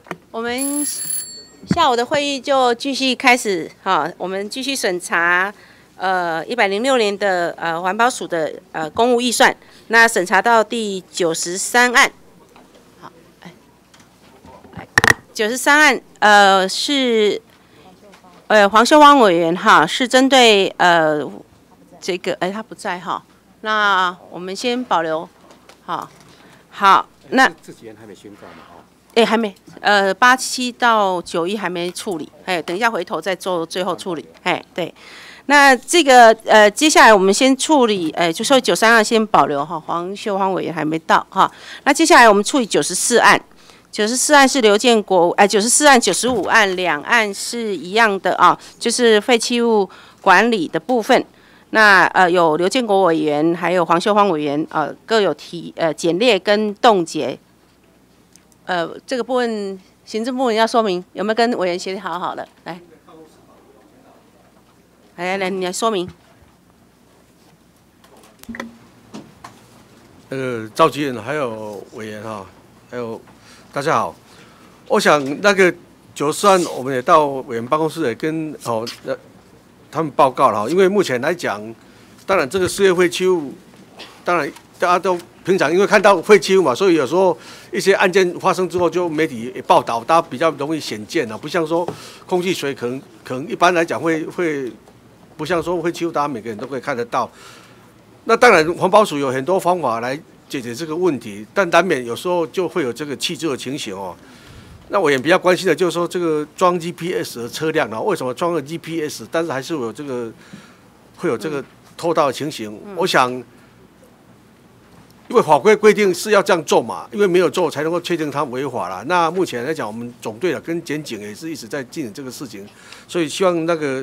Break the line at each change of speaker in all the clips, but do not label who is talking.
我们下午的会议就继续开始哈，我们继续审查106年的环保署的公务预算，那审查到第93案，好，93案是黄秀芳委员哈，是针对这个他不在哈，那我们先保留，好，那
自己人还没宣告嘛？
还没，87到91还没处理，等一下回头再做最后处理，对。那这个接下来我们先处理，就说93案先保留哈，黄秀芳委员还没到哈。那接下来我们处理94案，94案是刘建国，94案、95案两案是一样的啊，就是废弃物管理的部分。那有刘建国委员还有黄秀芳委员各有提简列跟冻结。这个部分行政部门要说明，有没有跟委员协调好了？来，你来说明。
召集人还有委员哈，还有大家好。我想那个94案，我们也到委员办公室也跟他们报告了，因为目前来讲，当然这个事业废弃物，当然大家都平常因为看到废弃物嘛，所以有时候一些案件发生之后，就媒体也报道，大家比较容易显见啊，不像说空气水可能一般来讲会不像说废弃物，大家每个人都可以看得到。那当然环保署有很多方法来解决这个问题，但难免有时候就会有这个弃置的情形哦。那我也比较关心的就是说，这个装 GPS 的车辆呢，为什么装了 GPS， 但是还是会有这个偷盗的情形？我想，因为法规规定是要这样做嘛，因为没有做才能够确定它违法啦。那目前来讲，我们总队跟检警也是一直在进行这个事情，所以希望那个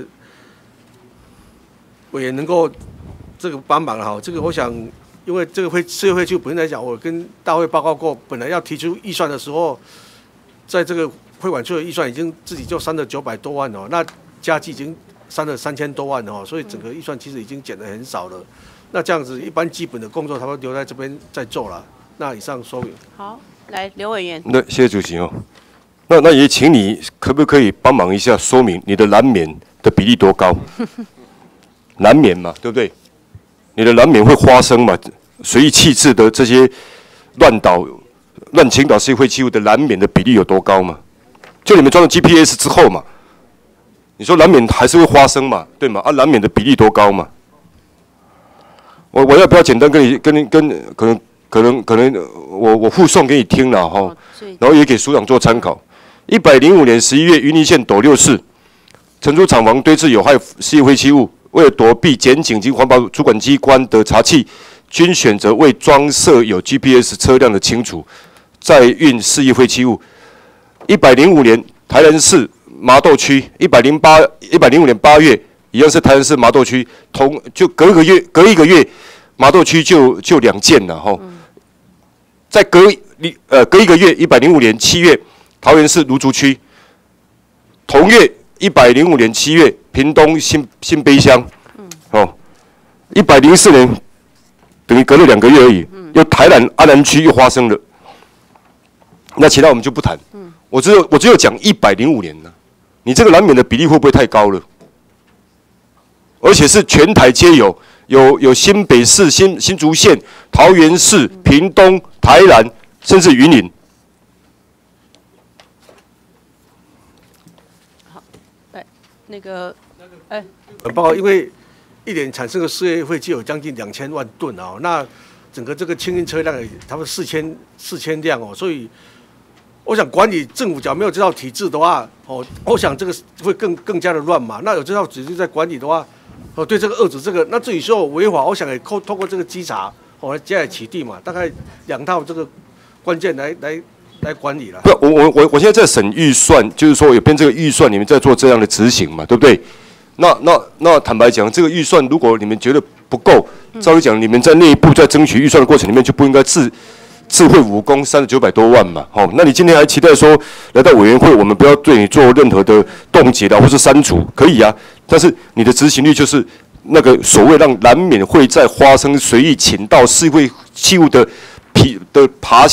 委员能够这个帮忙哈。这个我想，因为这个社会就本身来讲，我跟大会报告过，本来要提出预算的时候。在这个会管处的预算已经自己就删了900多万哦，那加计已经删了3000多万哦，所以整个预算其实已经减得很少了。那这样子，一般基本的工作他会留在这边再做了。那以上说明。
好，来刘委员。
那谢谢主席哦。那也请你可不可以帮忙一下说明你的蓝免的比例多高？蓝免嘛，对不对？你的蓝免会发生嘛？随意弃置的这些乱倾倒废弃物的蓝免的比例有多高嘛？就你们装了 GPS 之后嘛，你说蓝免还是会发生嘛，对吗？蓝免的比例多高嘛？我要不要简单可能我附送给你听了哈，然后也给署长做参考。105年11月，云林县斗六市承租厂房堆置有害事业废弃物，为了躲避检警及环保主管机关的查缉，均选择未装设有 GPS 车辆的清除。载运事业废弃物。105年，台南市麻豆区105年8月，一样是台南市麻豆区，就隔一个月，麻豆区就2件了哈。再隔一个月，105年7月，桃园市芦竹区。同月105年7月，屏东新北乡。104年，等于隔了2个月而已，又台南安南区又发生了。那其他我们就不谈。我只有讲105年呢，你这个蓝免的比例会不会太高了？而且是全台皆有新北市、新竹县、桃园市、屏东、台南，甚至云林。
好，对，那个，
报告，因为一年产生的事业废弃有将近2000万吨哦，那整个这个清运车辆差不多4000辆哦，所以。我想管理政府只要没有这套体制的话，我想这个会更加的乱嘛。那有这套体制在管理的话，对这个遏制这个，那至于说违法，我想也透过这个稽查，来加以起地嘛。大概2套这个关键来管理了。
不，我现在在审预算，就是说有编这个预算，你们在做这样的执行嘛，对不对？那坦白讲，这个预算如果你们觉得不够，照理讲，你们在内部在争取预算的过程里面就不应该智慧武功删了900多万嘛，那你今天还期待说来到委员会，我们不要对你做任何的冻结的或是删除，可以啊，但是你的执行率就是那个所谓让难免会在发生随意倾倒事业废弃物的爬线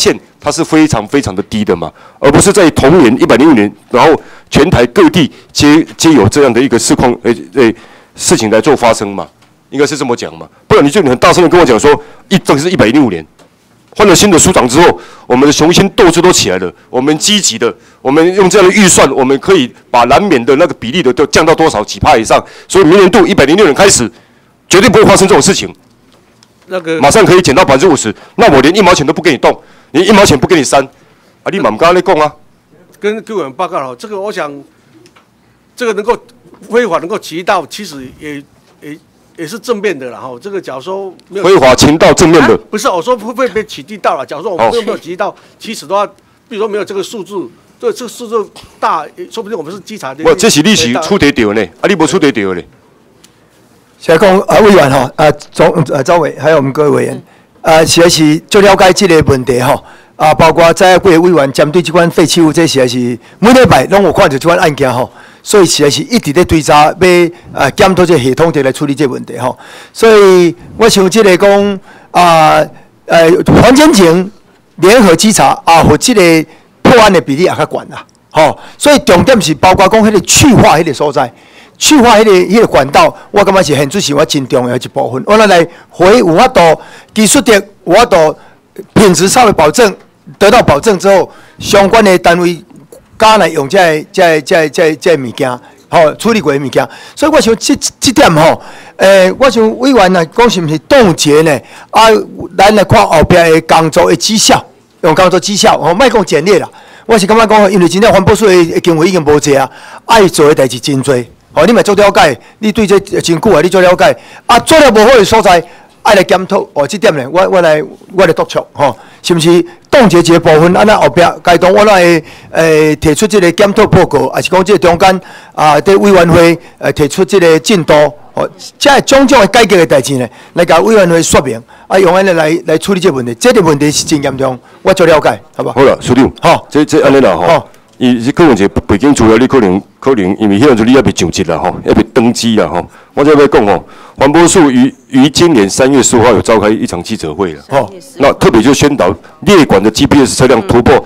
它是非常非常的低的嘛，而不是在同年105年，然后全台各地皆有这样的一个事情来做发生嘛，应该是这么讲嘛，不然你很大声的跟我讲说，这个是105年，换了新的署长之后，我们的雄心斗志都起来了，我们积极的，我们用这样的预算，我们可以把难免的那个比例的都降到多少几%以上，所以明年度106年开始，绝对不会发生这种事情。
那个
马上可以减到50%，那我连1毛钱都不给你动，连1毛钱不给你删，啊，你满刚在讲啊？
跟各位报告了，这个我想，这个能够非法能够起到，其实也是正面的了哈。这个假如说没有
非法情到正面的，
不是我说会不会被起地到了？假如说我们没有起地到，其实的话，比如说没有这个数字，这个数字大，说不定我们是稽查的。
我这是你是出得到呢，啊，你无出得到呢？
现在讲委员哈，周伟还有我们各位委员，实在是最了解这个问题哈。包括在各位委员针对这款废弃物，这实在是每礼拜拢有看到这款案件吼，所以实在是一直在追查，要检讨这系统来处理这问题吼。所以我想这个讲黄监情联合稽查和这个破案的比例也较悬啦，吼。所以重点是包括讲迄个去化迄个所在。去化迄个管道，我感觉是现在是我真重要一部分。我来有法度技术的，有法度品质稍微保证，得到保证之后，相关的单位敢来用这物件，处理过的物件。所以我想这点我想委员来讲是不是冻结呢？咱来看后边的工作的绩效，用工作绩效，莫讲简略啦。我是感觉讲，因为真正环保署的经费已经无济啊，爱做的代志真多。你嘛做了解，你对这真久啊，你做了解，做了无好的所在，爱来检讨。这点呢，我来督促，是不是冻结这部分？那后边该当我来提出这个检讨报告，还是讲这中间在委员会提出这个进度，这种的改革的代志呢，来甲委员会说明，用安尼来处理这问题。这个问题是真严重，我做了解，好不好？
好了，署长，这安尼啦吼。伊可能一个背景资料，你可能因为迄阵子你还未上职啦吼，还未登记啦吼。我这边讲吼，环保署于今年3月15号有召开一场记者会了，那特别就宣导列管的 GPS 车辆突破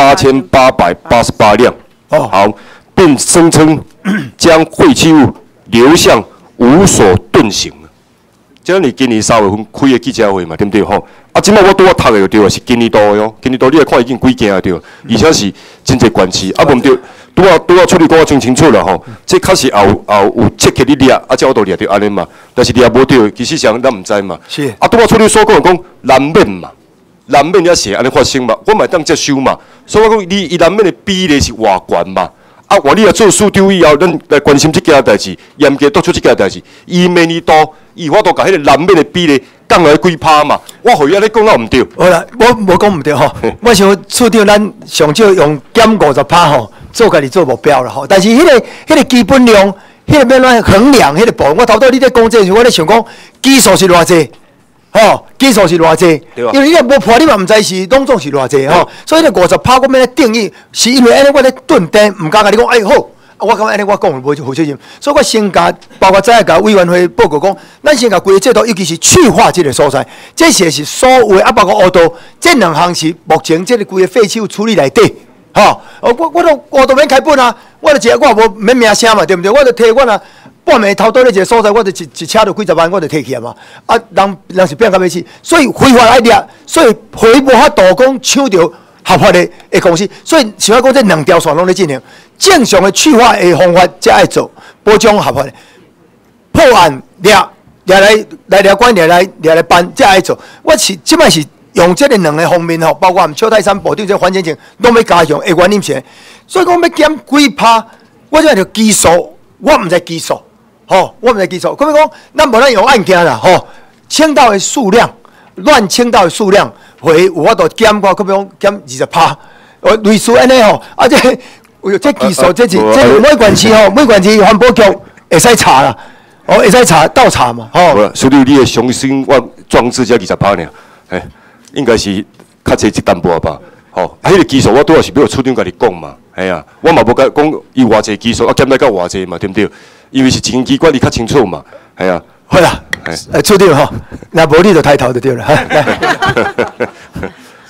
8888辆，好，并声称将废弃物流向无所遁形。这是今年3月份开的记者会嘛，对不对吼？即摆我拄读的就对啊，是今年度的哦。今年度你来看已经几件啊对，而且是真侪关系，无毋对，拄啊处理讲啊真清楚啦吼。这确实后有切克你掠，才我都掠着安尼嘛。但是掠无对，其实上咱毋知嘛。
是。
拄啊处理所讲难免嘛，难免也是安尼发生嘛，我嘛当接受嘛。所以我讲伊难免的比例是偌悬嘛。换你来做署长以后，咱来关心这件代志，严格督促这件代志。伊明年度，伊法度甲迄个难免的比例降来几趴嘛？我互伊安尼讲那毋对。
好啦，我无讲毋对吼。我想署长咱上少用减50%吼，做家己做目标啦吼。但是迄个基本量，迄个要怎衡量迄个部分？我头拄你在讲这时，我咧想讲基数是偌济？基数是偌济？因为你若无破，你嘛毋知是拢总是偌济吼。所以咧50%我要来定义，是因为安尼我咧顿定，毋敢甲你讲，好。我感觉安尼，我讲无负责任，所以我先甲包括再甲委员会报告讲，咱先甲规个制度，尤其是去化这个所在，这些是所谓包括乌道，这2项是目前这个规个废弃物处理内底，我都乌道免开本啊，我就一个我也无免名声嘛，对不对？我就摕我若半暝偷倒咧一个所在，我就一车就几10万，我就摕起来嘛。人是变到要死，所以非法来掠，所以回无法度讲抢着合法的公司，所以想要讲这2条线拢咧进行。正常的去化的方法才爱做，保障合法的破案掠来了关掠来办才爱做。我是即摆是用这个2个方面吼，包括邱泰山部长这环境情拢要加强的原因是，所以讲要减几趴，我这条基数我毋知基数，我毋知基数。可比讲，咱无咱用案件啦，签到的数量，乱签到的数量，会有法度减我，可比讲减20%，类似安尼这。这技术，这每管区每管区环保局会使查啦，会使查倒查嘛，
所以你的相信我装置才20%呢，应该是较济一淡薄吧，迄个技术我拄也是要处长甲你讲嘛，我嘛无甲讲伊偌济技术，减来到偌济嘛，对不对？因为是情机管理较清楚嘛，
好啦，处长若无你就抬头就对了，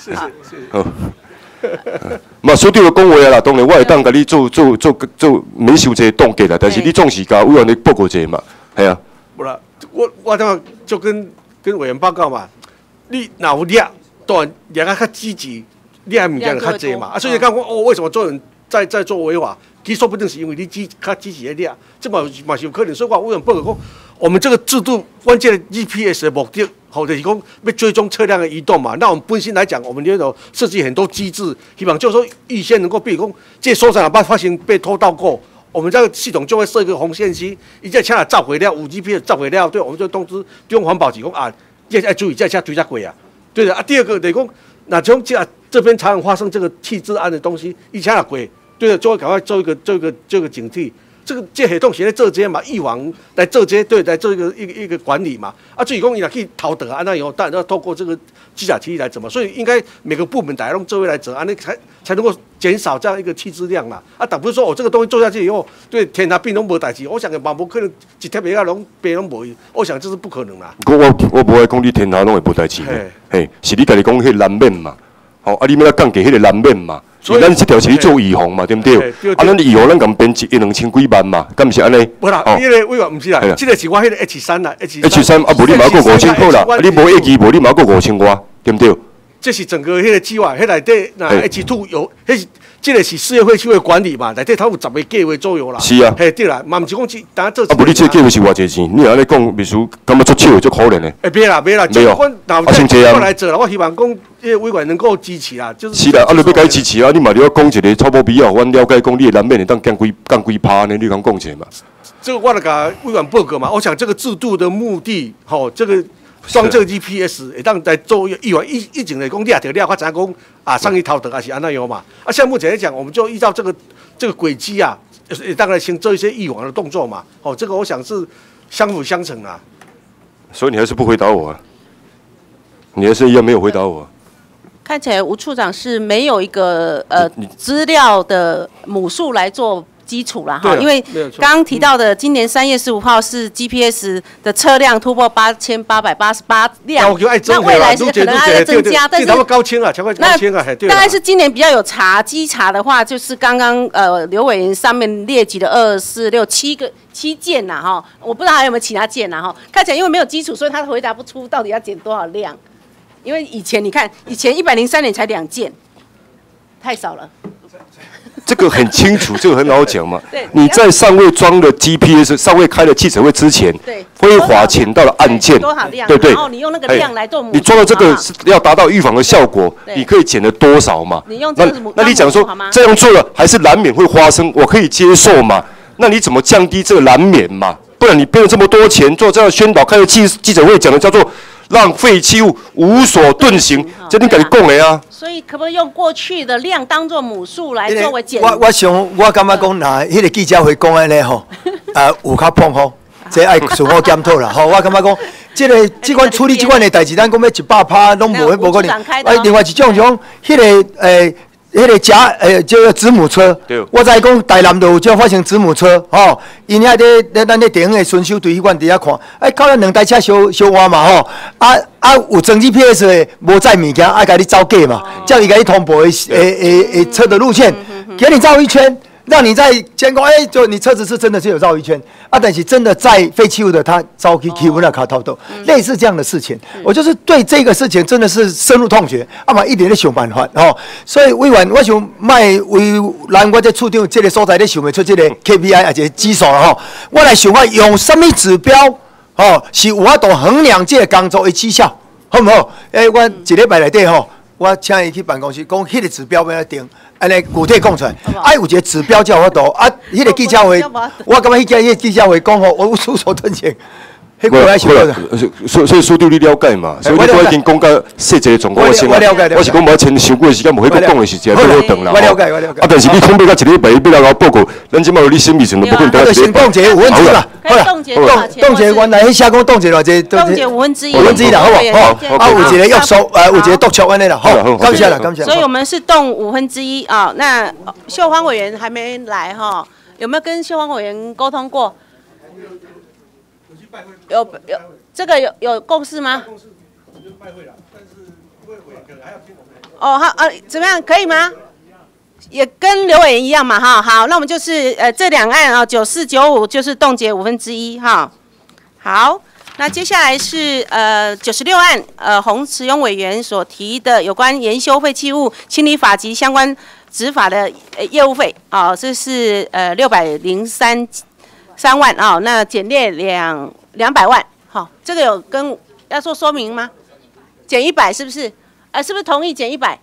谢谢。
好。嘛，所长讲话啦，当然我会当甲你做免收这冻结啦，但是你总是甲委员你报告者嘛，系啊。
不啦，我当然就跟委员报告嘛，你若有抓，当然抓较积极，抓物件就较济嘛。啊，所以讲为什么做人在做违法？其实说不定是因为你较积极的抓，这嘛是有可能。所以我委员报告讲，我们这个制度关键的 GPS 的目的。好，就是讲要追踪车辆的移动嘛。那我们本身来讲，我们也有设计很多机制，希望就是说预先能够，比如讲，这所在哪怕发生被偷盗过，我们这个系统就会设一个红线机，一架车召回了，5G 片召回了，对，我们就通知中央环保局讲啊，要注意这车追加轨啊，对的啊。第二个，等于讲，那从这边常常发生这个弃置案的东西，一车轨，对的，就会赶快做一个警惕。这系统是咧做这嘛，预防来做这，对，来做一个管理嘛。啊，至于讲伊若去偷得啊，那以后当然要透过这个稽查体来怎么，所以应该每个部门大家用这位来做，安尼才能够减少这样一个弃置量啦。啊，但不是说我这个东西做下去以后，对天下病拢无代志，我想也嘛无可能一贴别个拢病拢无，我想这是不可能啦。
我无爱讲你天下拢会无代志，嘿，是你家己讲迄难免嘛，吼，啊，你要降低迄个难免嘛。所以咱这条是咧做预防嘛，对不对？啊，咱预防咱共编12000几万嘛，敢毋是安尼？
不啦，迄个委员毋是啦，这个是我迄个 H3啦
，H3 啊，无你嘛个5000块啦，啊，你无1期无你嘛个5000外，对不对？
这是整个迄个计划，迄内底那 H2 有，迄这个是事业会去会管理嘛，内底它有10个计划左右啦。
是啊，
嘿对啦，嘛毋是讲去当做。
啊，无你这个计划是偌济钱？你安尼讲，秘书感觉足少，足可怜的。
别啦，
没有，
啊，先这样。我来做啦，我希望讲，迄个委员能够支持啦，就是。
是啦，啊，你要该支持啊，你嘛你要讲一个超无必要，阮了解讲你的难免会当降几趴呢？你讲一下嘛。
这个我来甲委员报告嘛，我想这个制度的目的，吼，这个。装这个 GPS 会当来做预防，以前来讲，你也得了，我知影讲啊，上去偷得还是安那样嘛。啊，现在目前来讲，我们就依照这个轨迹啊，当然先做一些预防的动作嘛。哦，这个我想是相辅相成啊。
所以你还是不回答我啊？你还是一样没有回答我。
看起来吴处长是没有一个资料的母数来做基础啦哈，因为刚刚提到的，今年3月15号是 GPS 的车辆突破8888辆，那未来是可能还要增加，但是
高清啊，超过高清啊，
大概是今年比较有稽查的话，就是刚刚刘委员上面列举的2、4、6、7件呐哈，我不知道还有没有其他件呐哈，看起来因为没有基础，所以他回答不出到底要减多少辆，因为以前你看，以前103年才2件，太少了。
这个很清楚，这个很好讲嘛。你在尚未装了 GPS、尚未开了记者会之前，非法潜到了案件，对不对？
然后你用那个量来做母数，
你装了这个是要达到预防的效果，你可以减了多少嘛？
你用这个
那你讲说这样做了还是难免会发生，我可以接受嘛？那你怎么降低这个难免嘛？不然你背了这么多钱做这样宣导，开了记者会讲的叫做让废弃物无所遁形，这你自己讲的啊。
所以可不可以用过去的量当做母数来作为减？
我感觉讲，那迄个记者会讲安尼吼，有较碰吼，这爱自我检讨啦。吼，我感觉讲，这款处理这款的代志，咱讲要100%拢无可能。另外一种种，迄个迄个叫做子母车，我知讲台南就有种发生子母车，吼，因遐咧咱咧电影的巡修队迄款伫遐看，靠咱2台车相换嘛，吼，有装 GPS 的无载物件，爱甲你走假嘛，叫伊甲你通报车的路线，给你绕一圈。让你在监控，就你车子是真的是有绕一圈啊，但是真的载废弃物的，他遭去那卡偷偷，类似这样的事情，我就是对这个事情真的是深恶痛绝，嘛一直咧想办法吼，所以委员，我想卖为咱我这处长这个所在咧想不出这个 KPI 或者指数吼，我来想看用什么指标吼，是有法度衡量这个工作的绩效，好唔好？我一礼拜内底吼，我请伊去办公室，讲迄个指标要来定。安尼具体讲出来，有一个指标才有法度。迄个记者会，我感觉迄个记者会讲吼，我有所遁形。
所以苏队你了解嘛？所以你都已经讲到细节的状况先啊。我是讲无前伤过的时间，无迄个讲的时间，最好等啦。
我了解。
但是你恐怕到一礼拜，要来报告，咱即摆有你审议程都不可能得。
先冻结5分之一啦，
好啦，
冻结原来迄写讲冻结偌济，
冻结1/5
啦，好不好？有一个约束，有一个督促安尼啦，好，感谢啦，感谢。
所以我们是冻1/5啊。那秀芳委员还没来哈，有没有跟秀芳委员沟通过？有这个有共识吗？
共识，我就拜会了，但是会可能还要听我们。
哦，好，怎么样？可以吗？也跟刘委员一样嘛，哈。好，那我们就是这两案啊，94、95就是冻结1/5哈。好，那接下来是96案，洪慈庸委员所提的有关研修废弃物清理法及相关执法的业务费啊，这是603万啊，那减列200万。好，这个有跟要做说明吗？减100是不是？是不是同意减100？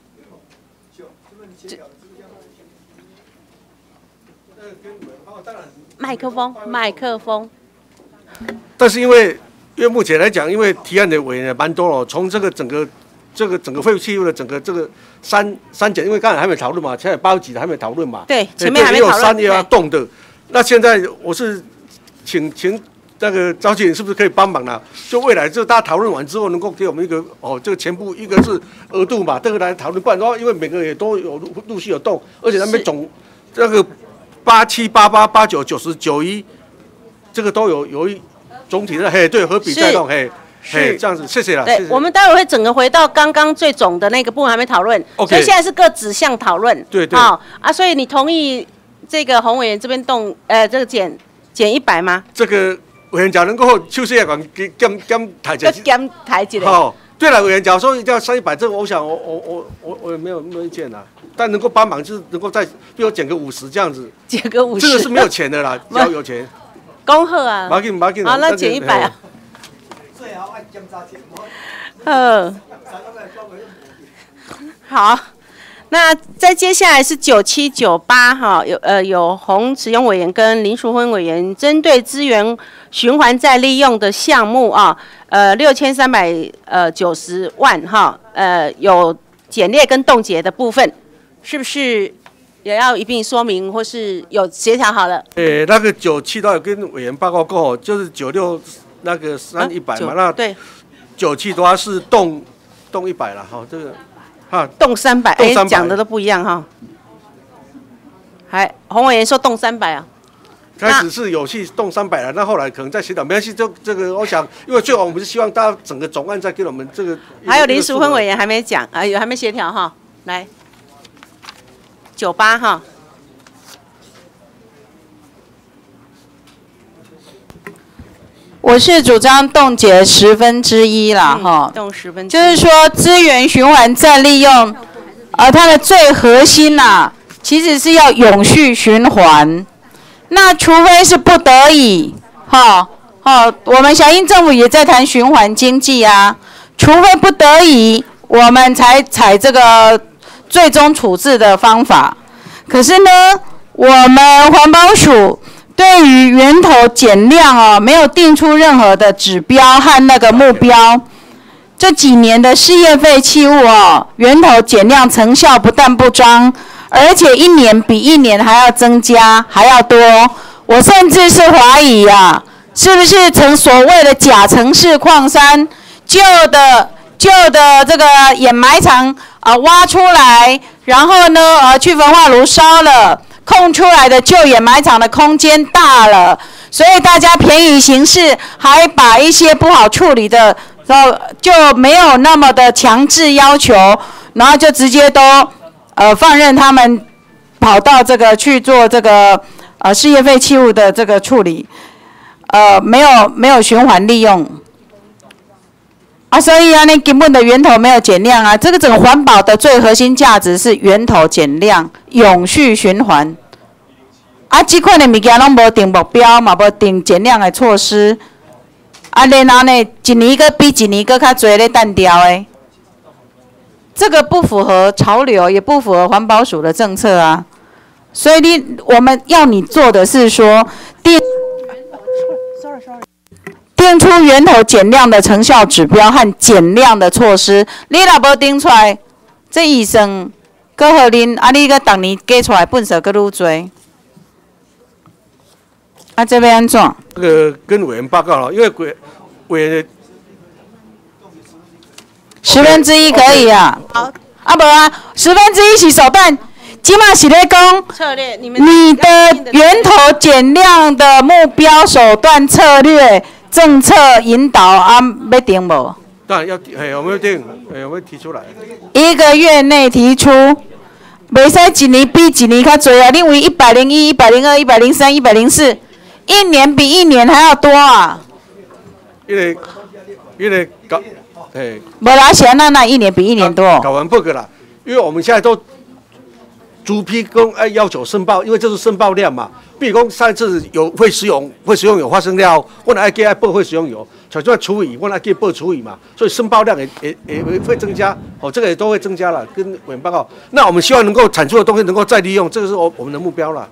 麦克风。
但是因为目前来讲，因为提案的委员也蛮多了，从这个整个废弃物的整个这个删减，因为刚才还没讨论嘛，现在8级的还没讨论嘛。
对，前面还没讨论。
也有删也要动的。那现在我是请那个召集人是不是可以帮忙啊？就未来大家讨论完之后，能够给我们一个这个全部一个是额度嘛，这个来讨论，不然的话，因为每个也都有陆续有动，而且他们总这个87、88、89、90、91，这个都有一总体的对合比在动这样子，谢谢啦。
对，我们待会会整个回到刚刚最总的那个部分还没讨论，所以现在是各指项讨论。
对。
所以你同意这个洪委员这边这个减100吗？
这个委员假能够邱市也讲减
抬一下。
好，对了，委员假如说一定要删100，这个我想我也没有意见啦。但能够帮忙，就是能够再比如减个50这样子。减个50。这个是没有钱的啦，只要有钱。
恭贺啊！
马紧。
好，那减100啊。最好按检查钱。好。那再接下来是97、98哈，有洪慈庸委员跟林淑芬委员针对资源循环再利用的项目啊，6390万哈，有减列跟冻结的部分，是不是也要一并说明或是有协调好了？
那个97都有跟委员报告过，就是96那个删100嘛，那对97的话是冻100了哈，这个。
动300，讲的都不一样哈。洪委员说动300啊，
开始是有去动300了，那后来可能再协调，没关系。这个我想，因为最好我们是希望大家整个总案再给我们这个。
还有林淑芬委员还没讲啊，还没协调哈，来98哈。
我是主张冻结1/10啦，哈，
冻1/10，
就是说资源循环再利用，它的最核心呐，其实是要永续循环。那除非是不得已，我们小英政府也在谈循环经济啊，除非不得已，我们才采这个最终处置的方法。可是呢，我们环保署对于源头减量没有定出任何的指标和那个目标。这几年的事业废弃物源头减量成效不但不彰，而且一年比一年还要增加，还要多。我甚至是怀疑是不是所谓的假城市矿山，旧的这个掩埋场挖出来，然后呢去焚化炉烧了。空出来的旧掩埋场的空间大了，所以大家便宜行事，还把一些不好处理的，就没有那么的强制要求，然后就直接都放任他们跑到这个去做这个事业废弃物的这个处理，没有循环利用。所以你根本的源头没有减量啊！这个整个环保的最核心价值是源头减量、永续循环。这款的物件拢无定目标，嘛无定减量的措施。然后呢，一年个比一年个较侪咧单调的，这个不符合潮流，也不符合环保署的政策啊。所以我们要你做的是说，定出源头减量的成效指标和减量的措施，你若无定出来，这医生搁互恁，你搁逐年加出来本数搁愈多，这要安怎？
这个跟委员报告了，因为委员
1/10可以啊。好，无1/10是手段，即马是咧讲
策略，你
的源头减量的目标、手段、策略。政策引导要定无？
当然要，我们定，我们提出来。
1个月内提出，袂使一年比一年较多啊！你为101、102、103、104，一年比一年还要多啊！
因为搞，
无啦，是那一年比一年多。
搞完不可啦，因为我们现在都逐批跟要求申报，因为这是申报量嘛。比如讲上一次会使用有发生了，我来给报会使用有，就算除以我来给报除以嘛，所以申报量也会增加，这个也都会增加了，跟委员报告。那我们希望能够产出的东西能够再利用，这个是我们的目标了。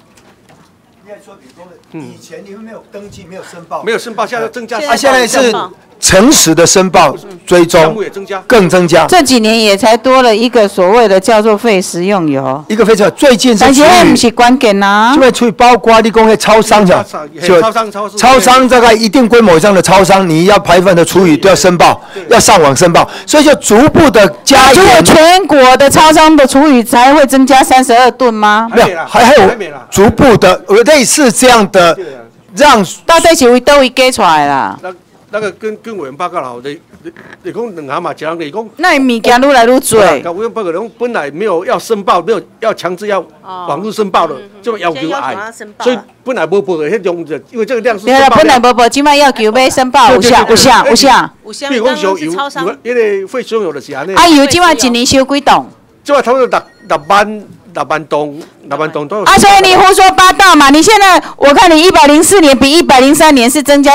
以前你们没有登记，没有申报，
没有申报，现在增加。
现在是诚实的申报追踪，
项目也增加，
更增加。
这几年也才多了一个所谓的叫做废食用油，
一个非常最近是，
但是那不是关键啊，
因为处于包括你讲的超商的，超商大概一定规模以上的超商，你要排放的厨余都要申报，要上网申报，所以就逐步的加
严。
严。
全国的超商的厨余才会增加32吨吗？
没有，还有逐步的类似这样的，让
到底是为倒位加出来啦？
那个跟委员报告了，你讲两行嘛，一人你讲，
那物件愈来愈多。
委员报告讲本来没有要申报，没有要强制要网络申报的，就要求矮，所以本来无报的，迄种因为这个量是。
对啦，本来无报，今摆要求要申报，有啥？
比如讲油，因为废水用的是安尼。
啊，油今摆一年收几吨？
今摆差不多6万吨都有。
啊，所以你胡说八道嘛！你现在我看你104年比103年是增加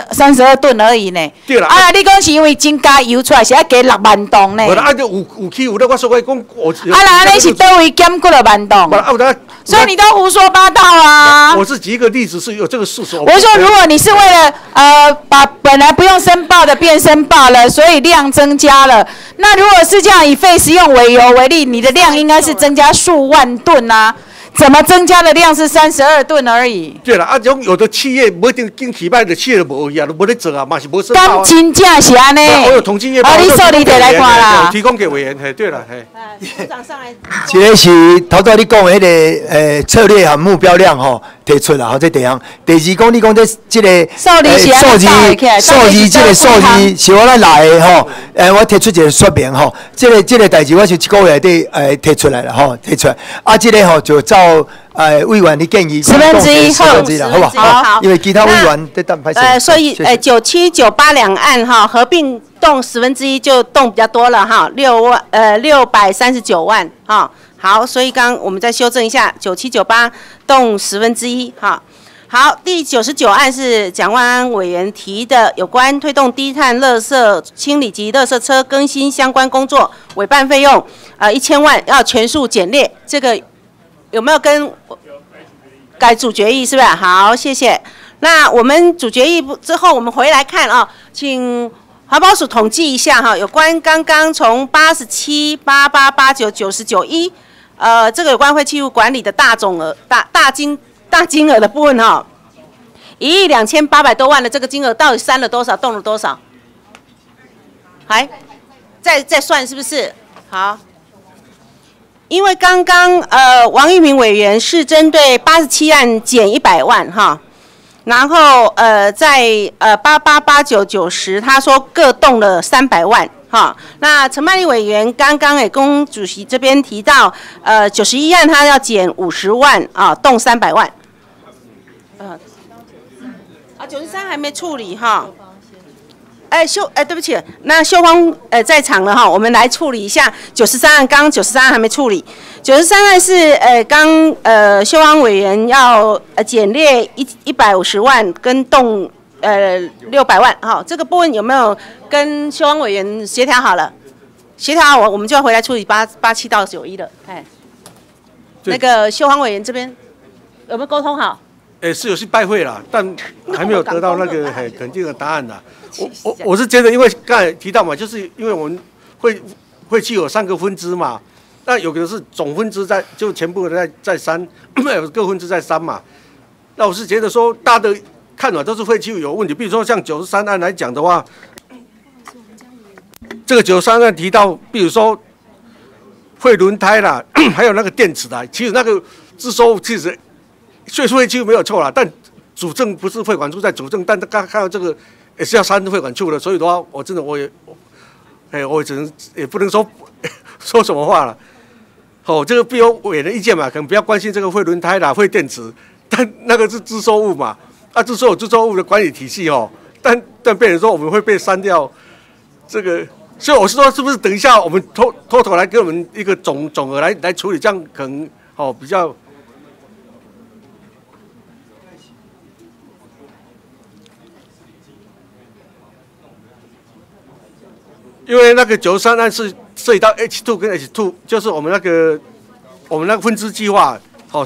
32吨而已呢。
对啦。
啊，你讲是因为增加油出来是要加6万吨呢。
无啦，就有起有咧，我说我讲我。
啊，那安尼是倒位减过了万吨。所以你都胡说八道啊！
我是举一个例子是有这个事实。
我说，如果你是为了把本来不用申报的变申报了，所以量增加了，那如果是这样以废食用尾油为例，你的量应该是增加数万吨啊。怎么增加的量是32吨而已？
对了，啊，种有的企业不一定经起摆的企业都无去啊，都无咧做啊，嘛是无申报啊。
敢真正是安尼？
我有统计业报，
你说你得来看啦，
提供给委员。嘿，对了，嘿。
组长上来。
这个是头拄你讲的迄个策略和目标量吼提出啦，吼这第一项。第二讲你讲这个数字这个数字是我咱来的吼，我提出一个说明吼，这个代志我是一个月内底提出来了吼，提出来。啊，这个吼就照委员的建议
1/10
好不好？好，因为其他委员在等拍摄。
所以97、98两案哈合并动1/10就动比较多了哈，639万哈。好，所以刚我们再修正一下，97、98动1/10哈。好，第99案是蒋万安委员提的，有关推动低碳垃圾清理及垃圾车更新相关工作，委办费用1000万，要全数减列。这个有没有跟改主决议？是不是？好，谢谢。那我们主决议之后，我们回来看啊，请环保署统计一下哈，有关刚刚从87、88、89、90、91，这个有关废弃物管理的大金额的部分哈，1亿2800多万的这个金额到底删了多少，动了多少？还再算是不是？好。因为刚刚王玉明委员是针对87案减100万哈，然后在88、89、90他说各动了300万哈。那陈曼丽委员刚刚也跟主席这边提到91案他要减50万啊，动300万。93还没处理哈。对不起，那秀芳在场了哈，我们来处理一下93案，刚93案还没处理，93案是刚秀芳委员要减列150万跟动600万哈，这个部分有没有跟秀芳委员协调好了？协调好，我们就要回来处理87到91了，那个秀芳委员这边有没有沟通好？
是有去拜会啦，但还没有得到那个很肯定的答案啦。我是觉得，因为刚才提到嘛，就是因为我们会去有3个分支嘛，那有的是总分支就全部在删，有各分支在删嘛。那我是觉得说，大的看法都是废弃物有问题。比如说像93案来讲的话，这个93案提到，比如说废轮胎啦，还有那个电池啦，其实那个自收其实废弃物没有错啦，但主证不是废管处在主证，但刚看到这个也是要删废管处的，所以的话，我真的我只能也不能说说什么话了。这个必有委员的意见嘛，可能不要关心这个废轮胎啦、废电池，但那个是支收物嘛，支收物的管理体系但变成说我们会被删掉这个，所以我是说，是不是等一下我们偷偷来给我们一个总额来处理，这样可能比较。因为那个93案是涉及到 H2 跟 H2， 就是我们那个分支计划，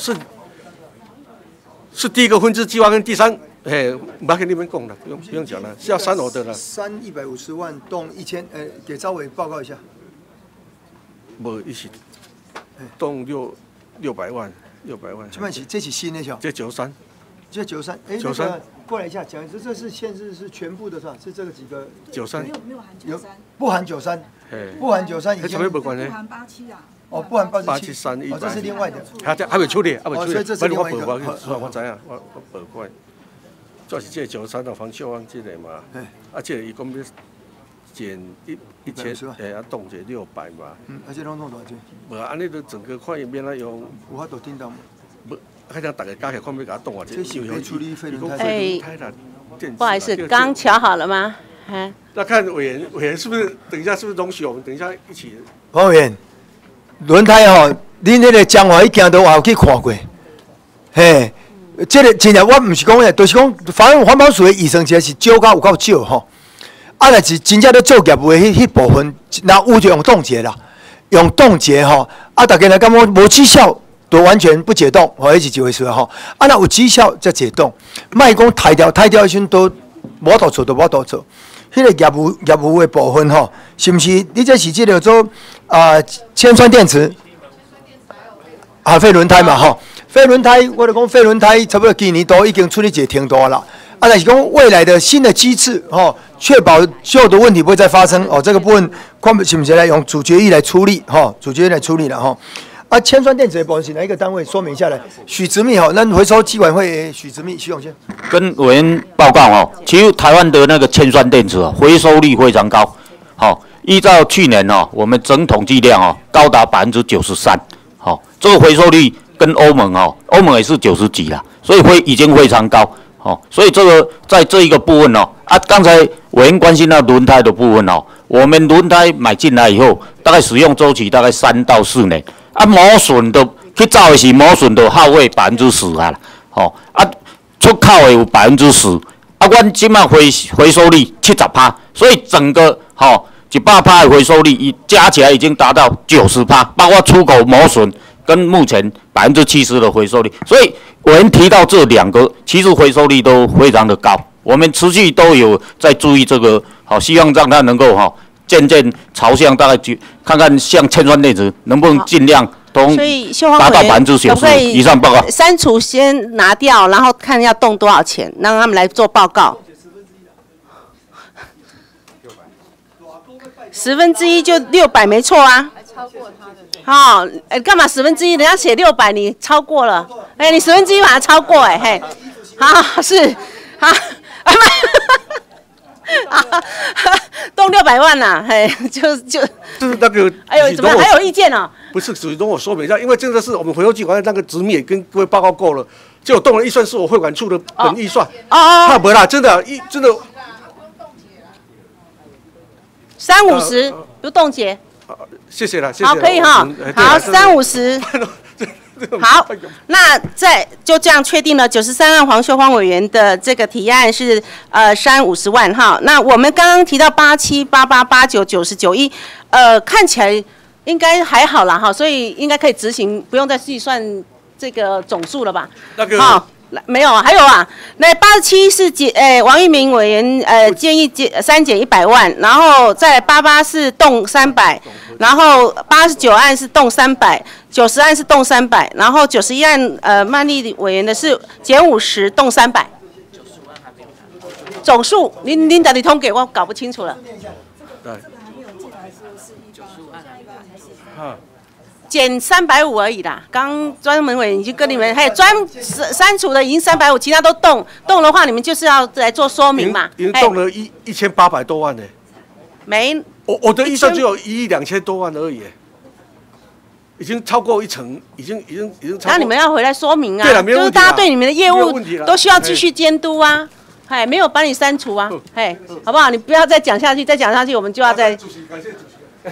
是第一个分支计划跟第三，不要跟你们讲了，不用讲了，是要3楼的了。
150万动1000，给赵伟报告一下。
无一起动600万。
这是新的，
这93。
这93，93。过来一下，讲这是现在是全部的是吧？是这个几个
93，
没有含93，
不含93，不含93已经
不含
87啊。
不含
873，
这是另外的。
还没处理，
所以这是另外一个。
我知影，我报关，主要是这93的防锈案这个嘛，这个伊讲要减1000，动这600嘛。
而且拢弄多少钱？
无啊，安尼就整个看免了用。
有法度听到吗？
看下大家加起来看要给他动啊，
这是没处理废轮
胎啦。不好意思，刚调好了吗？
那看委员是不是等一下是不是容许我们等一下一起？
黄委员，轮胎恁那个江华一行都有去看过，这个真正我唔是讲的，就是讲环保署的卫生节是少到有够少若是真正咧做业务的迄部分，那有就用冻结啦，用冻结大家来感觉无绩效。都完全不解冻，迄是一回事那有绩效才解冻，莫讲抬掉迄阵都无度做，迄个业务的部分是毋是？你这是这个做铅酸电池废轮胎嘛废轮胎，我就讲废轮胎差不多今年都已经处理一个程度啦。但是讲未来的新的机制确保旧的问题不会再发生这个部分看是不是来用主决议来处理主决议来处理了铅酸电池的部分是哪一个单位？说明下来。许执秘咱回收基管会许执秘徐永先
跟委员报告其实台湾的那个铅酸电池回收率非常高依照去年我们整统计量高达93%这个回收率跟欧盟也是90几啦，所以已经非常高所以这个在这一个部分刚才委员关心到轮胎的部分我们轮胎买进来以后，大概使用周期大概3到4年。磨损都去造的是磨损都耗费10%啦，出口的有10%，阮即卖回收率70%，所以整个100%的回收率加起来已经达到90%，包括出口磨损跟目前70%的回收率，所以我们提到这2个，其实回收率都非常的高，我们持续都有在注意这个，希望让它能够渐渐朝向大概看看像铅酸电池能不能尽量都达到90%以上报告。
删除先拿掉，然后看要动多少钱，让他们来做报告。1/10就600，没错啊。超过他的。干嘛1/10？人家写600，你超过了。你1/10把它超过是动600万啦，就是
那个。
怎么还有意见呢？
不是，许总，我说明一下，因为真的是我们回收机关那个执秘也跟各位报告过了，结果动的预算是我会馆处的本预算。没啦，真的真的。
30-50不冻结。
谢谢了，谢谢。
好，可以好30-50。好，那就这样确定了93案黄秀芳委员的这个提案是删50万那我们刚刚提到87、88、89、90、91，看起来应该还好啦所以应该可以执行，不用再计算这个总数了吧？
那个
没有还有那87是王玉明委员建议删减100万，然后再88是动300，然后89案是动300，90案是动300，然后91案曼丽委员的是减50动300。总数您到底通给我搞不清楚了。
对。
减350而已啦，刚专门委员已经跟你们，还有删除的已经350，其他都动的话，你们就是要来做说明嘛。
已经动了1800多万呢。
没，
我的预算只有1亿2千多万而已，已经超过1成，已经超过。
那你们要回来说明啊，
对了，没有
就是
问题啦
大家对你们的业务
没有问题啦
都需要继续监督啊。哎，没有把你删除啊，哎，好不好？你不要再讲下去，再讲下去我们就要再。
主席，感谢主席。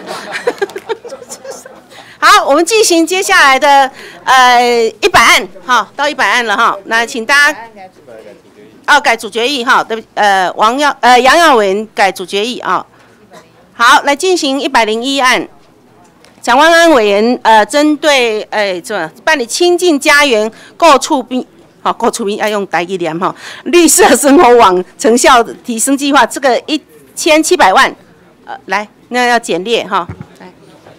好，我们进行接下来的100案，好，到100案了哈。那请大家改主决议哈，对不起，杨耀文改主决议啊。好，来进行101案，蒋万安委员针对办理亲近家园购厝兵。好，购厝兵要用台语念哈，绿色生活网成效提升计划，这个1700万，来，那要简列哈，来。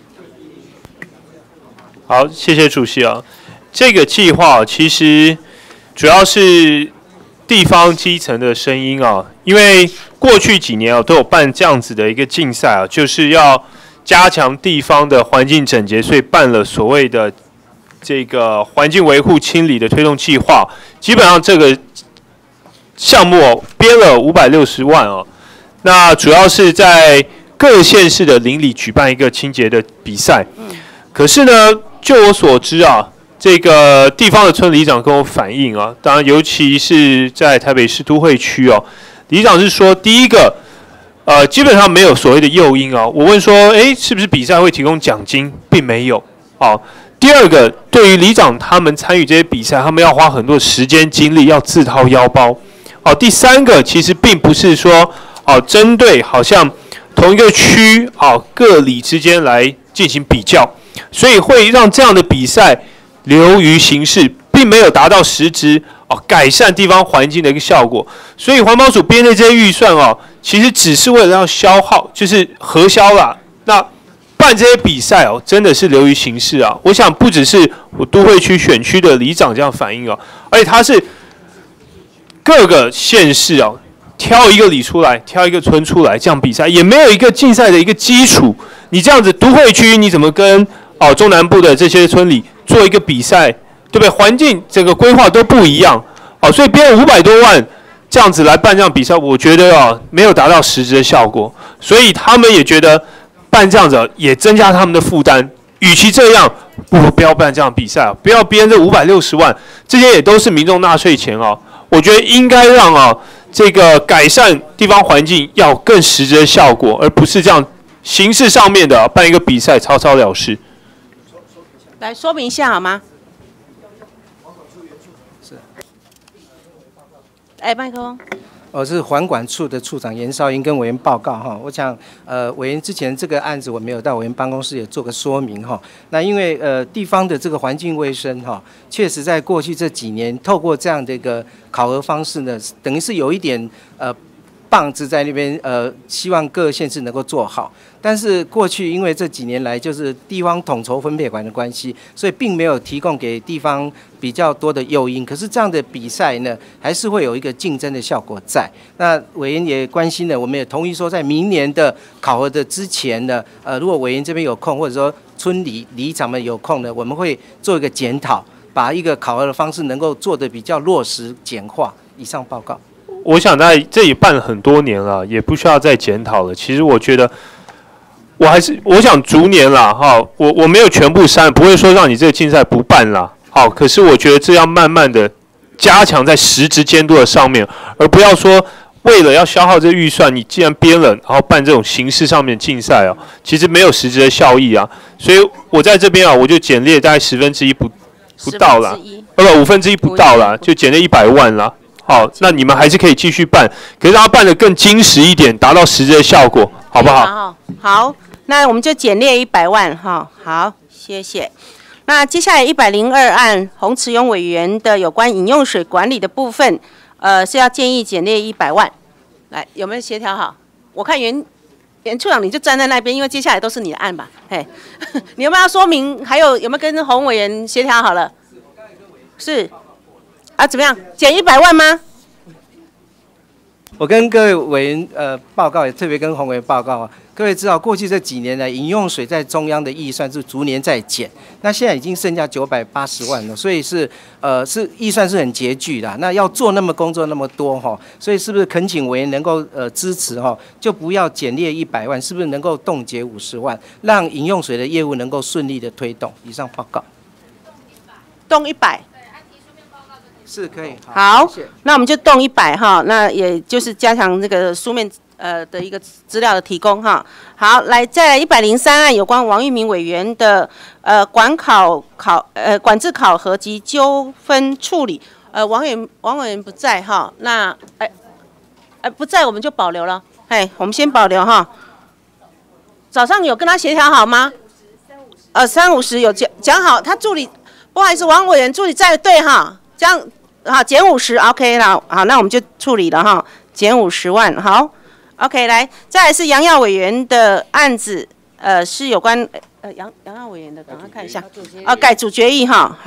好，谢谢主席啊。这个计划其实主要是地方基层的声音啊，因为过去几年啊都有办这样子的一个竞赛啊，就是要加强地方的环境整洁，所以办了所谓的这个环境维护清理的推动计划。基本上这个项目编了560万哦，那主要是在各县市的邻里举办一个清洁的比赛。可是呢，就我所知啊，这个地方的村里长跟我反映啊，当然尤其是在台北市都会区哦，里长是说，第一个，基本上没有所谓的诱因啊。我问说，是不是比赛会提供奖金，并没有。哦，第二个，对于里长他们参与这些比赛，他们要花很多时间精力，要自掏腰包。哦，第三个，其实并不是说针对好像同一个区各里之间来进行比较。所以会让这样的比赛流于形式，并没有达到实质改善地方环境的一个效果。所以环保署编的这些预算其实只是为了要消耗，就是核销啦。那办这些比赛真的是流于形式啊。我想不只是我都会区选区的里长这样反映而且他是各个县市挑一个里出来，挑一个村出来这样比赛，也没有一个竞赛的一个基础。你这样子都会区你怎么跟中南部的这些村里做一个比赛，对不对？环境整个规划都不一样，所以编了500多万这样子来办这样比赛，我觉得没有达到实质的效果，所以他们也觉得办这样子也增加他们的负担。与其这样，不要办这样比赛不要编这560万，这些也都是民众纳税钱我觉得应该让这个改善地方环境要更实质的效果，而不是这样形式上面的办一个比赛草草了事。
来说明一下好吗？
是。
麦克风。
我是环管处的处长严少英跟委员报告哈。我想委员之前这个案子我没有到委员办公室也做个说明哈。那因为地方的这个环境卫生哈，确实在过去这几年透过这样的一个考核方式呢，等于是有一点棒子在那边希望各县市能够做好。但是过去因为这几年来就是地方统筹分配管的关系，所以并没有提供给地方比较多的诱因。可是这样的比赛呢，还是会有一个竞争的效果在。那委员也关心了，我们也同意说，在明年的考核的之前呢，如果委员这边有空，或者说村里长们有空呢，我们会做一个检讨，把一个考核的方式能够做得比较落实简化。以上报告。
我想在这里办了很多年了，也不需要再检讨了。其实我觉得，我想逐年啦，我没有全部删，不会说让你这个竞赛不办啦，可是我觉得这要慢慢的加强在实质监督的上面，而不要说为了要消耗这预算，你既然编了，然后办这种形式上面竞赛其实没有实质的效益啊。所以我在这边我就简列大概1/10不到啦，5/1不到啦，就简列100万啦。好，那你们还是可以继续办，可是让它办得更精实一点，达到实质的效果，好不好？
好，那我们就简列100万哈。好，谢谢。那接下来102案洪慈庸委员的有关饮用水管理的部分，是要建议简列100万。来，有没有协调好？我看袁处长你就站在那边，因为接下来都是你的案吧。嘿，你有没有要说明？还有没有跟洪委员协调好了？是。怎么样？减100万吗？
我跟各位委员报告，也特别跟洪委员报告各位知道，过去这几年呢，饮用水在中央的预算是逐年在减，那现在已经剩下980万了，所以是预算是很拮据的。那要做工作那么多哈，所以是不是恳请委员能够支持哈，就不要减列100万，是不是能够冻结50万，让饮用水的业务能够顺利的推动？以上报告。
动100。
是可以。
好，
谢谢。
那我们就动100哈，那也就是加强这个书面的一个资料的提供哈。好，再来103案有关王玉明委员的管制考核及纠纷处理，王委员不在哈，那不在我们就保留了，我们先保留哈。早上有跟他协调好吗？350有讲好，他助理不好意思，王委员助理在对哈，这样好减50 OK 了，好，那我们就处理了哈，减50万好。OK， 来，再来是杨耀委员的案子，是有关杨耀委员的，赶快看一下，改组决议哈，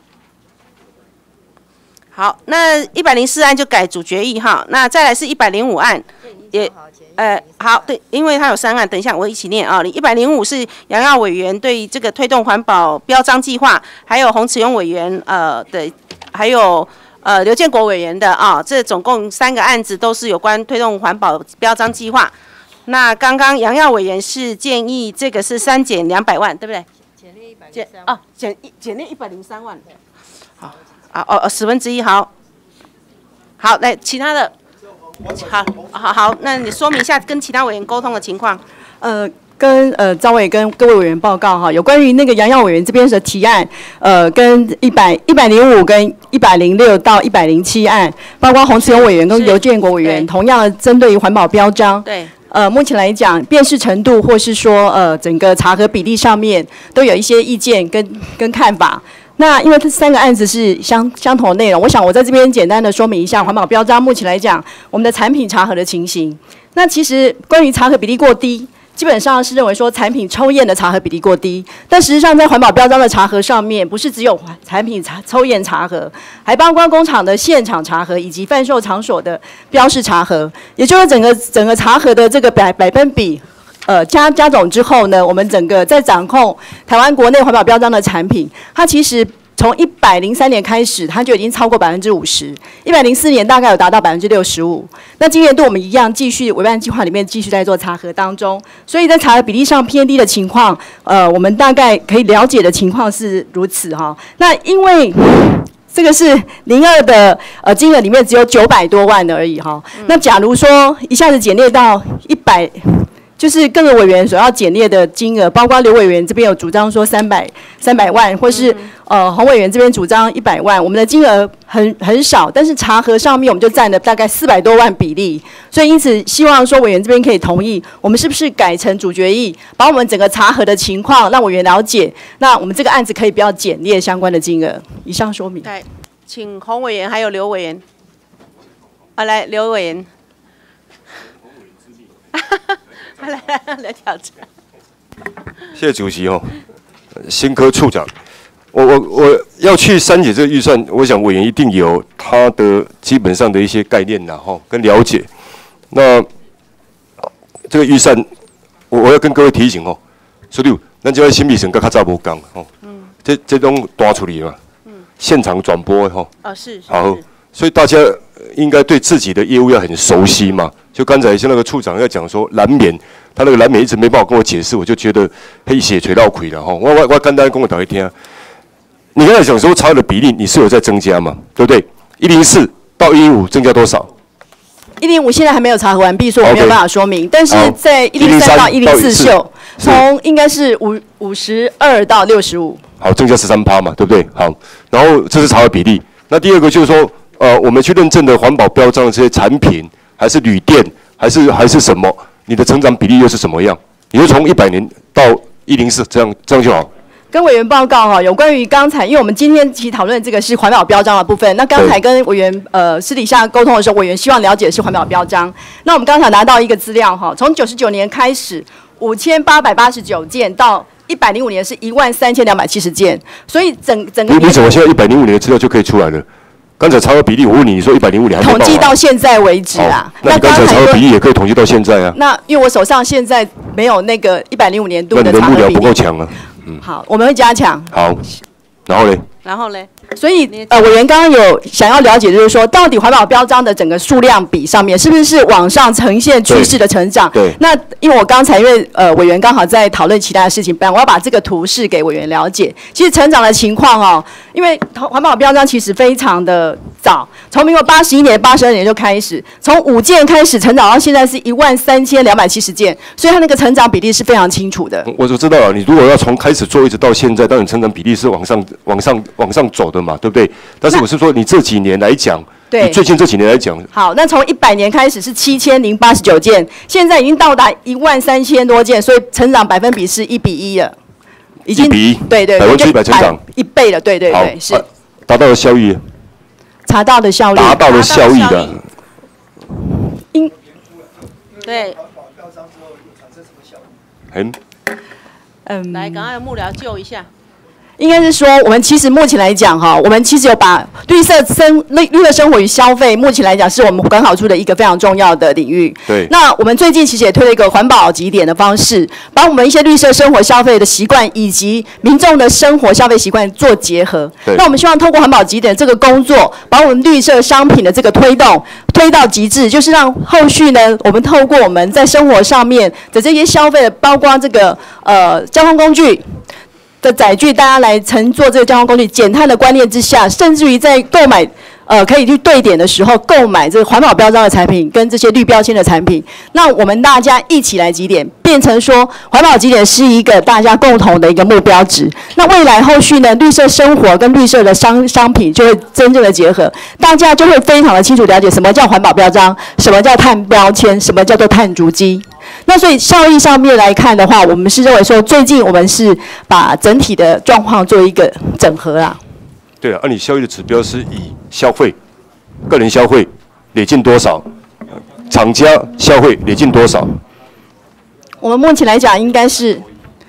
好，那104案就改组决议哈，那再来是105案，也好，对，因为它有3案，等一下我一起念啊，105是杨耀委员对这个推动环保标章计划，还有洪慈庸委员的，还有。刘建国委员的这总共3个案子都是有关推动环保标章计划。那刚刚杨耀委员是建议这个是3减200万，对不对？减列103万。减列103万。好，1/10，好，来其他的，好，那你说明一下跟其他委员沟通的情况。
跟张委跟各位委员报告哈，有关于那个杨耀委员这边的提案，跟105跟106到107案，包括洪慈庸委员跟刘建国委员，同样针对于环保标章，对，目前来讲，辨识程度或是说整个查核比例上面都有一些意见跟看法。那因为这3个案子是相同的内容，我想我在这边简单的说明一下环保标章目前来讲我们的产品查核的情形。那其实关于查核比例过低。基本上是认为说产品抽验的查核比例过低，但实际上在环保标章的查核上面，不是只有产品抽验查核，还包括工厂的现场查核以及贩售场所的标示查核，也就是整个查核的这个百分比，加总之后呢，我们整个在掌控台湾国内环保标章的产品，它其实。从103年开始，它就已经超过50%，104年大概有达到65%。那今年度我们一样继续委办计划里面继续在做查核当中，所以在查核比例上偏低的情况，我们大概可以了解的情况是如此哈。那因为这个是02的金额里面只有900多万而已哈。那假如说一下子减列到100。就是各个委员所要减列的金额，包括刘委员这边有主张说300万，或是洪委员这边主张100万，我们的金额很少，但是查核上面我们就占了大概400多万比例，所以因此希望说委员这边可以同意，我们是不是改成主决议，把我们整个查核的情况让委员了解，那我们这个案子可以不要减列相关的金额。以上说明。
对，请洪委员还有刘委员。来，刘委员。来挑战。
谢谢主席新科处长，我要去删减这个预算，我想委员一定有他的基本上的一些概念跟了解。那这个预算，我要跟各位提醒所以咱这个新米省跟较早无共这种大处理嘛，现场转播
是
好，所以大家应该对自己的业务要很熟悉嘛。就刚才像那个处长要讲说蓝免，他那个蓝免一直没办法跟我解释，我就觉得黑血垂绕亏了我简单跟我导一听，你刚才讲说查的比例你是有在增加嘛，对不对？104到105增加多少
？105现在还没有查核完毕，所以我没有办法说明。但是在103到104从应该是52到65。
好，增加13%嘛，对不对？好，然后这是查核比例。那第二个就是说，我们去认证的环保标章的这些产品。还是铝电，还是什么？你的成长比例又是什么样？你就从100年到104，这样就好。
跟委员报告有关于刚才，因为我们今天其实讨论这个是环保标章的部分。那刚才跟委员私底下沟通的时候，委员希望了解的是环保标章。那我们刚才拿到一个资料从99年开始5889件到105年是13270件，所以整个。你
怎么现在105年的资料就可以出来了？ 刚才查核比例，我问你，你说105，你还没报
统计到现在为止啊。
那你刚才查核比例也可以统计到现在啊。
那因为我手上现在没有那个105年度的查核比例。
那你的幕僚不够强啊。
好，我们会加强。
好，然后嘞？
然后嘞？
所以委员刚刚有想要了解，就是说，到底环保标章的整个数量比上面，是不是往上呈现趋势的成长？
对。
那因为我刚才因为委员刚好在讨论其他的事情，不然我要把这个图示给委员了解。其实成长的情况哦，因为环保标章其实非常的早，从民国81年、82年就开始，从5件开始成长到现在是13270件，所以它那个成长比例是非常清楚的。
我就知道了，你如果要从开始做一直到现在，当然成长比例是往上走的嘛，对不对？但是我是说，你这几年来讲，
对，
你最近这几年来讲，
好，那从100年开始是7089件，现在已经到达13000多件，所以成长百分比是1比1了，已经1
比1，
对对
，100%成长
，1倍了，对对对，是
达到了效益，
查到的效率，
达到了效益的，
对，来，赶快幕僚救一下。
应该是说，我们其实目前来讲哈，我们其实有把绿色生活与消费，目前来讲是我们管好处的一个非常重要的领域。
对。
那我们最近其实也推了一个环保集点的方式，把我们一些绿色生活消费的习惯以及民众的生活消费习惯做结合。
对。
那我们希望透过环保集点这个工作，把我们绿色商品的这个推动推到极致，就是让后续呢，我们透过我们在生活上面的这些消费，包括这个交通工具的载具，大家来乘坐这个交通工具，减碳的观念之下，甚至于在购买可以去对点的时候，购买这个环保标章的产品跟这些绿标签的产品，那我们大家一起来集点，变成说环保集点是一个大家共同的一个目标值。那未来后续呢，绿色生活跟绿色的商品就会真正的结合，大家就会非常的清楚了解什么叫环保标章，什么叫碳标签，什么叫做碳足迹。那所以效益上面来看的话，我们是认为说，最近我们是把整体的状况做一个整合啦。
对啊，按你效益的指标是以消费、个人消费累进多少，厂家消费累进多少？
我们目前来讲应该是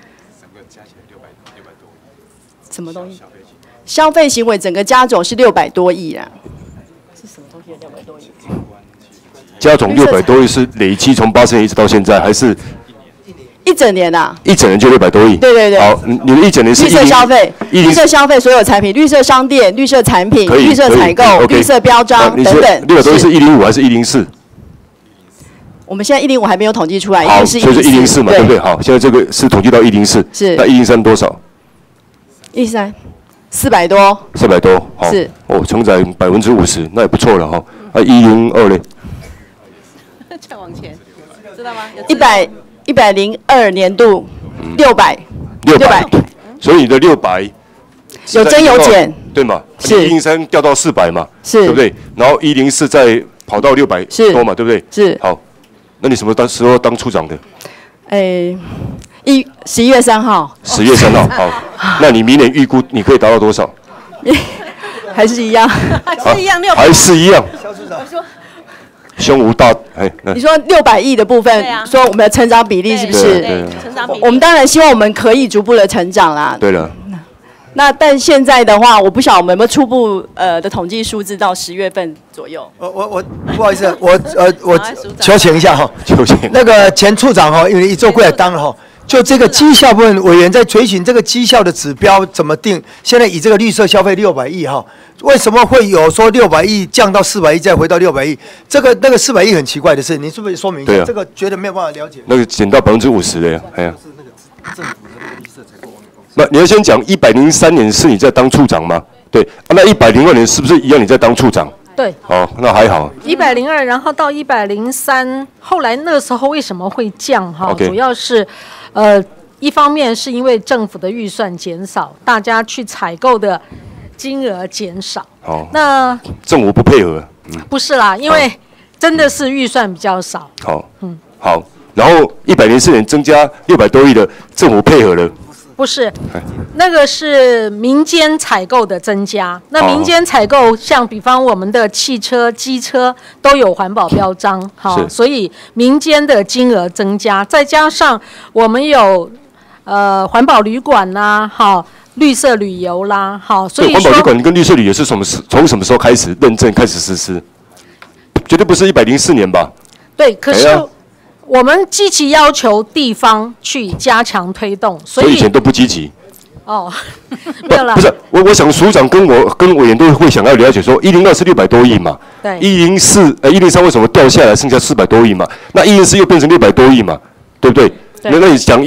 什么东西？消费行为整个加总是600多亿啦。是什么东西的600多亿？
加总600多亿是累积从80年一直到现在，还是
一整年啊？
一整年就600多亿。
对对对。
好，你的一整年是
绿色消费、绿色消费所有产品、绿色商店、绿色产品、绿色采购、绿色标章等等。
600多亿是105还是104？
我们现在105还没有统计出来，
好，
所
以是104嘛，对不对？好，现在这个是统计到104。
是。
那103多少
？13400多。
400多，好。
是。
哦，成长50%，那也不错了哈。啊，102嘞？
再往前，知道吗
？102年度600，
所以你的600
有增有减，
对吗？
是
103掉到400嘛，
是，
对不对？然后104再跑到600多嘛，对不对？
是。
好，那你什么时候当处长的
？11月3号。
10月3号，好。那你明年预估你可以达到多少？
还是一样。
还是一样600。
还是一样。胸无大，
你说600亿的部分，说我们的成长比例是不是？
对，成长比例。
我们当然希望我们可以逐步的成长啦。
对了。
那但现在的话，我不晓得我们有没有初步的统计数字到10月份左右。
我不好意思，我求请一下哈，
求请。
那个前处长哈，因为一做过来当了哈。就这个绩效部分，委员在追寻这个绩效的指标怎么定？现在以这个绿色消费600亿哈，为什么会有说600亿降到400亿再回到600亿？那个400亿很奇怪的事，你是不是说明一下？这个觉得没有办法了解。
那个减到50%的呀，哎呀。那你要先讲103年是你在当处长吗？对，那102年是不是一样你在当处长？
对。
哦，那还好。
102，然后到103，后来那时候为什么会降？哈，主要是。一方面是因为政府的预算减少，大家去采购的金额减少。
哦，
那
政府不配合？
不是啦，因为真的是预算比较少。
好，好，然后104年增加600多亿的，政府配合了。
不是，那个是民间采购的增加。那民间采购，像比方我们的汽车、机车都有环保标章，好，所以民间的金额增加，再加上我们有环保旅馆呐，好， 绿色旅游啦，好，所以
环保旅馆跟绿色旅游是从什么时候开始认证开始实施？绝对不是104年吧？
对，可是我们积极要求地方去加强推动，所以
以前都不积极。
哦，没有啦。
不是，我想署长跟委员都会想要了解说，102是600多亿嘛，
对
，103为什么掉下来剩下400多亿嘛？那104又变成600多亿嘛，对不对？那你讲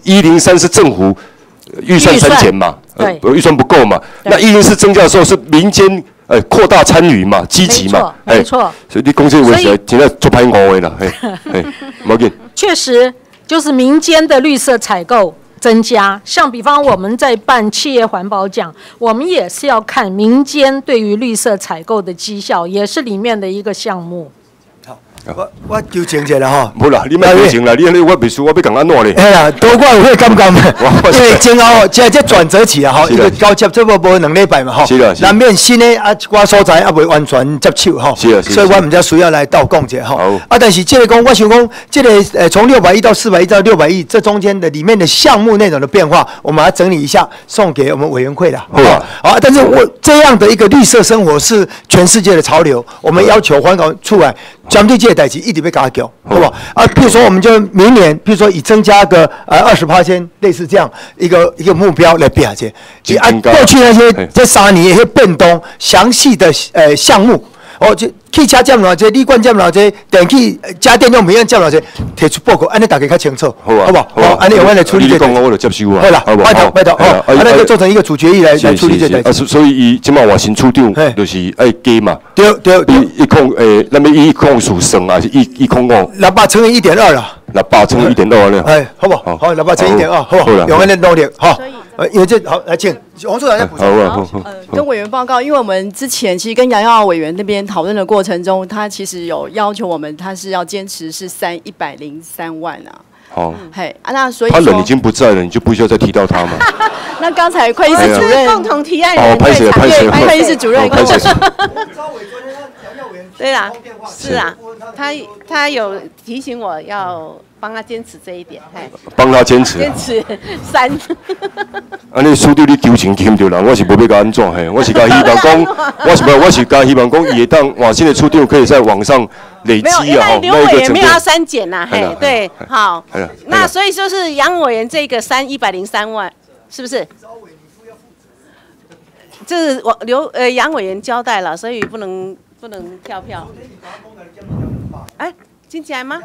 103是政府预算删减嘛？预算不够嘛？那104增加的时候是民间扩大参与嘛，积极嘛？
没错。
所以你公司为什么现在做歹5位了？没紧。
确实，就是民间的绿色采购增加，像比方我们在办企业环保奖，我们也是要看民间对于绿色采购的绩效，也是里面的一个项目。
我纠正一下哈，
无啦，你莫纠正啦，你我秘书我要讲安怎咧？
哎呀，多怪有会感觉，因为今后这转折期啊，吼，因为交接这无2礼拜嘛，吼，难免新的一寡所在未完全接手吼，所以我们才需要来倒讲一下吼。但是这个我想讲，这个从600亿到400亿到600亿，这中间的里面的项目内容的变化，我们来整理一下，送给我们委员会啦。好，但是这样的一个绿色生活是全世界的潮流，我们要求环保出来。针对这个代志一直要加强，好不好？譬如说，我们就明年，譬如说以增加个20%，类似这样一个目标来变去。过去那些这3年一些变动，详细的项目，就汽车占偌济，铝罐占偌济，电器家电用品占偌济，提出报告，安尼大家较清楚，好不好？好，安尼我来处理这个。你讲我就接受啊。好啦，拜托，安尼就做成一个主决议来处理这个。
所以伊即马换新处长，就是爱加嘛。对，那么1数算还是105？600
乘以1.2啦。
600乘以1.2呢？
好不好？好，600乘以1.2，好不好？用安尼努力，好。因为这好来请王处长再补充。
跟委员报告，因为我们之前其实跟杨耀委员那边讨论的过程中，他其实有要求我们，他是要坚持是103万啊。
哦，
那所以
他人已经不在了，你就不需要再提到他嘛。
那刚才会议室主任
共同提案人会
会议室主任跟我说。
对啦，是啊，他有提醒我要帮他坚持这一点，
帮他坚持
3。
安尼输掉你求情欠着人，我是无要甲安怎嘿，我是甲希望讲，我是甲希望讲，伊会当换新的处长可以在网上累积啊，
刘委员没有要删减呐，对，好，那所以就是杨委员这个103万，是不是？这是杨委员交代了，所以不能跳票。听起来吗？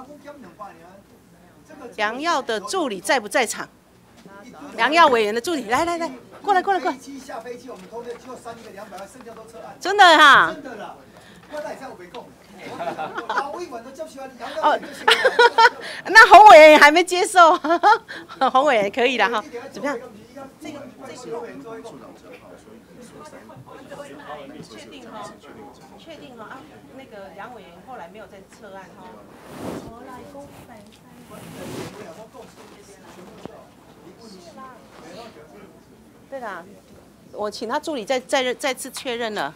杨耀的助理在不在场？杨耀委员的助理，来，过来。真的哈？真的啦。那洪委员还没接受，洪委员可以了哈，怎么样？这个确定哈那个杨委员后来没有再撤案哈。对啦，我请他助理再次确认了，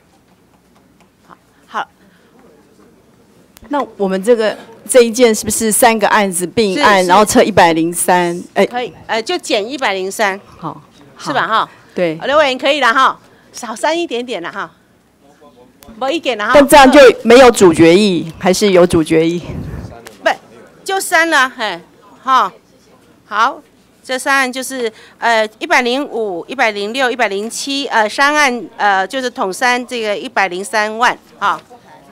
好。
那我们这一件是不是3个案子并案，然后撤103？
可以，就减103，
好，
是吧？哈，
对，
刘委员可以了哈，少删一点点了哈，没一点了哈。
但这样就没有主决议，还是有主决议？
不，就删了，好。这3案就是105、106、107，3案就是统删这个103万，好。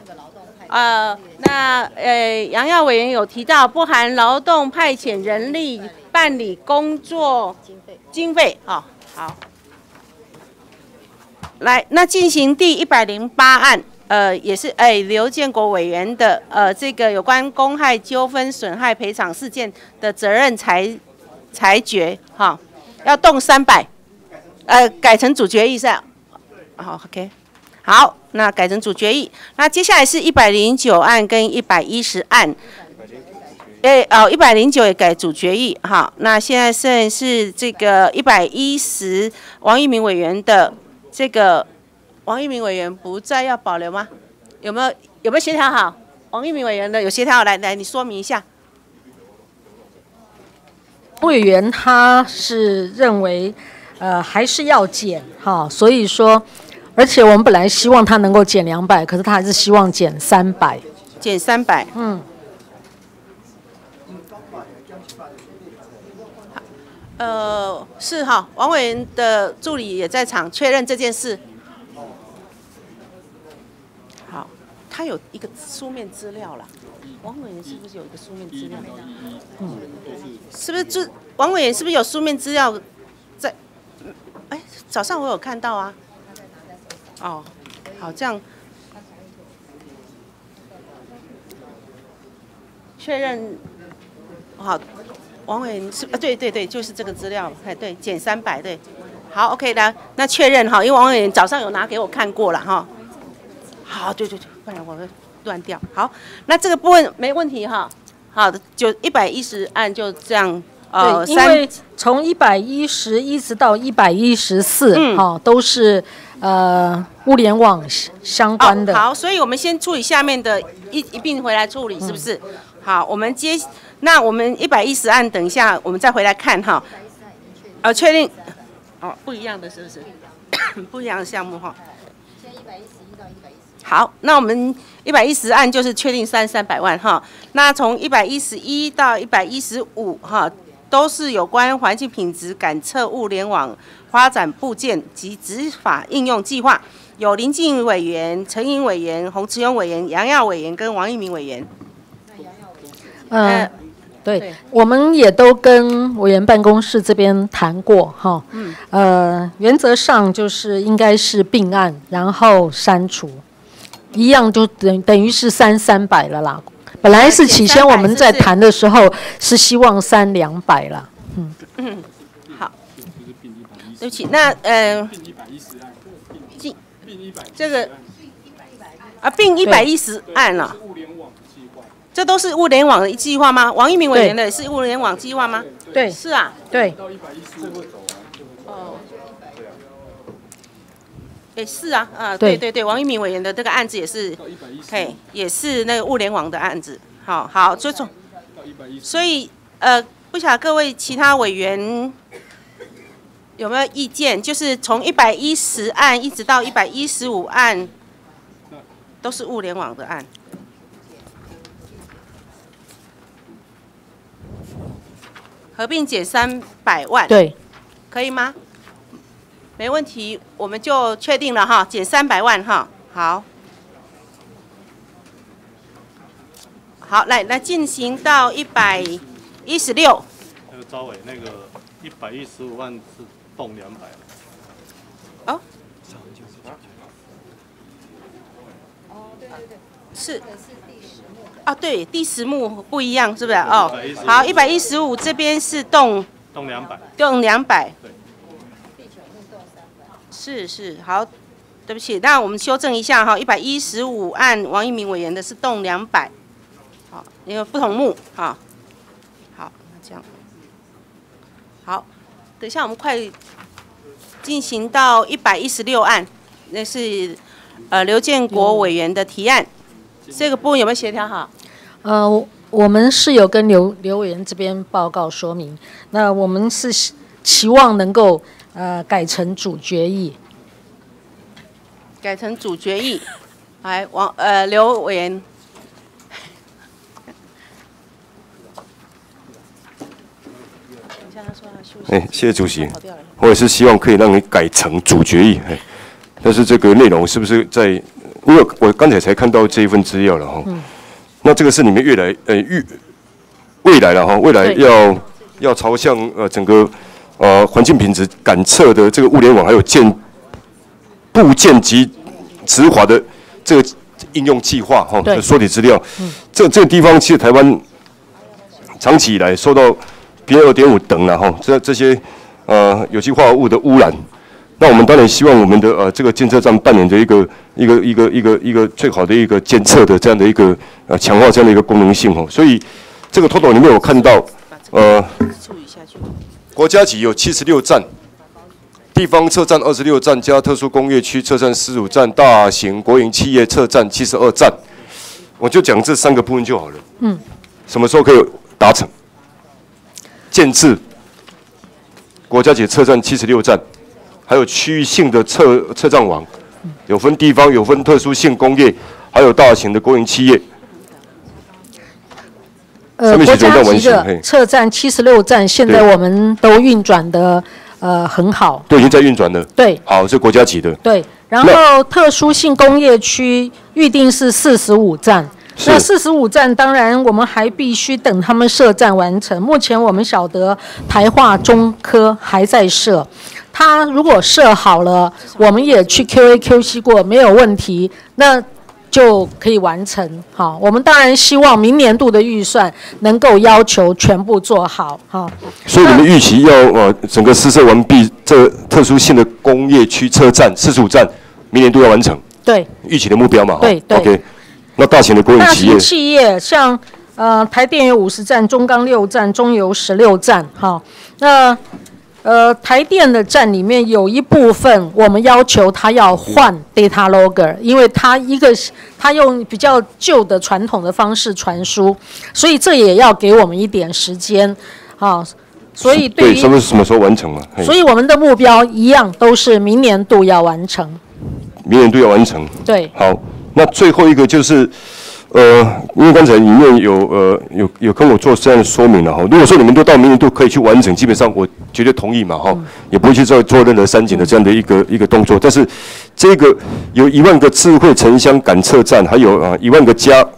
那杨耀委员有提到不含劳动派遣人力办理工作经费，好。来，那进行第108案，也是刘建国委员的这个有关公害纠纷损害赔偿事件的责任裁决，要动300，改成主决议上，好 ，OK。好，那改成主决议。那接下来是109案跟110案，109也改主决议。好，那现在剩是这个110王一鸣委员的这个，王一鸣委员不在，要保留吗？有没有协调好？王一鸣委员的有协调好，来，你说明一下。
委员他是认为， 还是要减哈，所以说，而且我们本来希望它能够减200，可是他还是希望减300，
减300，是哈，王委员的助理也在场，确认这件事。好，他有一个书面资料啦。王委员是不是有一个书面资料？是不是王委员是不是有书面资料在？哎，早上我有看到啊。哦，好，这样确认好。王委员是对，就是这个资料，哎，对，减300，对，好 ，OK 的，那确认哈，因为王委员早上有拿给我看过了哈，好，对，不然我会乱掉，好，那这个部分没问题哈，好的，就110案就这样，
对，因为从110一直到114，都是物联网相关的。
好，所以我们先处理下面的一并回来处理，是不是？好，我们那我们110案，等一下我们再回来看哈。确定，不一样的是不是？不一样的项目哈。现在111到114。好，那我们110案就是确定300万哈。那从111到115哈，都是有关环境品质感测物联网发展部件及执法应用计划，有林静委员、陈颖委员、洪慈庸委员、杨耀委员跟王一鸣委员。
对，我们也都跟委员办公室这边谈过哈，原则上就是应该是并案，然后删除，一样就等于是300了啦。本来是起先我们在谈的时候是希望200啦，
好，对不起，那这个并110案了。这都是物联网的计划吗？王一鸣委员的也是物联网计划吗？
对，
是啊，
对。
是啊，对，王一鸣委员的这个案子也是，也是那个物联网的案子。好，就从，所以不晓得各位其他委员有没有意见？就是从110案一直到115案，都是物联网的案。合并减300万，
对，
可以吗？没问题，我们就确定了哈，减300万哈。好，来进行到116。
那个招委，那个115万是动200。
哦，是。对，第10目不一样，是不是？好，115这边是动200，是，好，对不起，那我们修正一下哈，115案王一鸣委员的是动200，好，因为不同目哈，好，那这样，好，等一下我们快进行到116案，那是刘建国委员的提案。这个部分有没有协调好？
我们是有跟刘委员这边报告说明，那我们是期望能够改成主决议。
改成主决议，来刘委员。
谢谢主席，我也是希望可以让你改成主决议，但是这个内容是不是在？因为我刚才才看到这一份资料了哈，那这个是你们未来了哈，未来要朝向整个环境品质感测的这个物联网，还有部件及执法的这个应用计划哈的缩体资料，这个地方其实台湾长期以来受到 PM2.5 等了哈，这些有机化合物的污染。 那我们当然希望我们的这个监测站扮演着一个最好的一个监测的这样的一个强化这样的一个功能性哦，所以这个 total 里面我看到国家级有76站，地方测站26站，加特殊工业区测站15站，大型国营企业测站72站，我就讲这3个部分就好了。什么时候可以达成？建制国家级车站76站，还有区域性的车站网，有分地方，有分特殊性工业，还有大型的国营企业。
国家级的车站76站，现在我们都运转的很好，
都已经在运转了。
对，
好，是国家级的。
对，然后特殊性工业区预定是45站。那45站，当然我们还必须等他们设站完成。目前我们晓得台化、中科还在设，它如果设好了，我们也去 QA、QC 过，没有问题，那就可以完成。好，我们当然希望明年度的预算能够要求全部做好。好，
所以你们预期要整个施设完毕，这特殊性的工业区车站45站，明年度要完成。
对，
预期的目标嘛。
对对。
OK。那大型的国营企业，
大型企业像台电有50站，中钢6站，中油16站，哈。那台电的站里面有一部分我们要求它要换 data logger， 因为它用比较旧的传统的方式传输，所以这也要给我们一点时间，好。所以对于
什么时候完成嘛？
所以我们的目标一样都是明年度要完成。
明年度要完成。对。好。那最后一个就是，因为刚才里面有跟我做这样的说明了哈。如果说你们都到明年度可以去完成，基本上我绝对同意嘛哈，也不会去做任何删减的这样的一个动作。但是这个有1万个智慧城乡感测站，还有1万个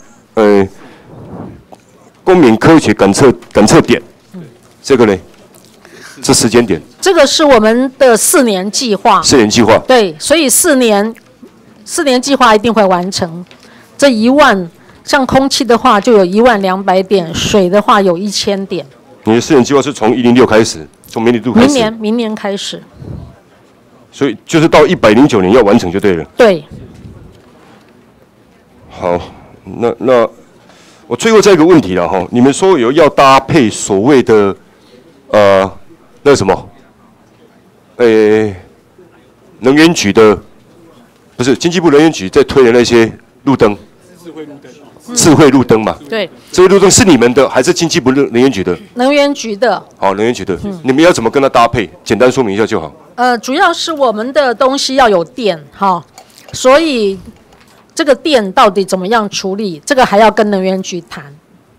公民科学感测点，这个呢，这时间点。
这个是我们的4年计划。
4年计划。
对，所以4年计划一定会完成。这1万，像空气的话就有12000点，水的话有1000点。
你的4年计划是从106开始，从明年度开始。
明年开始。
所以就是到109年要完成就对了。
对。
好，那我最后再一个问题了哈，你们说要搭配所谓的那什么，能源局的。不是经济部能源局在推的那些路灯，智慧路灯嘛？
对，
智慧路灯是你们的还是经济部能源局的？
能源局的。
好，能源局的，你们要怎么跟它搭配？简单说明一下就好。
主要是我们的东西要有电哈，所以这个电到底怎么样处理，这个还要跟能源局谈。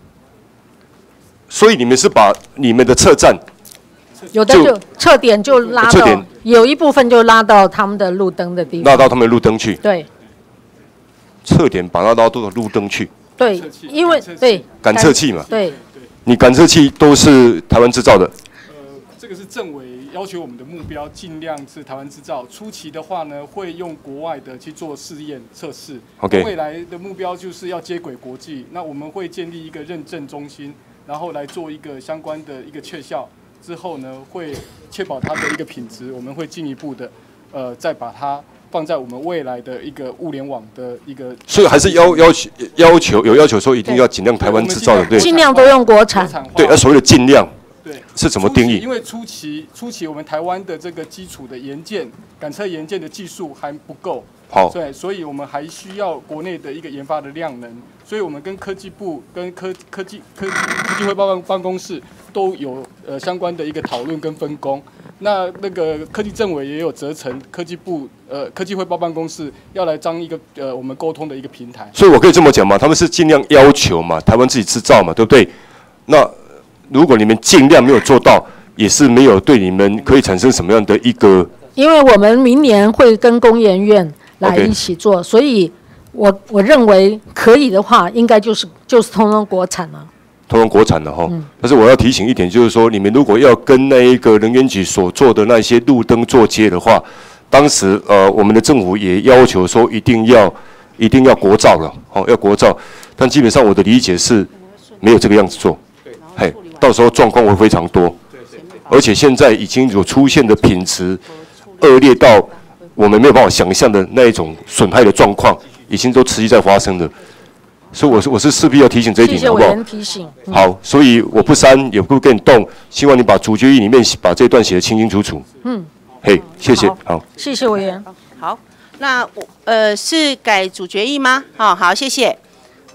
所以你们是把你们的测站。
有的就测点就拉到，有一部分就拉到他们的路灯的地方。
拉到他们的路灯去。
对。
测点把它拉到路灯去。
对，因为对。
感测器嘛。
对。
你感测器都是台湾制造的。
这个是政委要求我们的目标，尽量是台湾制造。初期的话呢，会用国外的去做试验测试。
OK。
未来的目标就是要接轨国际，那我们会建立一个认证中心，然后来做一个相关的一个确效。之后呢，会确保它的一个品质，我们会进一步的，再把它放在我们未来的一个物联网的一个。所
以还是要求说一定要尽量台湾制造的，对。
尽量都用国产。
对，所谓的尽量。对。是怎么定义？
因为初期我们台湾的这个基础的感测元件的技术还不够。
好。
对，所以我们还需要国内的一个研发的量能，所以我们跟科技部跟科技会办公室。都有相关的一个讨论跟分工，那个科技政委也有责成科技部科技汇报办公室要来当一个我们沟通的一个平台。
所以我可以这么讲嘛，他们是尽量要求嘛，台湾自己制造嘛，对不对？那如果你们尽量没有做到，也是没有对你们可以产生什么样的一个？
因为我们明年会跟工研院来一起做，所以我认为可以的话，应该就是通通国产了。
通通国产的哈，但是我要提醒一点，就是说，你们如果要跟那一个能源局所做的那些路灯做接的话，当时我们的政府也要求说一定要国造了，要国造，但基本上我的理解是没有这个样子做，嘿，到时候状况会非常多，而且现在已经有出现的品质恶劣到我们没有办法想象的那一种损害的状况，已经都持续在发生的。所以我是势必要提醒这一点，好不好？
谢谢委员提醒。
好，所以我不删也不跟你动，希望你把主决议里面把这段写得清清楚楚。嘿，谢谢。好，
谢谢委员。
好，那是改主决议吗？好，谢谢。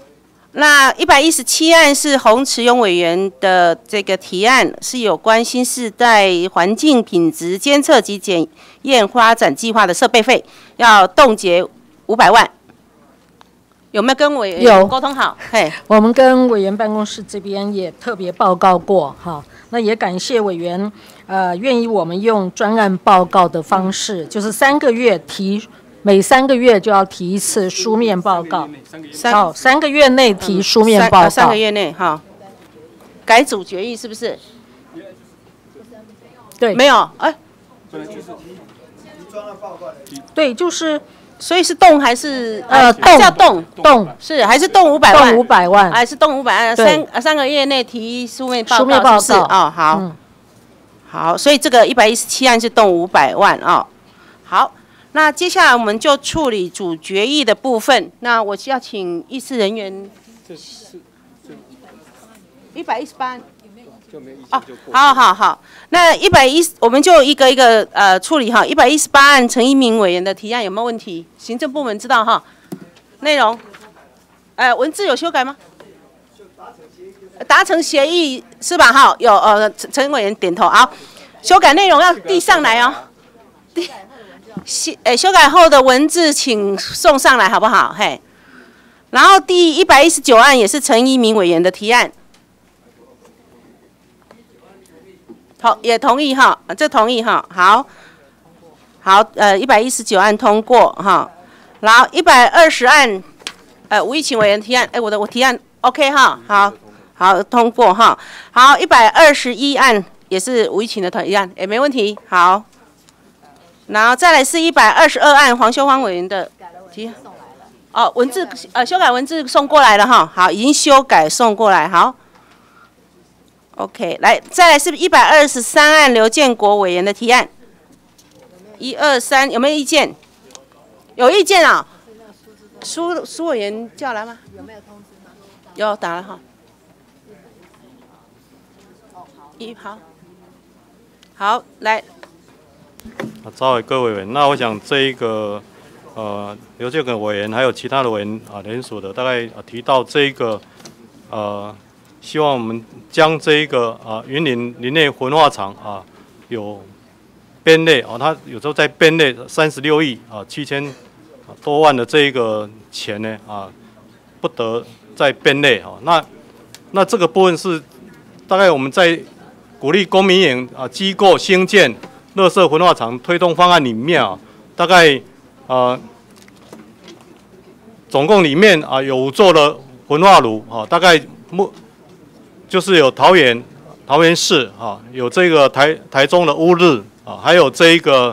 那117案是洪慈庸委员的这个提案，是有关新世代环境品质监测及检验发展计划的设备费，要冻结500万。有没有跟委员沟通好？嘿，
我们跟委员办公室这边也特别报告过哈。那也感谢委员，愿意我们用专案报告的方式，就是3个月每3个月就要提一次书面报告。3个月内提书面报告。
3个月内哈。改组决议是不是？
对。
没有，哎。
对，就是。
所以是动还是
动
要动是还是动500万？
动500万，
还是动500万？3个月内提书面报告，是不是？哦，好，好，所以这个117案是动500万哦。好，那接下来我们就处理主决议的部分。那我需要请议事人员。118案。哦，好，那我们就一个一个处理哈。118案陈一鸣委员的提案有没有问题？行政部门知道哈。内容，文字有修改吗？达成协议是吧？哈，有陈委员点头。好，修改内容要递上来哦。修改后的文字请送上来好不好？嘿。然后第119案也是陈一鸣委员的提案。也同意哈，这同意哈，好，119案通过哈，然后120案，吴益请委员提案，我提案 OK 哈，好通过哈，好121案也是吴益请的提案，没问题，好，然后再来是122案黄修芳委员的提案，文字修改文字送过来了哈，好，已经修改送过来，好。OK， 来，再来是123案刘建国委员的提案，1、2、3，有没有意见？有意见啊？苏委员叫来吗？有没有通知吗？有打了哈。好，来。
赵伟各位委员，那我想这一个刘建国委员还有其他的委员联署的，大概提到这一个希望我们将这一个云林林内焚化厂有编列它有时候在编列36亿7000多万的这一个钱呢不得再编列那这个部分是大概我们在鼓励公民营机构兴建垃圾焚化厂推动方案里面大概总共里面有5座的焚化炉大概就是有桃园市有这个台中的乌日还有这一个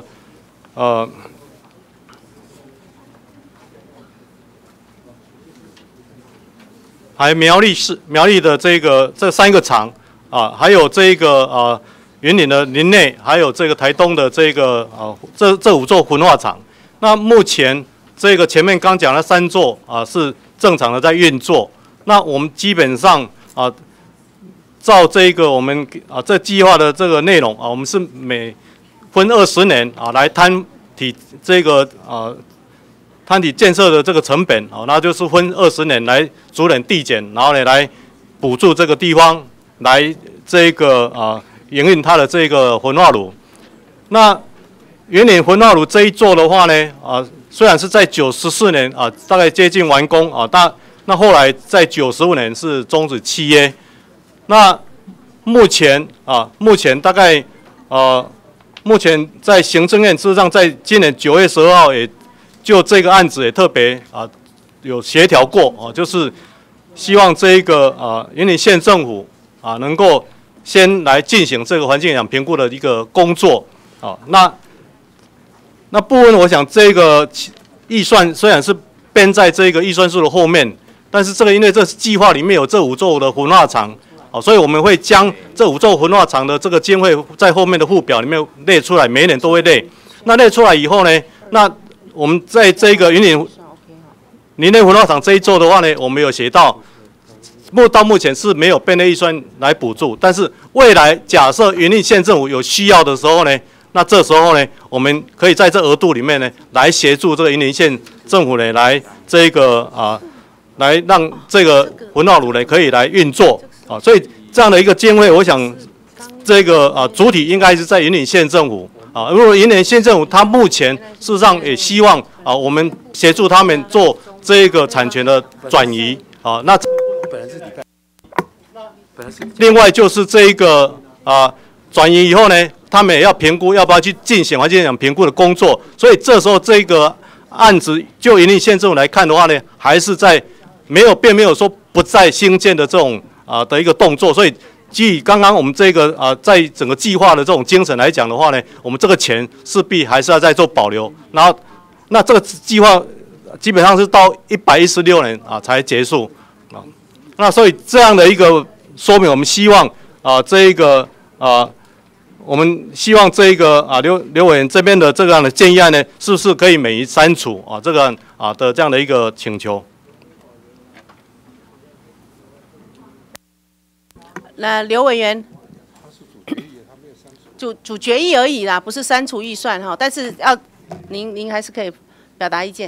还有苗栗的这3个厂还有这个云林的林内，还有这个台东的这个这5座焚化厂。那目前这个前面刚讲的3座是正常的在运作，那我们基本上照这个我们这计划的这个内容我们是每分20年来摊体这个摊体建设的这个成本那就是分20年来逐年递减，然后呢来补助这个地方来这个营运它的这个焚化炉。那云林焚化炉这一座的话呢虽然是在94年大概接近完工那后来在95年是终止契约。那目前大概目前在行政院事实上在今年9月12号也就这个案子也特别有协调过就是希望这一个云林县政府能够先来进行这个环境影响评估的一个工作那部分我想这个预算虽然是编在这个预算书的后面，但是这个因为这计划里面有这5座的焚化厂所以我们会将这5座焚化厂的这个经费在后面的附表里面列出来，每一年都会列。那列出来以后呢，那我们在这个云林内焚化厂这一座的话呢，我们有写到，到目前是没有编列预算来补助，但是未来假设云林县政府有需要的时候呢，那这时候呢，我们可以在这额度里面呢来协助这个云林县政府呢来这个来让这个焚化炉呢可以来运作啊，所以这样的一个经费，我想这个主体应该是在云林县政府啊。如果云林县政府它目前事实上也希望我们协助他们做这个产权的转移啊。那另外就是这个转移以后呢，他们也要评估要不要去进行环境影响评估的工作。所以这时候这个案子就云林县政府来看的话呢，还是在并没有说不再兴建的这种的一个动作。所以基于刚刚我们这个在整个计划的这种精神来讲的话呢，我们这个钱势必还是要再做保留。然后那这个计划基本上是到116年才结束啊。那所以这样的一个说明，我们希望我们希望这个刘委员这边的这样的建议案呢，是不是可以免于删除这个的这样的一个请求？
那刘委员，主决议而已啦，不是删除预算哈，但是您还是可以表达意见。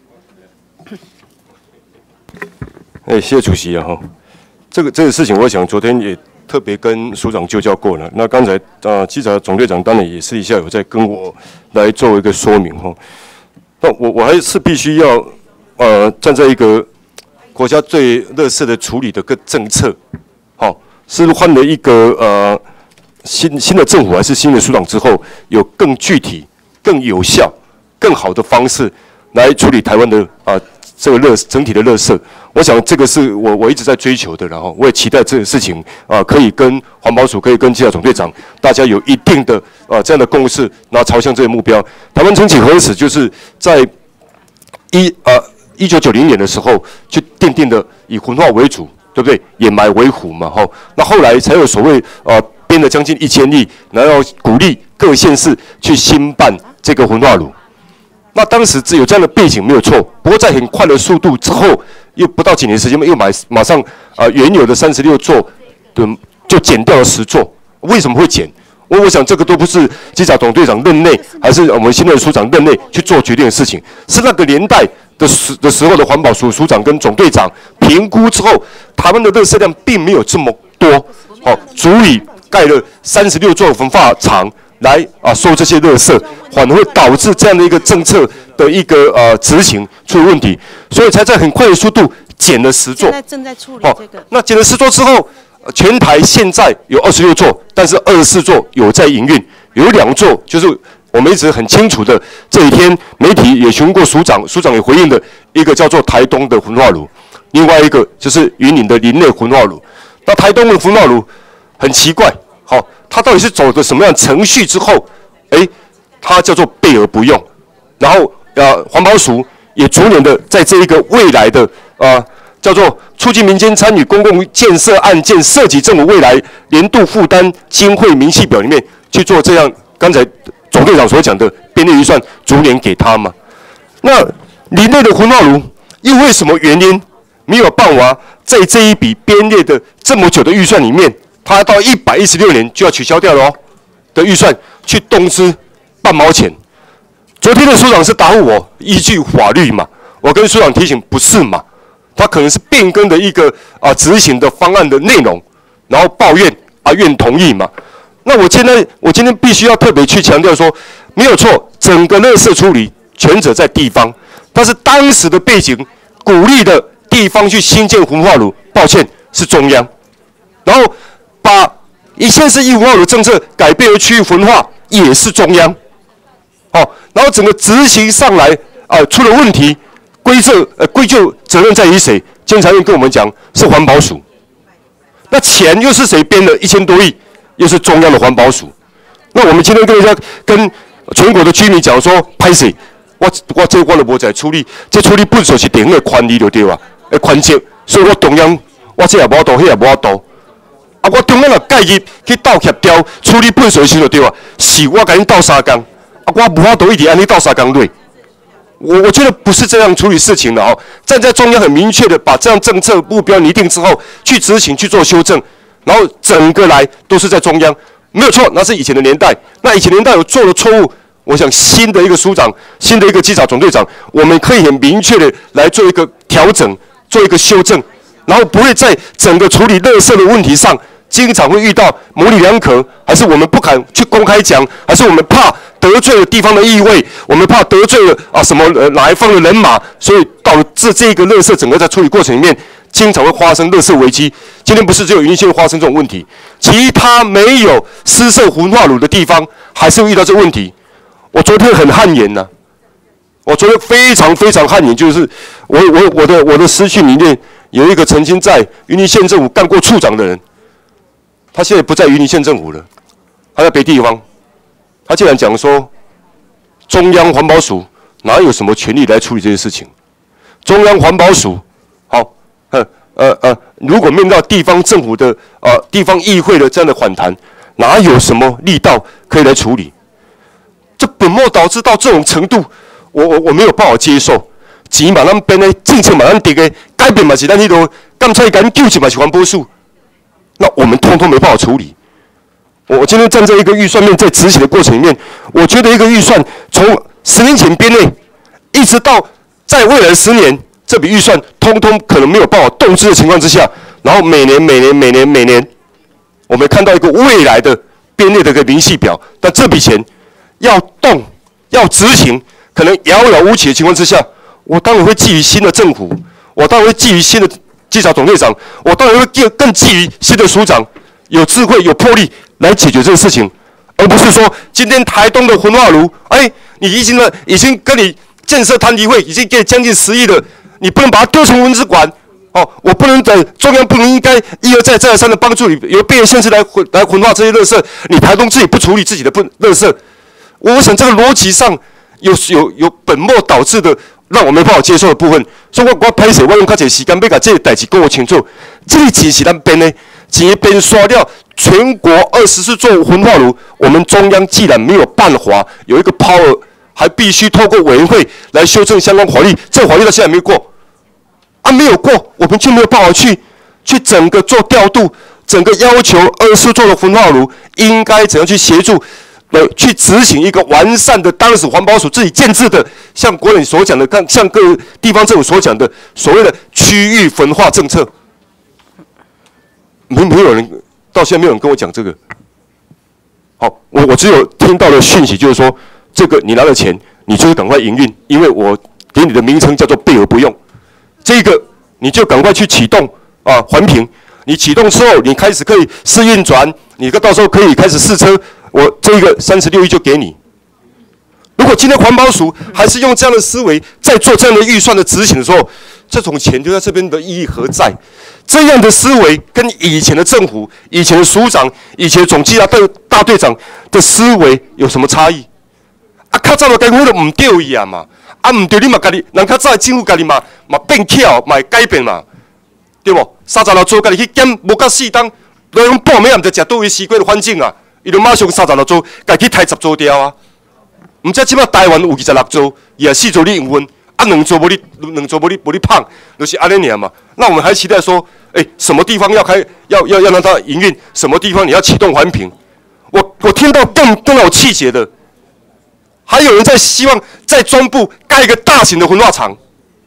谢谢主席哈，这个事情，我想昨天也特别跟署长就教过了。那刚才稽查总队长当然也私底下有在跟我来做一个说明哈。那我还是必须要站在一个国家对垃圾的处理的个政策，是换了一个新的政府还是新的署长之后，有更具体、更有效、更好的方式来处理台湾的这个整体的垃圾。我想这个是我一直在追求的，然后我也期待这个事情可以跟环保署，可以跟稽查总队长，大家有一定的这样的共识，然后朝向这个目标。台湾曾几何时就是在1990年的时候就奠定的以焚化为主，对不对？掩埋为虎嘛，那后来才有所谓编了将近1000亿，然后鼓励各县市去兴办这个焚化炉。那当时只有这样的背景没有错，不过在很快的速度之后，又不到几年时间，又马上原有的36座就减掉了10座。为什么会减？我想这个都不是稽查总队长任内，还是我们新任署长任内去做决定的事情，是那个年代的时候的环保署署长跟总队长评估之后，台湾的垃圾量并没有这么多，足以盖了36座焚化厂来收这些垃圾，反而会导致这样的一个政策的一个执行出了问题，所以才在很快的速度减了10座。
现在正在处理这个。
那减了10座之后，全台现在有26座，但是24座有在营运，有2座就是我们一直很清楚的，这几天媒体也询问过署长，署长也回应的一个叫做台东的焚化炉，另外一个就是云林的林内焚化炉。那台东的焚化炉很奇怪，它到底是走的什么样程序之后，它叫做备而不用，然后环保署也逐年的在这一个未来的叫做促进民间参与公共建设案件涉及政府未来年度负担经费明细表里面去做这样刚才总队长所讲的编列预算，逐年给他嘛。那林内的焚化炉又为什么原因没有办法在这一笔编列的这么久的预算里面，它到116年就要取消掉了的预算去动支半毛钱？昨天的署长是答复我依据法律嘛，我跟署长提醒不是嘛，他可能是变更的一个执行的方案的内容，然后抱怨院同意嘛。那我今天必须要特别去强调说，没有错，整个垃圾处理权责在地方，但是当时的背景鼓励的地方去新建焚化炉，抱歉是中央，然后把一县市焚化炉政策改变为区域焚化也是中央，然后整个执行上来出了问题，归咎责任在于谁？监察院跟我们讲是环保署，那钱又是谁编的1000多亿？又是中央的环保署。那我们今天跟全国的居民讲说，拍谁？我都无在处理，这处理本身是地方的权利就对啊，权责，所以我中央我这也无多，迄也无多。我中央若介入去斗协调处理本身的时就对啊，是我甲恁斗3工，我无法度一直安尼斗3工累。我觉得不是这样处理事情的站在中央很明确的把这样政策目标拟定之后，去执行去做修正。然后整个来都是在中央，没有错，那是以前的年代。那以前年代有做了错误，我想新的一个署长，新的一个稽查总队长，我们可以很明确的来做一个调整， 做一个修正，然后不会在整个处理垃圾的问题上，经常会遇到模棱两可，还是我们不敢去公开讲，还是我们怕得罪了地方的议会，我们怕得罪了什么哪一方的人马，所以导致这个垃圾整个在处理过程里面，经常会发生垃圾危机。今天不是只有云林县发生这种问题，其他没有施设焚化炉的地方，还是会遇到这个问题。我昨天很汗颜呐、我昨天非常非常汗颜，就是我的私讯里面有一个曾经在云林县政府干过处长的人，他现在不在云林县政府了，他在别地方。他竟然讲说，中央环保署哪有什么权利来处理这些事情？中央环保署，好，如果面到地方政府的地方议会的这样的反弹，哪有什么力道可以来处理？这本末倒置到这种程度，我没有办法接受。钱嘛，咱编的政策嘛，咱定的改变嘛是咱迄个，干脆赶紧救济嘛是环保署，那我们通通没办法处理。我今天站在一个预算面在执行的过程里面，我觉得一个预算从10年前编内，一直到在未来10年，这笔预算通通可能没有办法动支的情况之下，然后每年，我们看到一个未来的编内的一个明细表，但这笔钱要动要执行，可能遥遥无期的情况之下，我当然会寄予新的政府，我当然会寄予新的稽查总队长，我当然会更寄予新的署长，有智慧有魄力来解决这个事情，而不是说今天台东的焚化炉，你已经跟你建设团体会已经给将近10亿了，你不能把它丢成文资馆，我不能在中央不能应该一而再再而三的帮助你，由别的县市来焚化这些垃圾，你台东自己不处理自己的垃圾，我想这个逻辑上有本末倒置的，让我没办法接受的部分，所以我拍摄，我用较侪时间要把这个代志讲清楚。这个钱是咱编的，钱编刷掉全国24座焚化炉，我们中央既然没有办法有一个 power， 还必须透过委员会来修正相关法律，这个法律到现在没过，没有过，我们就没有办法去整个做调度，整个要求24座的焚化炉应该怎样去协助。去执行一个完善的当时环保署自己建制的，像国人所讲的，像各地方政府所讲的所谓的区域焚化政策，没有人到现在没有人跟我讲这个。好，我只有听到的讯息就是说，这个你拿了钱，你就是赶快营运，因为我给你的名称叫做备而不用，这个你就赶快去启动环评，你启动之后，你开始可以试运转，你到时候可以开始试车。我这个36亿就给你。如果今天环保署还是用这样的思维在做这样的预算的执行的时候，这种钱就在这边的意义何在？这样的思维跟以前的政府、以前的署长、以前的总稽查大队长的思维有什么差异？较早的根本就唔对伊嘛，唔对你嘛家己，人较早的政府家己嘛变巧，嘛会改变嘛，对不？30六做家己去减，无到4档，来用报名也唔得食倒位西瓜的环境啊。伊就马上30六座，家己抬10座掉啊！唔知即摆台湾有26座，也4座你用温，2座无你胖，就是安尼尔嘛。那我们还期待说，什么地方要让它营运，什么地方你要启动环评？我听到更让我气结的，还有人在希望在中部盖一个大型的焚化厂。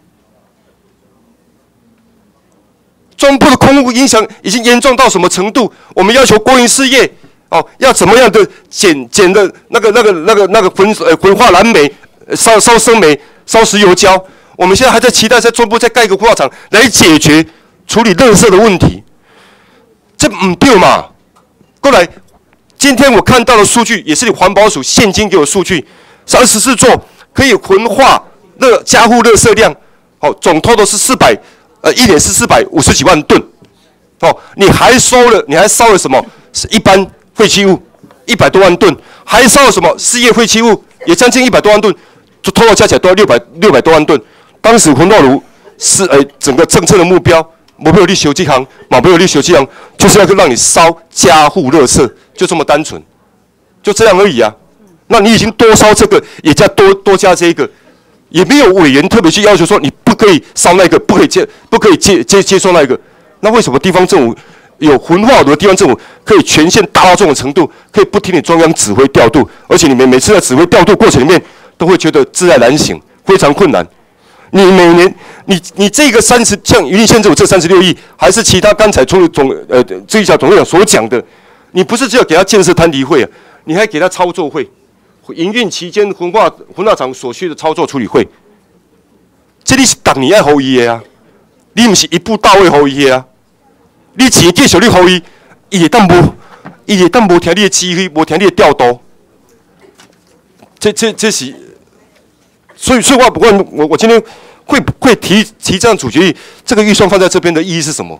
中部的空污影响已经严重到什么程度？我们要求国营事业。要怎么样的减的那个焚化燃煤、烧生煤、烧石油焦？我们现在还在期待在中部再盖一个焚化厂来解决处理垃圾的问题，这唔对嘛？过来，今天我看到的数据也是环保署现今给我数据，24座可以焚化家户垃圾量，总total是1年是450几万吨，你还烧了什么？是一般废弃物100多万吨，还烧了什么事业废弃物，也将近100多万吨，就total加起来都要600多万吨。当时焚化炉是整个政策的目标，没有你修这行，没有你修这行，就是要让你烧家户垃圾，就这么单纯，就这样而已啊。那你已经多烧这个，也加多加这个，也没有委员特别去要求说你不可以烧那个，不可以接收那个。那为什么地方政府？有焚化炉的地方政府可以权限大到这种程度，可以不听你中央指挥调度，而且你们每次在指挥调度过程里面都会觉得自在难行，非常困难。你每年你这个像云林县政府这36亿，还是其他刚才这一小总队长所讲的，你不是只有给他建设摊提会啊，你还给他操作会，营运期间焚化厂所需的操作处理会，这你是逐年要予伊的啊，你不是一步到位予伊的啊，你钱继续你予伊，伊会当无听你的指挥，无听你的调度，这是，所以我今天会提这样主决议，这个预算放在这边的意义是什么？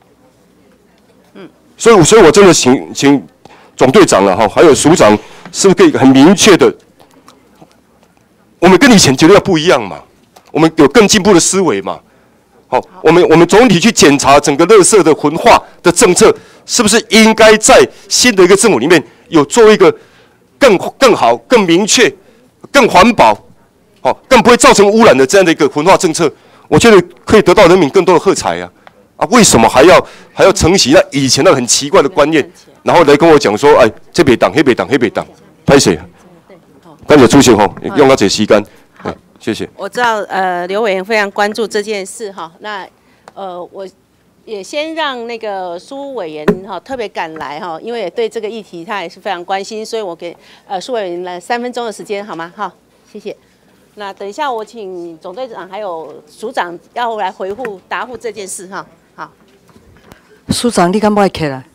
所以我真的请总队长了哈，还有署长，是不是可以很明确的，我们跟以前绝对要不一样嘛，我们有更进步的思维嘛。好，我们总体去检查整个垃圾的焚化的政策，是不是应该在新的一个政府里面有做一个更好、更明确、更环保，好，更不会造成污染的这样的一个焚化政策？我觉得可以得到人民更多的喝彩啊！为什么还要承袭那以前那很奇怪的观念，然后来跟我讲说，哎，这边党、那边党、那边党，拍谁？感谢主席吼，用到这时间。谢谢。我知道
刘委员非常关注这件事哈，那我也先让那个苏委员哈特别赶来哈，因为也对这个议题他也是非常关心，所以我给苏委员来3分钟的时间好吗？好，谢谢。那等一下我请总队长还有署长要来答复这件事哈。好，
署长你敢不爱起来？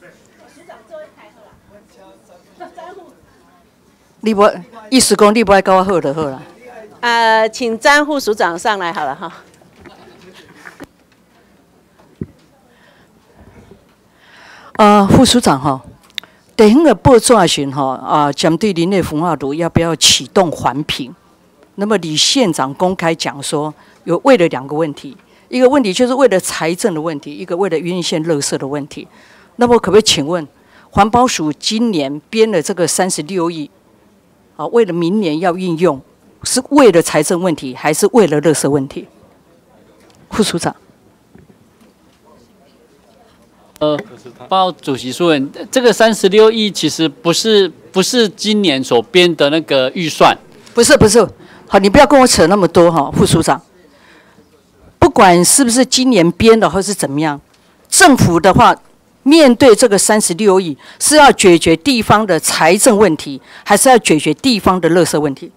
你不意思讲你不爱跟我好就好啦。
请詹副署长上来好了哈。
副署长哈，地方的报纸上哈针对林内焚化炉要不要启动环评，那么李县长公开讲说，有为了2个问题，一个问题就是为了财政的问题，一个为了云林县垃圾的问题。那么可不可以请问，环保署今年编了这个36亿，为了明年要运用？是为了财政问题，还是为了垃圾问题？副署长。
报主席书问，这个36亿其实不是今年所编的那个预算。
不是，好，你不要跟我扯那么多哈，副署长。不管是不是今年编的，或是怎么样，政府的话，面对这个36亿，是要解决地方的财政问题，还是要解决地方的垃圾问题？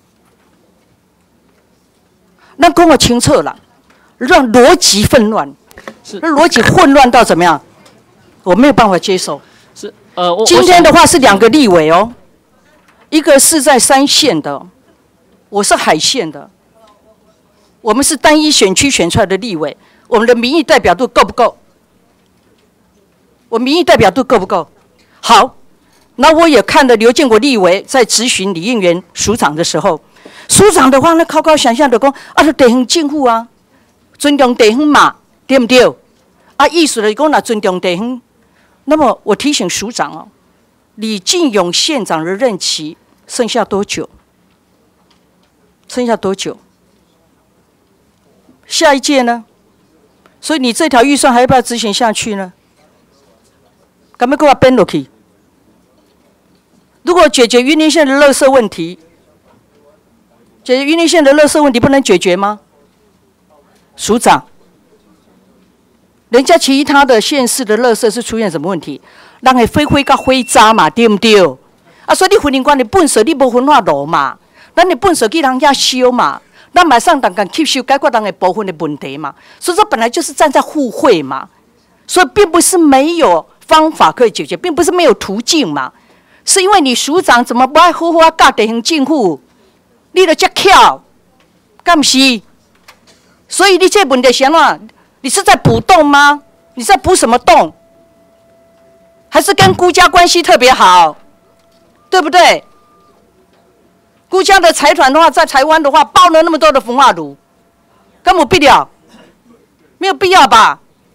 那跟我清楚了，让逻辑混乱，那逻辑混乱到怎么样？我没有办法接受。
是
今天的话是2个立委哦，一个是在3县的，我是海县的，我们是单一选区选出来的立委，我们的民意代表度够不够？我民意代表度够不够？好，那我也看了刘建国立委在质询李应元署长的时候。署长的话，那靠想象的讲，地方政府啊，尊重地方嘛，对不对？意思就是讲，那尊重地方。那么我提醒署长哦，李进勇县长的任期剩下多久？下一届呢？所以你这条预算还要不要执行下去呢？敢要给我编落去？如果解决云林县的垃圾问题，解决云林县的垃圾问题不能解决吗？署长，人家其他的县市的垃圾是出现什么问题？人会灰甲灰渣嘛，对不对？所以你云林县的粪扫你无焚化炉嘛，咱的粪扫去人家收嘛，咱马上当吸收解决人的部分的问题嘛。所以说本来就是站在互惠嘛，所以并不是没有方法可以解决，并不是没有途径嘛，是因为你署长怎么不爱好好教地方政府？你就这巧，敢不是？所以你这问题是怎样？你是在补洞吗？你在补什么洞？还是跟辜家关系特别好，对不对？辜家的财团的话，在台湾的话，包了那么多的焚化炉，根本必要，没有必要吧？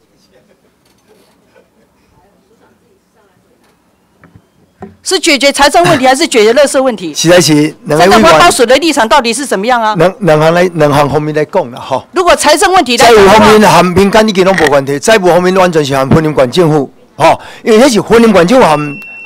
是解决财政问题还是解决垃圾问题？
实在是两位委员，
环保署的立场到底是怎么样啊？
两项方面来讲啦，吼。
如果财政问题
财务方面含民间已经拢无问题，财务方面完全是含云林县政府，吼，因为迄是云林县政府含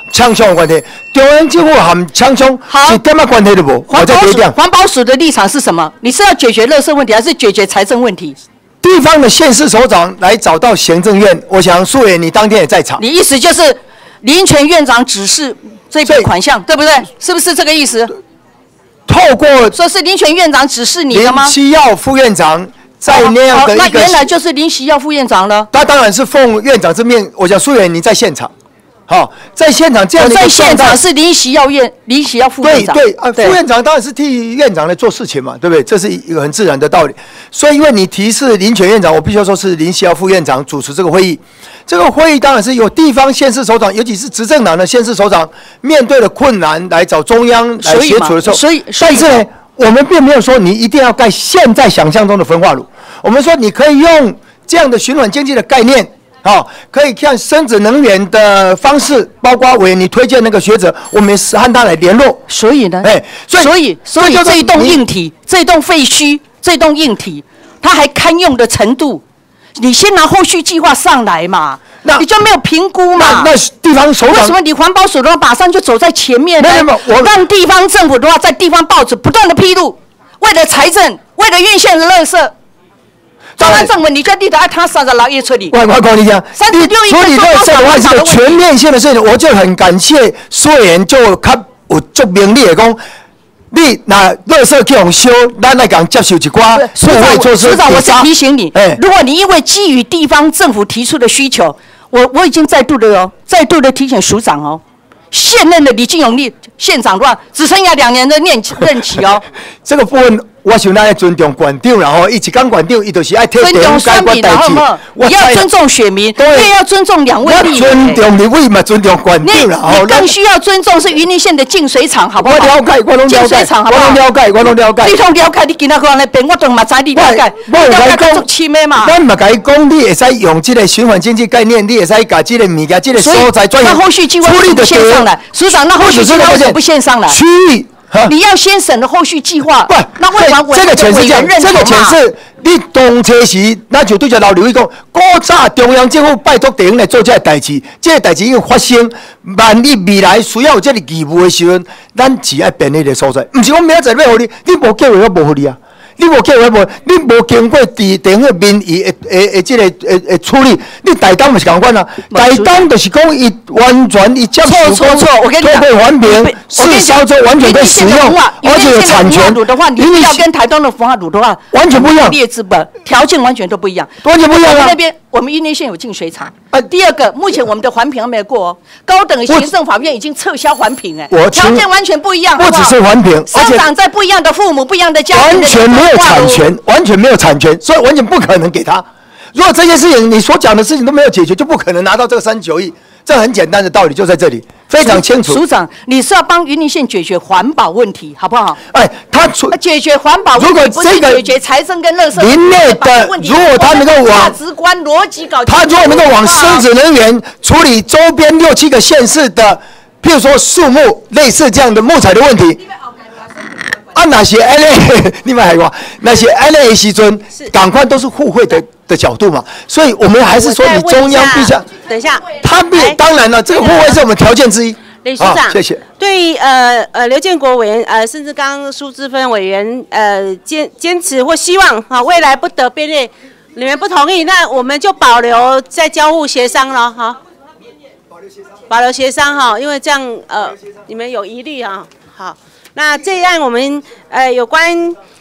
枪枪有关系，中央政府和枪枪一点仔关系都无。
环保署的立场是什么？你是要解决垃圾问题，还是解决财政问题？
地方的县市首长来找到行政院，我想苏委员你当天也在场。
你意思就是林权院长指示这笔款项，对不对？是不是这个意思？
透过
说是林权院长指示你的吗？
林锡耀副院长在那样的一个，
那原来就是林锡耀副院长了。
他当然是奉院长之命。我想苏委员你在现场，好，在现场这样的一个
在现场是林锡耀副院长。
对，副院长当然是替院长来做事情嘛，对不对？这是一个很自然的道理。所以因为你提示林权院长，我必须要说是林锡耀副院长主持这个会议。这个会议当然是由地方县市首长，尤其是执政党的县市首长，面对的困难来找中央来协助的时候，但是呢，我们并没有说你一定要盖现在想象中的焚化炉，我们说你可以用这样的循环经济的概念，可以看生质能源的方式，包括委员你推荐那个学者，我们是和他来联络。
所以呢，所以这一栋硬体，这一栋废墟，这栋硬体，它还堪用的程度。你先拿后续计划上来嘛，你就没有评估嘛？
那地方首长
为什么你环保署的话马上就走在前面呢？让地方政府的话在地方报纸不断的披露，为了财政，为了院线的垃圾，中央政府你就立得爱他36亿处理。
我跟你讲，处理垃圾的话是个全面性的事情，我就很感谢苏委员就较有足明理的讲。你拿垃圾去用修，咱来讲接受一寡社会措施。
署长，我是提醒你，如果你因为基于地方政府提出的需求，我已经再度的提醒署长哦，现任的李金永县长的话，只剩下2年的任期哦。
这个部分，我想咱要尊重馆长，然后一直讲馆长，伊就是爱推动解决代志。
你要尊重选民，你也要尊重2位立委。
尊重立委嘛，尊重馆长啦。
你更需要尊重是云林县的净水厂，好不好？
我了解，我拢了解。
净水厂好不好？
我拢了解，我拢了解。
你拢了解，你今仔个来辩，我当嘛知你了解。
我了解
足深的嘛。
咱嘛甲伊讲，你会使用这个循环经济概念，你会使甲这个物件、这个所在专业
那后续计划怎么线上来？署长，那后续计划为什么不线上来？
区域。
你要先审的后续计划，那为什么
这个钱是这样，这个钱是你当初时，那就对着老刘伊讲，古早中央政府拜托地方来做这个代志，这个代志已经发生，万一未来需要有这个义务的时阵，咱只爱便利的所在，不是讲明仔载要互你，你无计划我无互你啊。你无计划无，你无经过地方的民意的这个处理，你台东就是共款啊。台东就是讲伊完全伊接受
错，我跟你讲，
透过环评市销售完全被使用，而且有产权。
的话，你要跟台东的焚化炉的话，
完全不一样，
列资本条件完全都不一样，
完全不一样啊。
那边我们云林县有净水厂。第二个，目前我们的环评还没有过哦，高等行政法院已经撤销环评条件完全不一样，
不只是环评，
生长在不一样的父母、不一样的家庭，
完全没有产权，完全没有产权，所以完全不可能给他。如果这件事情你所讲的事情都没有解决，就不可能拿到这个39亿。这很简单的道理就在这里，非常清楚。
署长，你是要帮云林县解决环保问题，好不好？
他
解决环保问题，
如果这个
解决财政跟垃圾
林内的，如果他能够往
价值观逻辑搞，
他如果能够往生质能源处理周边6、7个县市的，譬如说树木类似这样的木材的问题。那些安内，你们还说那些安内的时阵，赶快都是互惠的角度嘛，所以我们还是说你中央必须。
等一下，
当然了，这个互惠是我们条件之一。
李署长，
谢谢。
对刘建国委员甚至刚刚苏姿芬委员坚持或希望未来不得编列，你们不同意，那我们就保留再交互协商了哈。保留协商哈，因为这样你们有疑虑啊，好。那这一案我们有关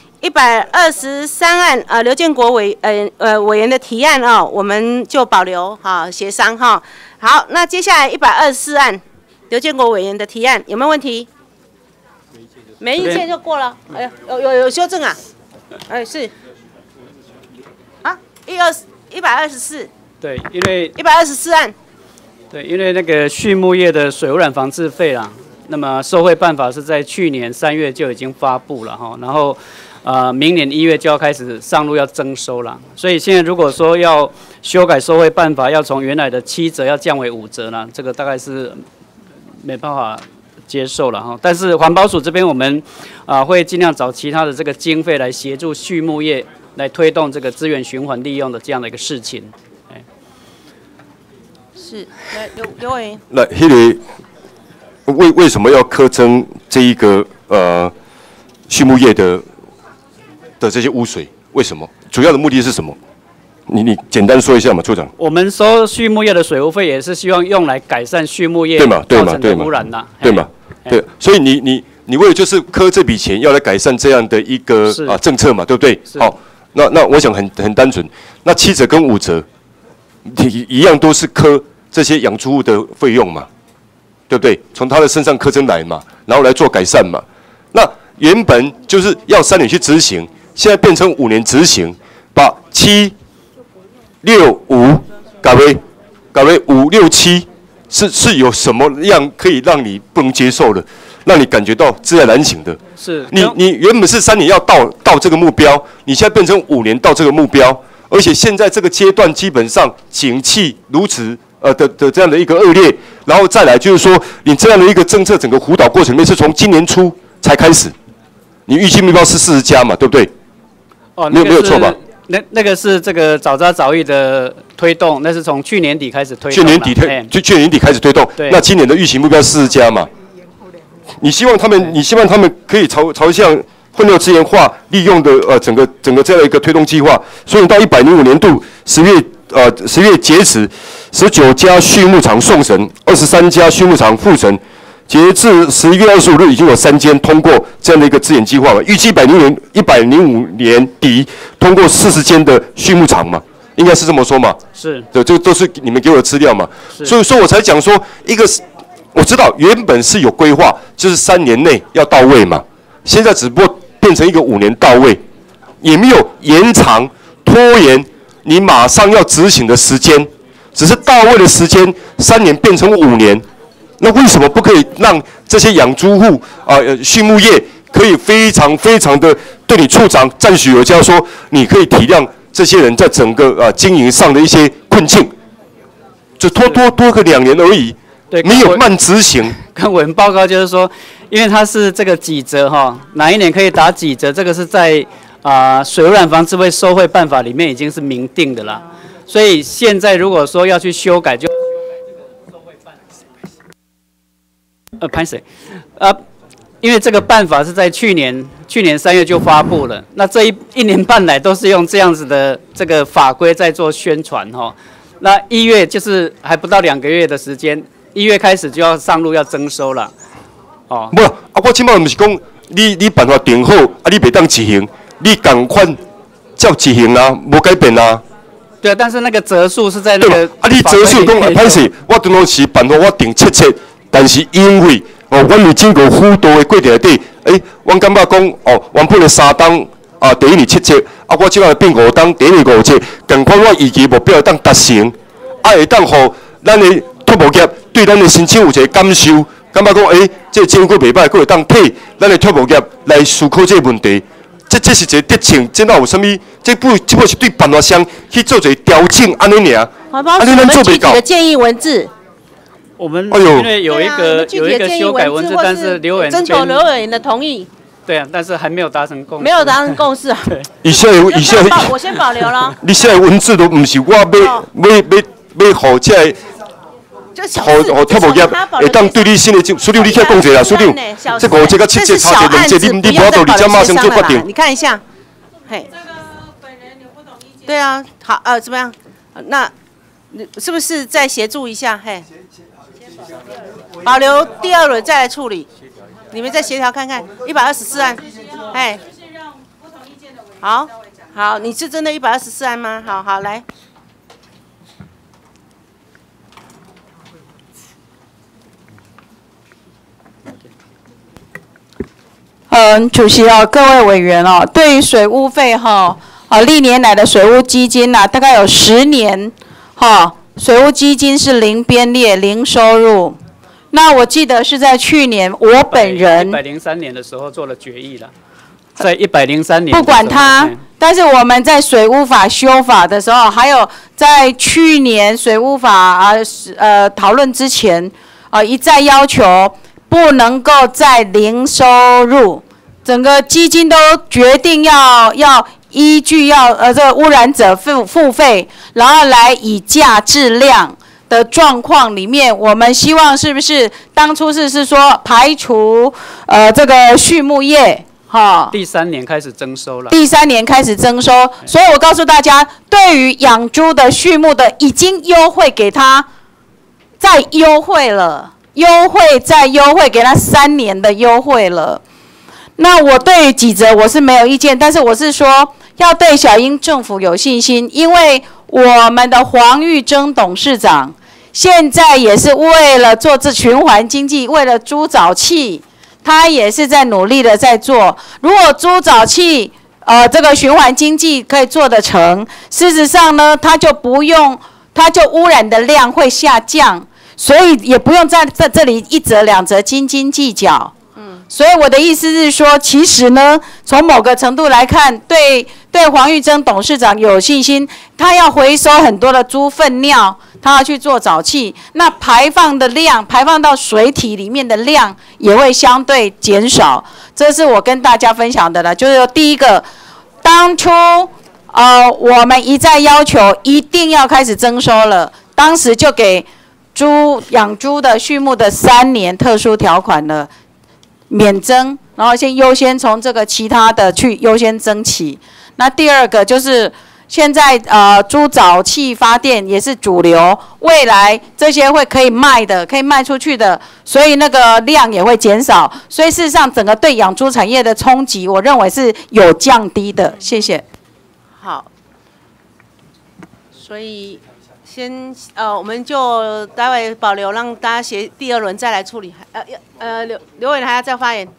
123案刘建国委员的提案我们就保留协商哈。好，那接下来124案刘建国委员的提案有没有问题？没意见就过了。有修正啊？是啊，124。
对，因为
124案。
对，因为那个畜牧业的水污染防治费啦。那么受惠办法是在去年3月就已经发布了哈，然后明年1月就要开始上路要征收了，所以现在如果说要修改受惠办法，要从原来的7折要降为5折呢，这个大概是没办法接受了哈。但是环保署这边我们会尽量找其他的这个经费来协助畜牧业来推动这个资源循环利用的这样的一个事情。
是，来刘委员。
来，迄个为什么要苛征这一个畜牧业的这些污水？为什么？主要的目的是什么？你简单说一下嘛，处长。
我们收畜牧业的水务费，也是希望用来改善畜牧业造成的污染呐，
对嘛？对，所以你为了就是科这笔钱要来改善这样的一个政策嘛，对不对？好，那我想很单纯，那7折跟5折，一样都是科这些养猪户的费用嘛，对不对？从他的身上课征来嘛，然后来做改善嘛。那原本就是要3年去执行，现在变成5年执行，把7、6、5改为5、6、7，是有什么样可以让你不能接受的，让你感觉到自然难行的？
是
你原本是3年要到这个目标，你现在变成5年到这个目标，而且现在这个阶段基本上景气如此的这样的一个恶劣，然后再来就是说，你这样的一个政策整个辅导过程里面是从今年初才开始，你预期目标是40家嘛，对不对？
哦，
没有错吧？
那个是这个早扎早育的推动，那是从去年底开始推动。去年
底开始推动，那今年的预期目标40家嘛。你希望他们可以朝向混料资源化利用的整个这样的一个推动计划，所以到105年度10月截止，19家畜牧场送审，23家畜牧场复审，截至11月25日已经有3间通过这样的一个资源计划了，预计105年底通过40间的畜牧场嘛，应该是这么说嘛？
是，
对，这都是你们给我的资料嘛，所以说我才讲说我知道原本是有规划，就是3年内要到位嘛，现在只不过变成一个5年到位，也没有延长拖延你马上要执行的时间，只是到位的时间3年变成5年，那为什么不可以让这些养猪户畜牧业可以非常非常的对你处长赞许有加，说你可以体谅这些人在整个经营上的一些困境，就多个2年而已。
对，
没有慢执行。
跟委员报告就是说，因为它是这个几折哈，哪一年可以打几折，这个是在水污染防治会收费办法里面已经是明定的啦。所以现在如果说要去修改，就拍谁？因为这个办法是在去年3月就发布了，那这一年半来都是用这样子的这个法规在做宣传哈。那1月就是还不到2个月的时间。1月开始就要上路要征收了，哦。
不我即摆不是讲你办法定好，你袂当执行，你赶快照执行啊，无改变啊。
对，但是那个折数是在那个。
你折数讲歹势，我当然是办法我定7，但是因为阮有经过辅导的过程内底，阮感觉讲原本的3档第一年7，我即摆变5档，第一年5，赶快我预期目标会当达成，会当互咱的畜牧业对咱的申请有一个感受，感觉讲这政府袂歹，佫会当替咱的畜牧业来思考这个问题。这是一个德性，这哪有啥物？这不是对办法商去做一个调整安尼尔。
安尼咱做袂到。具体的建议文字。
我们因为有一个修改文字，但是刘委员
征求刘委员的同意。
对啊，但是还没有达成共识。
没有达成共识啊。
以下
我先保留了。
你现在文字都不是我要互这。好，畜牧业会当对你新的署长，你去讲者啦，署长，这5节跟7节差2节，你无道理，这马上就决定。
你看一下，嘿。对啊，好，怎么样？那你是不是再协助一下？嘿，保留第2轮再来处理，你们再协调看看。124案，哎，好，你是真的124案吗？好，来。
主席各位委员对于水污费历年来的水污基金大概有10年水污基金是零编列、零收入。那我记得是在去年我本人
103年的时候做了决议了，在103年。
不管它，但是我们在水污法修法的时候，还有在去年水污法讨论之前一再要求不能够再零收入。整个基金都决定要依据这个污染者付费，然后来以价质量， 的状况里面，我们希望是不是当初是说排除这个畜牧业？
第3年开始征收了。
第3年开始征收，所以我告诉大家，对于养猪的、畜牧的，已经优惠给他，再优惠了，优惠再优惠，给他3年的优惠了。那我对于几则我是没有意见，但是我是说要对小英政府有信心，因为我们的黄玉珍董事长现在也是为了做这循环经济，为了猪沼气。他也是在努力的在做。如果猪沼气，这个循环经济可以做得成，事实上呢，它就污染的量会下降，所以也不用在这里1则2则斤斤计较。所以我的意思是说，其实呢，从某个程度来看，对黄玉珍董事长有信心，他要回收很多的猪粪尿。他要去做沼气，那排放的量，排放到水体里面的量也会相对减少。这是我跟大家分享的了。就是第一个，当初我们一再要求一定要开始征收了，当时就给养猪的、畜牧的3年特殊条款了，免征，然后先优先从这个其他的去优先征起。那第二个就是。现在猪沼气发电也是主流，未来这些可以卖的，可以卖出去的，所以那个量也会减少。所以事实上，整个对养猪产业的冲击，我认为是有降低的。谢谢。
好，所以我们就待会保留，让大家写第2轮再来处理。刘委员还要再发言。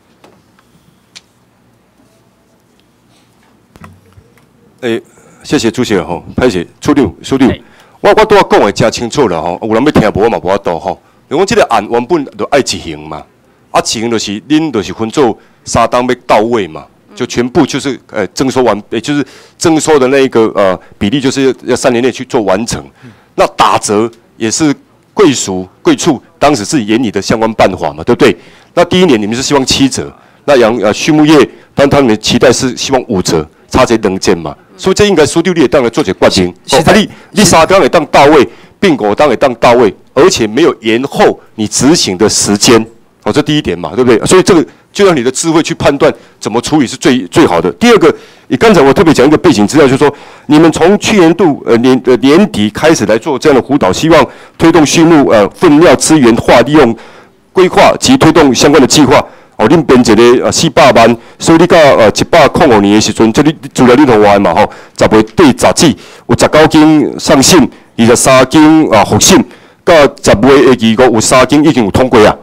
谢谢主席人吼，歹势处长、署长，我拄仔讲的真清楚了吼，有人要听无我嘛无法度吼。因为这个案原本就爱执行嘛，执行就是恁就是分做3档要到位嘛，就全部就是征收完，也就是征收的那一个比例就是要3年内去做完成。那打折也是贵处当时是研拟的相关办法嘛，对不对？那第1年你们是希望7折，那畜牧业他们期待是希望5折，差这2件嘛。所以这应该署长你会当来做一个决定，你3档会当到位，并5档会当到位，而且没有延后你执行的时间，这第1点嘛，对不对？所以这个就让你的智慧去判断怎么处理是最好的。第二个，刚才我特别讲一个背景资料，就是说你们从去年度年底开始来做这样的辅导，希望推动畜牧粪料资源化利用规划及推动相关的计划。恁编一个400万，所以你到105年的时阵，这你资料你同我嘛吼，10月底杂志有19件上信，23件复信，到10月的25有3件已经有通过啊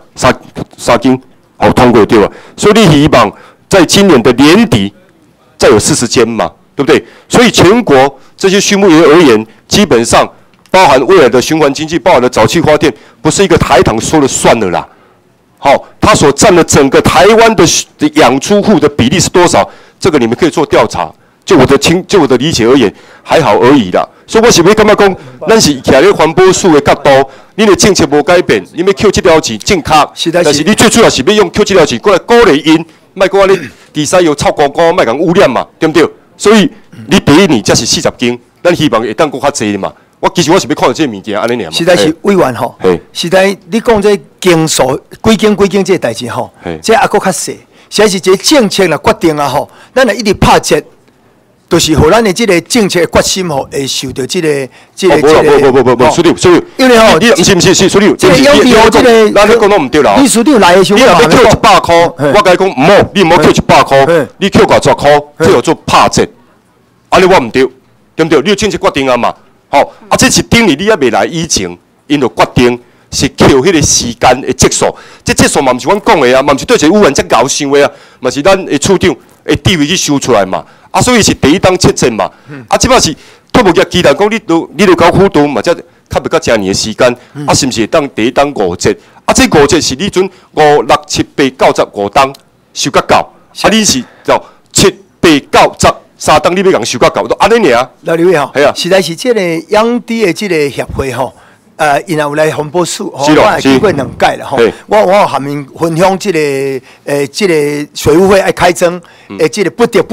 ，3件通过对吧？所以你希望在今年的年底再有40间嘛，对不对？所以全国这些畜牧业而言，基本上包含未来的循环经济，包含的沼气发电，不是一个台糖说了算的啦。它所占的整个台湾的养猪户的比例是多少？这个你们可以做调查。就我的理解而言，还好而已啦。所以我是要感觉讲，咱是徛咧环保署的角度，你的政策无改变，你要扣这条钱正确，但是你最主要是要用扣这条钱过来鼓励因，莫讲你第三又臭光光，莫讲污染嘛，对不对？所以你第1年才是40斤，咱希望会当搁较济嘛。其实我是要看到这个物件安尼尔嘛。
实在是委员吼，实在你讲这经数几斤这个代志吼，这还搁较细。实在是这政策若决定啊吼，咱若一直拍折，就是互咱的这个政策的决心吼，会受到这个。不，署长，因为吼，你不是署长，这个养猪这个，咱讲都唔对啦。你署长来的时候，你若要扣100块，我甲你讲唔好，你唔好扣100块，你扣50块，这叫做拍折。安尼我唔对，对不对？你政策决定啊嘛。这是顶年你还未来以前，因就决定是扣迄个时间的结束，这结束嘛毋是阮讲的啊，嘛毋是对一个委员遮搞想的啊，嘛是咱的处长的地位去收出来嘛，所以是第1档切证嘛，即摆是托无期待讲你都搞辅导嘛，则较别较遮年的时间，是毋是会当第1档5节？这5节是你准5、6、7、8、9、10 5档收甲到，你是就7、8、9、10。3档你要共收甲到，都安尼尔。老刘吼，实在是这个养猪的这个协会吼，因也有来环保署，我也经过2届了吼。我有含因分享这个水务会爱开征，这个不得不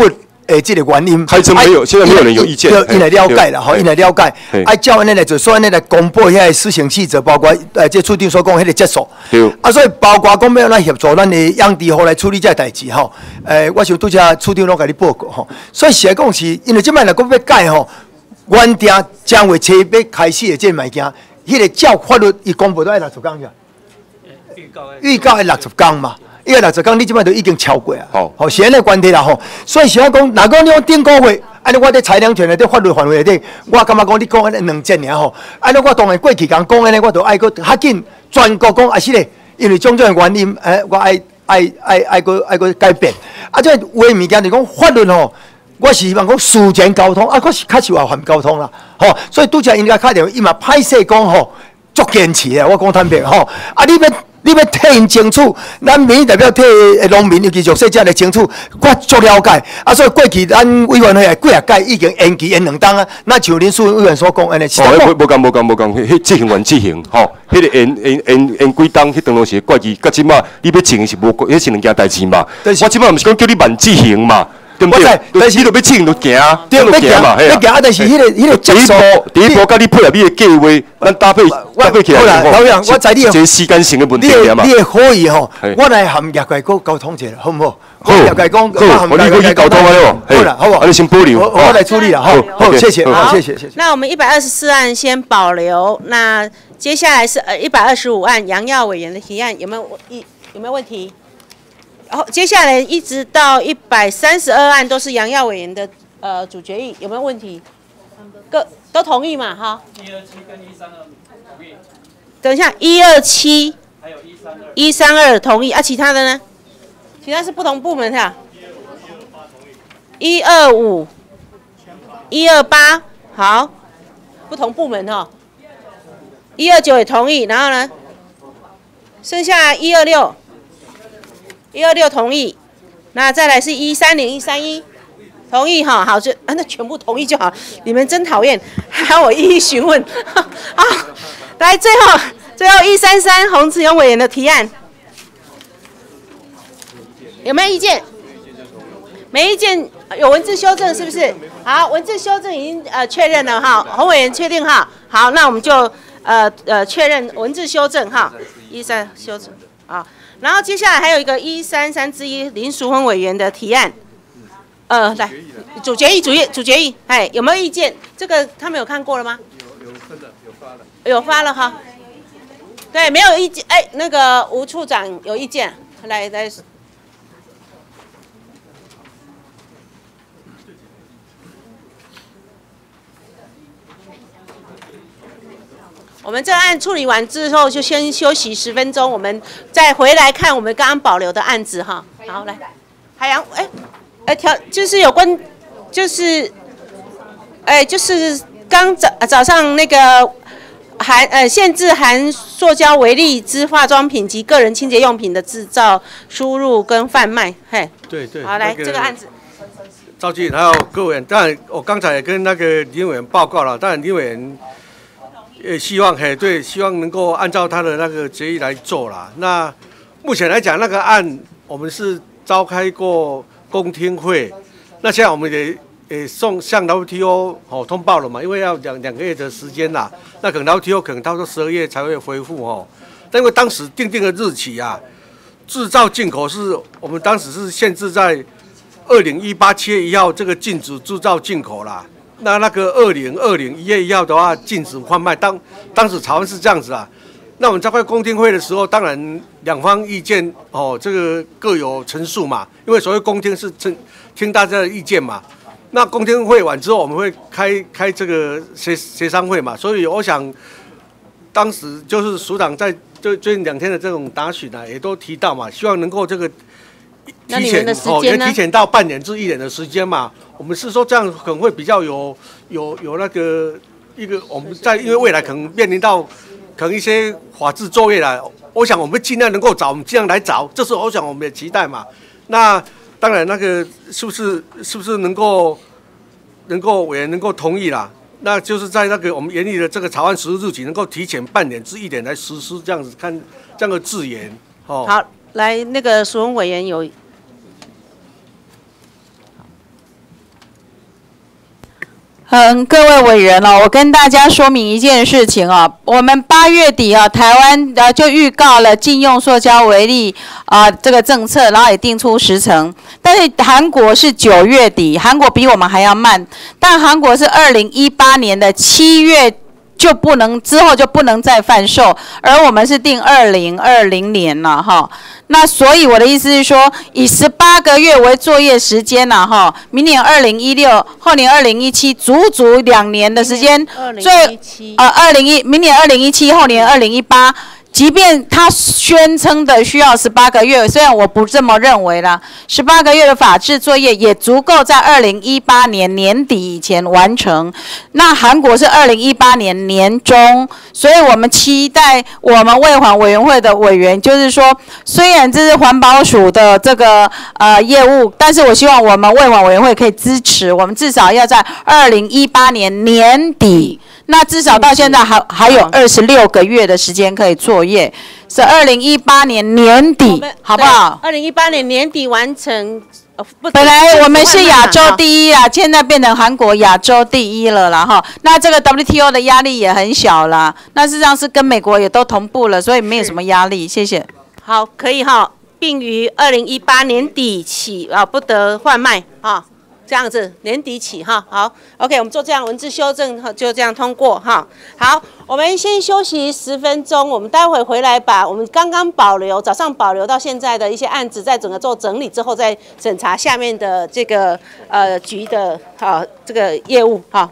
这个原因，
还真没有，现在没有人有意见。
因来了解啦，吼，因来了解，照安尼来做，所以安尼来公布遐施行细则，包括这处长所讲迄个结束。
对。
所以包括讲要咱协助咱的养殖户来处理这代志吼。我想拄则处长拢甲你报告吼。所以实来讲是，因为即摆若讲要改吼，原定将月初要开始的这物件，迄个照法律伊公布都要60天去。预告要60天嘛。因为60天，你即摆都已经超过啊，吼，是安尼关系啦吼。所以想讲，若讲你讲顶个月，安尼我伫裁量权内底法律范围内底，我感觉讲你讲安尼2节尔吼，安尼我当然过去讲安尼，我就爱搁较紧全国讲啊是咧，因为种种原因，我爱搁改变。啊，这有的物件就讲法律吼，我是希望讲事前沟通，我是较受也反沟通啦，吼。所以拄则应该敲电话，伊嘛歹势讲吼，足坚持诶，我讲坦白吼，啊你要替因争取，咱民意代表替农民，尤其弱势者来争取，我足了解。所以过去咱委员会几届已经延期延2档啊。那像恁苏委员所讲安尼，
无讲，迄执行完执行，吼，迄个延几档，迄当然是过去，到即马你要执行是无，迄是2件代志嘛。我即马毋是讲叫你慢执行嘛。对不对？但是你著要执行，著行，对，要行嘛，
要行啊！但是迄个
第一步，甲你配合你的计划，咱搭配起来。
好啦，老杨，我知你
一个时间性的问题嘛。
你也可以吼，我来含业界沟通者，好唔好？好，业界讲，
好，我你去沟通啊，
好啦，好不好？
你先保留，
我来处理啦，好，谢谢，谢谢。
那我们124案先保留，那接下来是125案杨耀委员的提案，有没有问题？然后接下来一直到132案都是杨耀委员的主决议，有没有问题？都同意嘛？哈。127跟132同意。等一下，127还有132同意啊，其他的呢？其他是不同部门的。125、128好，不同部门哈。129也同意，然后呢？剩下126。126同意，那再来是130、131，同意哈，好，那全部同意就好。你们真讨厌，还要我一一询问啊！来，最后133洪慈庸委员的提案，有没有意见？没意见，有文字修正是不是？好，文字修正已经确认了哈，洪委员确定哈。好，那我们就确认文字修正哈，133修正啊。然后接下来还有一个133之一林淑芬委员的提案，来主决议，哎，有没有意见？这个他们有看过了吗？有发了哈。对，没有意见，哎，那个吴处长有意见，来。我们这个案处理完之后，就先休息10分钟，我们再回来看我们刚刚保留的案子哈。好，来，海洋，就是有关，就是刚早上那个限制含塑胶微粒之化妆品及个人清洁用品的制造、输入跟贩卖，嘿。对。好，来这个案子。
赵经理还有各位，当然我刚才也跟那个林委员报告了，当然林委员。希望希望能够按照他的那个决议来做啦。那目前来讲，那个案我们是召开过公听会，那现在我们也向 WTO 通报了嘛，因为要2个月的时间啦。那可能 WTO 可能到时候12月才会恢复哦。但因为当时定的日期啊，制造进口是我们当时是限制在2018 7月1号这个禁止制造进口啦。那个2020 1月1号的话禁止贩卖，当时草案是这样子啊。那我们召开公听会的时候，当然2方意见这个各有陈述嘛。因为所谓公听是听大家的意见嘛。那公听会完之后，我们会开这个协商会嘛。所以我想，当时就是署长在最近2天的这种答询啊，也都提到嘛，希望能够这个提前到半年至1年的时间嘛。我们是说这样可能会比较有那个我们因为未来可能面临到可能一些法制作业啦，我想我们尽量能够找，我们尽量来找，这是我想我们的期待嘛。那当然那个是不是能够委员能够同意啦？那就是在那个我们研议的这个草案实施日期能够提前半年至1年来实施，这样子看这样的字眼哦。
好，来那个淑芬委员有。
各位委员哦，我跟大家说明一件事情哦，我们8月底啊，台湾就预告了禁用塑胶为例这个政策，然后也定出时程。但是韩国是9月底，韩国比我们还要慢，但韩国是2018年的7月之后就不能再贩售，而我们是定2020年了哈。那所以我的意思是说，以18个月为作业时间了哈，明年2016，后年2017，足足2年的时间。明年2017，后年2018。即便他宣称的需要18个月，虽然我不这么认为啦，18个月的法制作业也足够在2018年年底以前完成。那韩国是2018年年中，所以我们期待我们卫环委员会的委员，就是说，虽然这是环保署的这个业务，但是我希望我们卫环委员会可以支持，我们至少要在2018年年底。那至少到现在还有26个月的时间可以作业，是2018年年底，好不好
？2018年年底完成。
本来我们是亚洲第一啦，现在变成韩国亚洲第一了啦哈。那这个 WTO 的压力也很小啦，那事实上是跟美国也都同步了，所以没有什么压力。谢谢。
好，可以哈，并于2018年底起不得换卖哈。这样子年底起哈，好 ，OK， 我们做这样文字修正，就这样通过哈。好，我们先休息10分钟，我们待会回来把我们刚刚早上保留到现在的一些案子，再整个做整理之后，再审查下面的这个局的这个业务哈。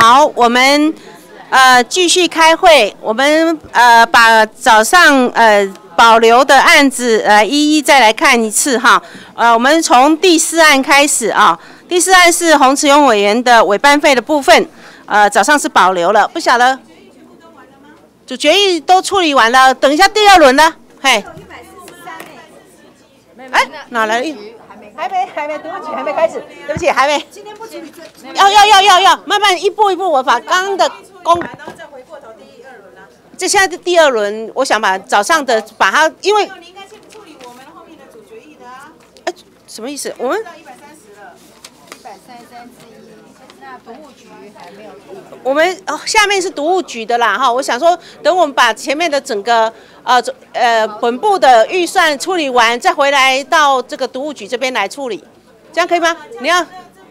好，我们继续开会。我们把早上保留的案子一一再来看一次哈。我们从第4案开始啊。第4案是洪慈庸委员的委办费的部分，早上是保留了，不晓得主决议都处理完了，等一下第2轮呢？嘿。哎，哪来的？还没，对不起，还没开始，对不起，还没。今天不处理这。要，慢慢一步一步，我把刚刚的公。然后再回过头第2轮了。这现在第2轮，我想把早上的把它，因为。你应该先处理我们后面的主决议的啊。哎，什么意思？我们。到130了，133之一，那读务局还没有。我们下面是读务局的啦哈，我想说，等我们把前面的整个。本部的预算处理完，再回来到这个读务局这边来处理，这样可以吗？你要？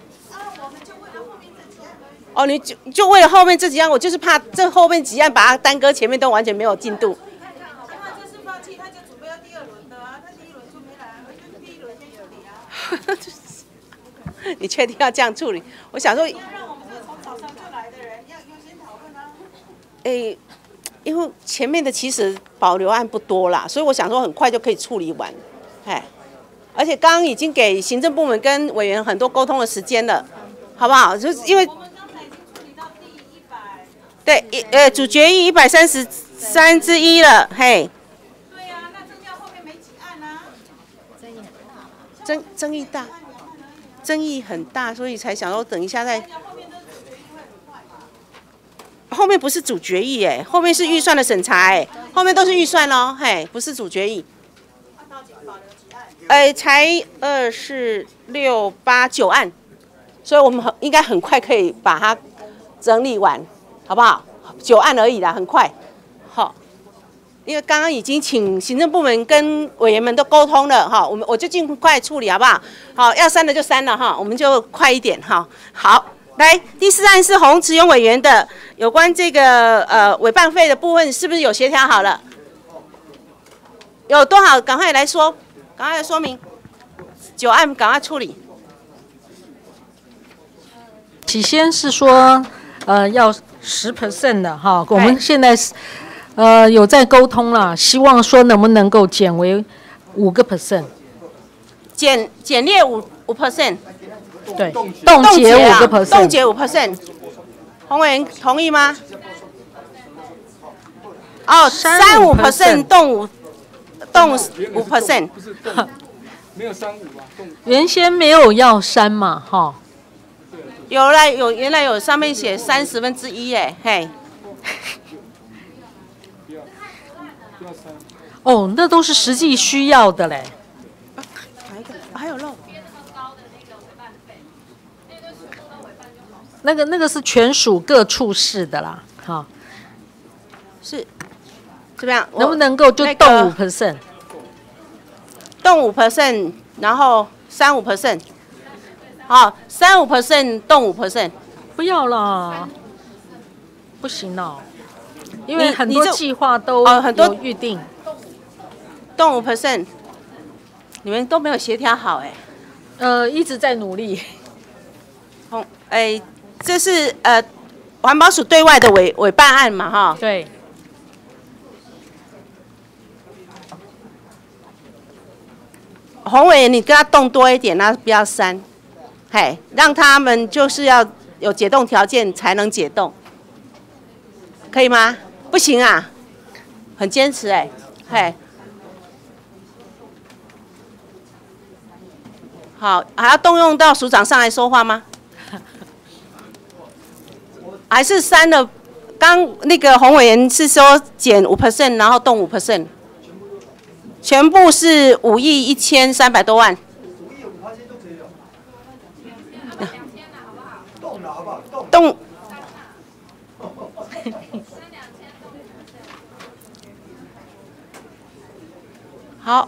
哦，你就为了后面这几案，我就是怕这后面几案把它耽搁，前面都完全没有进度。这是放弃，他就准备要第2轮的啊，他第1轮就没来，就第1轮先处理啊。你确定要这样处理？我想说，要让我们这个从早上就来的人要优先讨论啊。因为前面的其实保留案不多啦，所以我想说很快就可以处理完，而且刚刚已经给行政部门跟委员很多沟通的时间了，好不好？就是因为我们刚才已经处理到第100，对，主决议133之一了，嘿。对啊，那证教后面没几案啊。争议大，争议很大，所以才想说等一下再。后面不是主决议哎，后面是预算的审查哎，后面都是预算咯，嘿，不是主决议。才2、4、6、8、9案，所以我们应该很快可以把它整理完，好不好？9案而已啦，很快。好，因为刚刚已经请行政部门跟委员们都沟通了哈，我就尽快处理好不好？好，要删的就删了哈，我们就快一点哈。好。来，第4案是洪慈庸委员的有关这个委办费的部分，是不是有协调好了？有多少？赶快来说，赶快来说明。9案赶快处理。
起先是说要10% 的哈，我们现在有在沟通了，希望说能不能够减为5%，
减列5%。
对，冻结5%，
冻结5%，洪委员同意吗？哦，35%冻5%，
没有35吧？
原先没有要删嘛，哈。
原来有上面写1/30哎，嘿。
哦，那都是实际需要的嘞。
还有漏。
那个是全属各处室的啦，好，
是怎么样？
能不能够就冻5%？
冻5%，然后35%，好，35%冻5%，
不要啦，不行哦，因为很多计划都有预定，
冻5%，你们都没有协调好哎，
一直在努力，
这是环保署对外的委办案嘛，哈。
对。
洪委员，你跟他动多一点，那不要删，嘿，让他们就是要有解冻条件才能解冻，可以吗？不行啊，很坚持哎，嘿。好，还要动用到署长上来说话吗？还是删了？刚那个洪委员是说减5%，然后冻5%，全部是5亿1300多万。冻。好。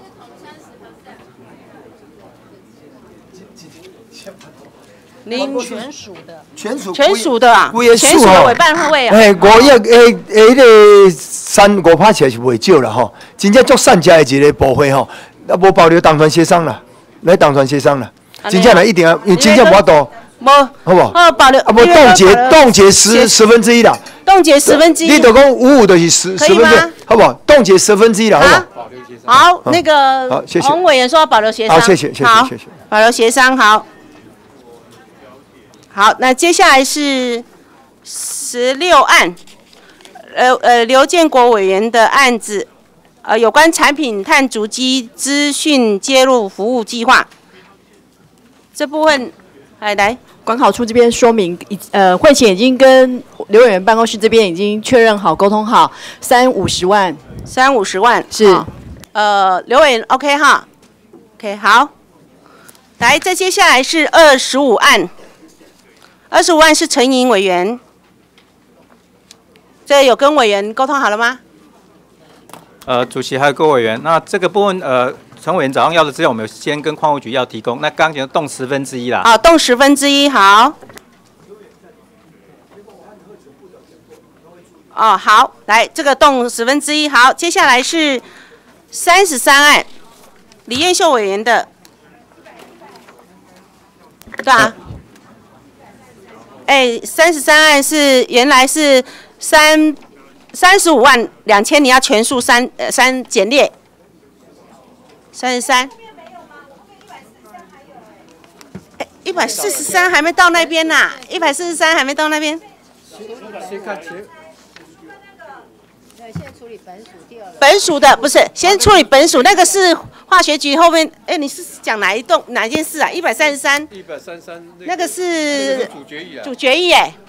您全属的，
全属的啊，
全属
的委办会啊。
5亿迄个3-5%起来是袂少啦吼，真正足善加的一个部会吼，那无保留党团协商啦，来党团协商啦，真正来一定要，因为真正无法度
无，
好不好？
哦，保留。
啊不，冻结1/10啦。
冻结1/10。
你就讲55就是10分之一，好不好？冻结1/10啦，好不好？
好，那个
好，谢谢。
洪委员说要保留协商。
好，谢谢。
好，保留协商，好。好，那接下来是16案，刘建国委员的案子，有关产品碳足迹资讯接入服务计划这部分，来。
管考处这边说明，会前已经跟刘委员办公室这边已经确认好、沟通好，50万
，50万
是，
刘委员 OK 哈 ，OK 好，来，再接下来是25案，25案是陈莹委员，这有跟委员沟通好了吗？
主席还有各位委员，那这个部分陈委员早上要的资料，我们先跟矿务局要提供。那刚刚讲动1/10啦。
好，动1/10，好。哦，好，来这个动1/10，好，接下来是33案，李彦秀委员的，对啊。33案是原来是35万2000，你要全数3减列。33。143还没到那边呐，143还没到那边。
先看前。
先处理本属第二。
本属的不是，先处理本属，那个是化学局后面。你是讲哪件事啊？133。
133。
那个是
主决议啊。
主决议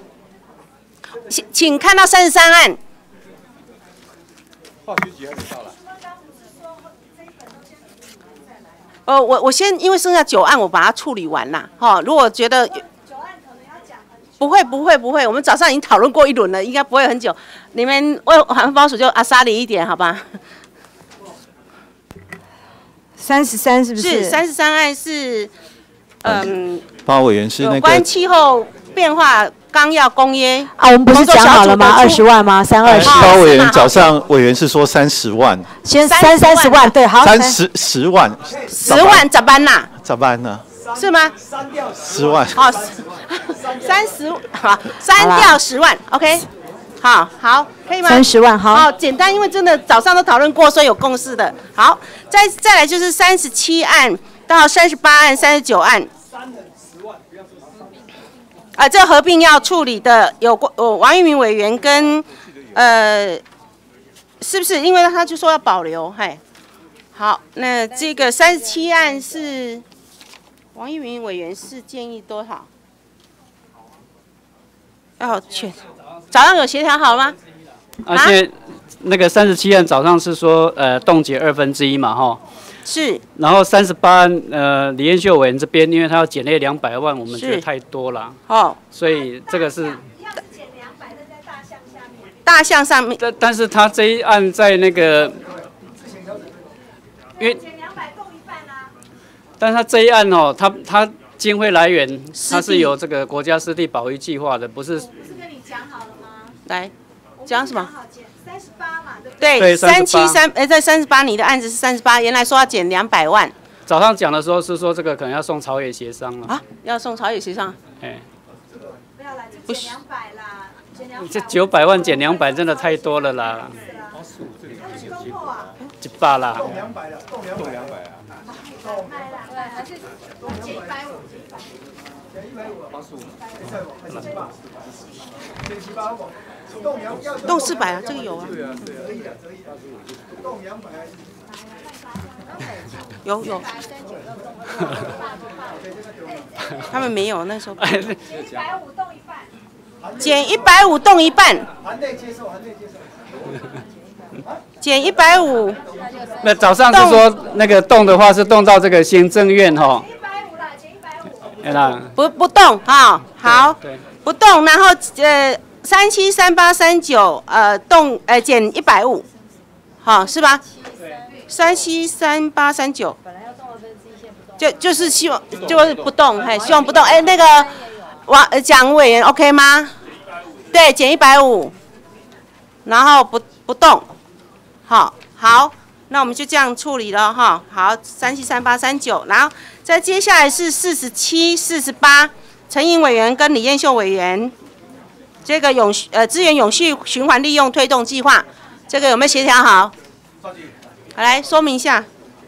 请看到33案。
化学局还没到了。
我先因为剩下9案，我把它处理完啦。如果觉得9案可能要讲很久。不会，我们早上已经讨论过一轮了，应该不会很久。你们为环保署就阿里一点，好吧
？33是不是？
是33案是，
报告委员是那个
有关气候变化纲要公约
啊，我们不是讲好了吗？20万吗？32。
报告委员早上委员是说30万。
先30万，对，好。
10万。
10万咋办呐？
咋办呢？
是吗
？10万。
哦，30好，3掉10万 ，OK。好，可以吗
？30万，好。
好，简单，因为真的早上都讨论过，所以有共识的。好，再来就是37案到38案、39案。这合并要处理的有王玉明委员跟是不是？因为他就说要保留，好，那这个37案是王玉明委员是建议多少？要早上有协调好吗？
现在那个37案早上是说冻结1/2嘛，哈。
是。
然后38案，李彦秀委员这边，因为他要减列200万，我们觉得太多了。所以这个是。要减200的在大项下面。
大项上面。
但是他这一案在那个，因为减200共一半啊。但是他这一案他经费来源，它是有这个国家湿地保育计划的，不是。是跟你讲好了吗？
来，讲什么
？38嘛，对不
对？对，373，在38，你的案子是38，原来说要减200万。
早上讲的时候是说这个可能要送朝野协商了。
要送朝野协商？
不要来，就减200啦，减200。
这900万减200真的太多了啦。100啦。
动200了，动200啊。
还是减150。
动400啊，这个有啊。有。他们没有那时候。减150动一半。减150。
那早上是说那个动的话是动到这个行政院哈。
不动好，不动，然后37、38、39动减150，是吧？37、38、39，就是希望就是不动，希望不动。那个蒋委员 OK 吗？对，减150，然后不动，好，那我们就这样处理了哈。好，37、38、39，然后再接下来是47、48， 陈颖委员跟李彦秀委员，这个资源永续循环利用推动计划，这个有没有协调好？好，来说明一下。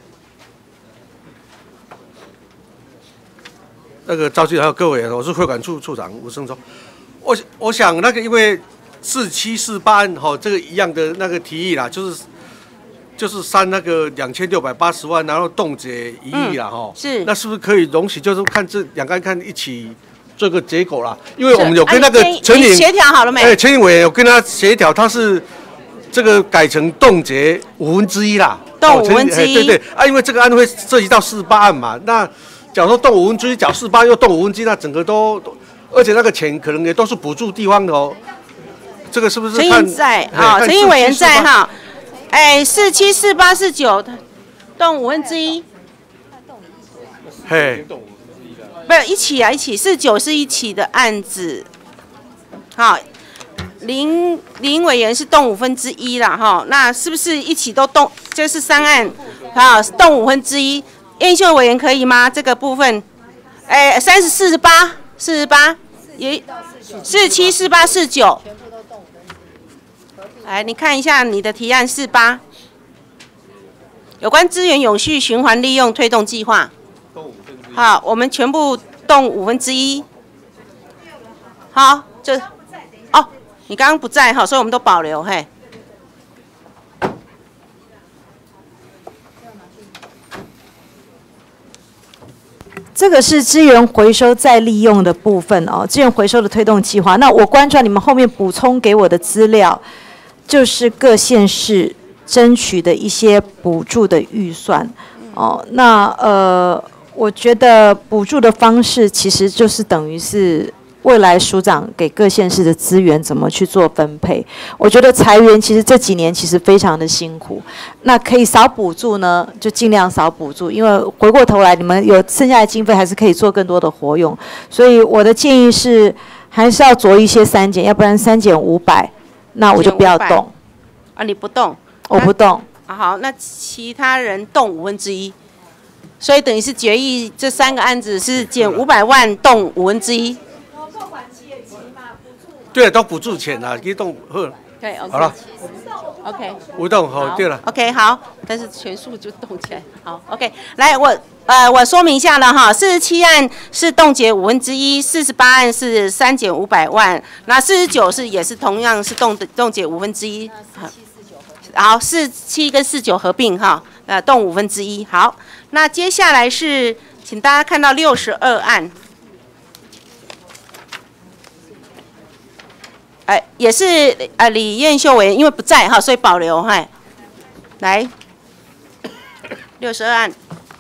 那个召集还有各位，我是会管处处长吴胜忠。我想那个因为4748案这个一样的那个提议啦，就是删那个2680万，然后冻结1亿啦
是。
那是不是可以容许就是看这两个案看一起这个结果啦？因为我们有跟那个陈颖
协调好了没？
陈颖委员有跟他协调，他是这个改成冻结1/5啦。
冻1/5。
对对啊，因为这个案会涉及到48案嘛，那假如说冻1/5，缴48又冻1/5，那整个都，而且那个钱可能也都是补助地方的哦。这个是不是？
陈颖在啊，陈颖委员在哈。474849冻1/5。
嘿，
不是一起啊，一起49是一起的案子。好，林委员是冻1/5啦哈，那是不是一起都冻？这是3案，好，冻1/5。燕秀委员可以吗？这个部分，48也474849。来，你看一下你的提案48，有关资源永续循环利用推动计划。好，我们全部冻1/5。好，你刚刚不在哈，所以我们都保留嘿。
这个是资源回收再利用的部分哦，资源回收的推动计划。那我观察你们后面补充给我的资料，就是各县市争取的一些补助的预算哦。那我觉得补助的方式其实就是等于是未来署长给各县市的资源怎么去做分配。我觉得裁员其实这几年其实非常的辛苦，那可以少补助呢，就尽量少补助，因为回过头来你们有剩下的经费还是可以做更多的活用。所以我的建议是，还是要着一些删减，要不然删减500，那我就不要动。
啊，你不动？
我不动。
好，那其他人动1/5，所以等于是决议这3个案子是减500万动1/5。
对，都补助钱啊，给动好。
对 ，OK。
好了。
OK。
不动好，对了。
OK， 好，但是全数就动起来。好 ，OK。来，我说明一下了哈，47案是冻结1/5，48案是删减500万，那49也是同样是冻结1/5。好，47跟49合并哈，冻1/5。好，那接下来是，请大家看到62案。也是李彦秀委员因为不在哈，所以保留哈。来，62案。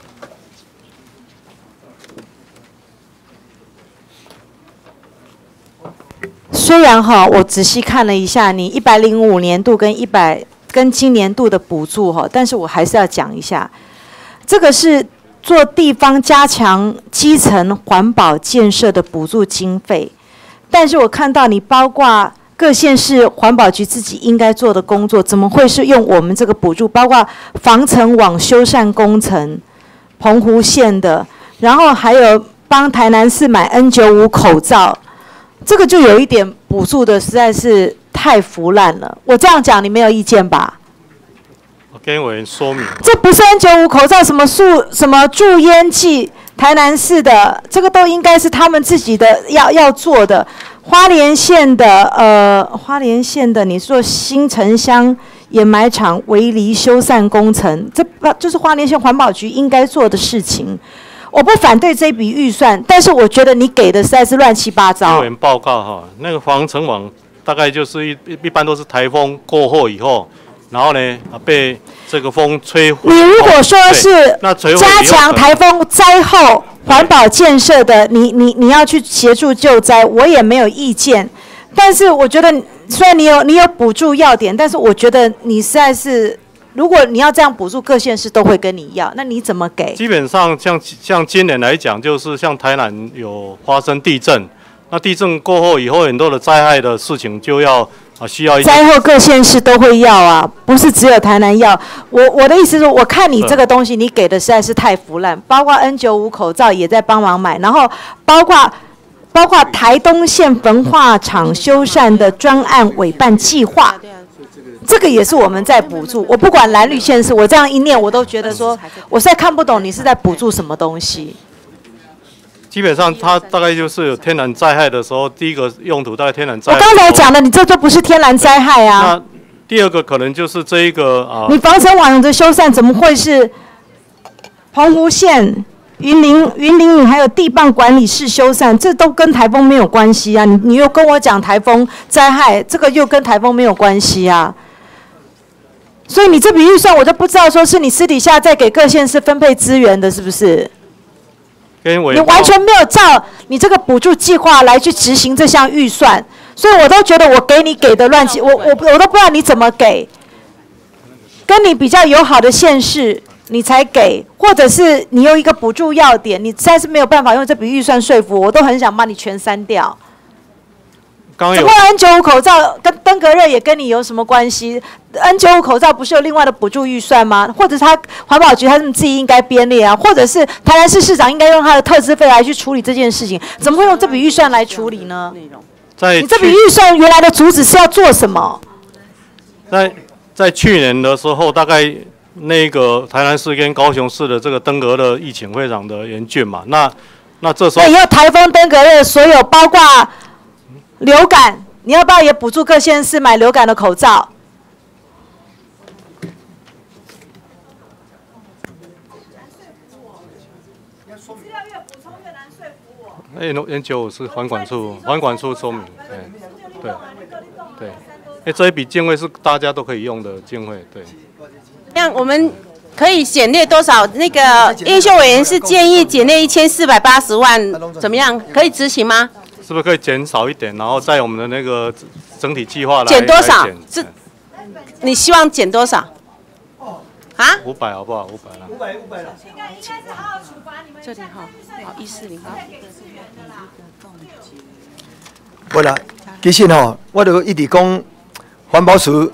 虽然哈，我仔细看了一下你105年度跟今年度的补助哈，但是我还是要讲一下，这个是做地方加强基层环保建设的补助经费，但是我看到你包括各县市环保局自己应该做的工作，怎么会是用我们这个补助？包括防尘网修缮工程，澎湖县的，然后还有帮台南市买 N95 口罩，这个就有一点补助的实在是太腐烂了。我这样讲你没有意见吧？
我跟委员说明，
这不是 N95 口罩，什么助烟剂，台南市的，这个都应该是他们自己的要做的。花莲县的，你说新城乡掩埋场围篱修缮工程，这就是花莲县环保局应该做的事情。我不反对这笔预算，但是我觉得你给的实在是乱七八糟。
委员报告哈，那个防尘网大概就是一般都是台风过后以后，然后呢被这个风吹毁。
你如果说是加强台风灾后环保建设的，你要去协助救灾，我也没有意见。但是我觉得，虽然你有补助要点，但是我觉得你实在是，如果你要这样补助，各县市都会跟你要，那你怎么给？
基本上像今年来讲，就是像台南有发生地震，那地震过后以后，很多的灾害的事情就要需要一些。
灾后各县市都会要啊，不是只有台南要。我的意思是，我看你这个东西，你给的实在是太腐烂，包括 N95 口罩也在帮忙买，然后包括包括台东县焚化厂修缮的专案委办计划，这个也是我们在补助。我不管蓝绿县市，我这样一念，我都觉得说，我实在看不懂你是在补助什么东西。
基本上，它大概就是有天然灾害的时候，第一个用途大概天然灾害。
我刚才讲的，你这就不是天然灾害啊。
那第二个可能就是这一个啊。
你防尘网的修缮怎么会是澎湖县、云林还有地磅管理室修缮？这都跟台风没有关系啊！你又跟我讲台风灾害，这个又跟台风没有关系啊。所以你这笔预算，我就不知道说是你私底下在给各县市分配资源的，是不是？你完全没有照你这个补助计划来去执行这项预算，所以我都觉得我给你给的乱七，我都不知道你怎么给，跟你比较友好的县市你才给，或者是你有一个补助要点，你实在是没有办法用这笔预算说服我，都很想把你全删掉。
刚有
怎么 N95 口罩跟登革热也跟你有什么关系 ？N95 口罩不是有另外的补助预算吗？或者他环保局他们自己应该编列啊，或者是台南市市长应该用他的特支费来去处理这件事情，怎么会用这笔预算来处理呢？你这笔预算原来的主旨是要做什么？
在去年的时候，大概那个台南市跟高雄市的这个登革热疫情非常的严峻嘛，那这时候
那以后台风、登革热所有包括流感，你要不要也补助各县市买流感的口罩？
N95是环管处说明，对，这一笔经费是大家都可以用的经费，对。
那我们可以减列多少？那个叶秀委员是建议减列1480万，怎么样？可以执行吗？
是不是可以减少一点，然后在我们的那个整体计划来
减多少？是，你希望减多少？啊
？500好不好？500了。
500了。应该是好好处罚你们。
这里哈，好140好。
我啦，其实吼，我就一直讲环保署。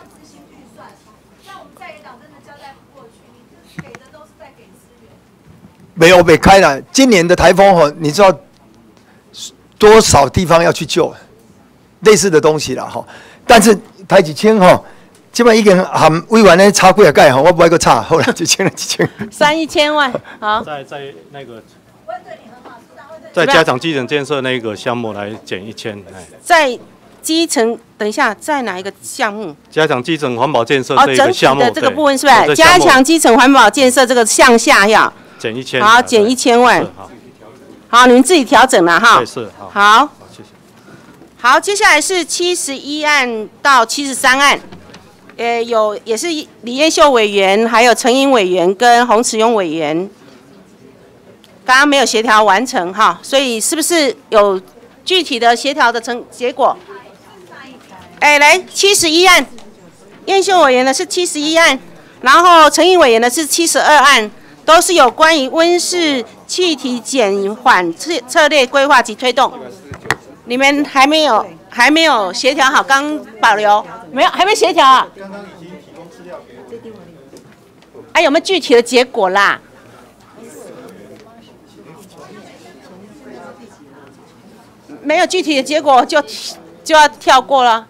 没有被开了，今年的台风吼，你知道多少地方要去救，类似的东西啦吼。但是台几千吼，基本已经含委员咧差几啊届吼，我不爱个差，后来就签了1000。
1000万，好。
在那个，在加强基层建设那个项目来减1000，
在基层，等一下，在哪一个项目？
加强基层环保建设这一个项目，
整体的这个部分是不是？加强基层环保建设这个项下要。
减1000，
好，减1000万。好，你们自己调整了哈。
是
好，谢谢。好，接下来是71案到73案，也是李彦秀委员、还有陈颖委员跟洪慈庸委员，刚刚没有协调完成哈，所以是不是有具体的协调的结果？来71案，彦秀委员的是71案，然后陈颖委员的是72案。都是有关于温室气体减缓策略规划及推动，你们还没有协调好，刚保留没有，还没协调啊？有没有具体的结果啦？没有具体的结果就要跳过了。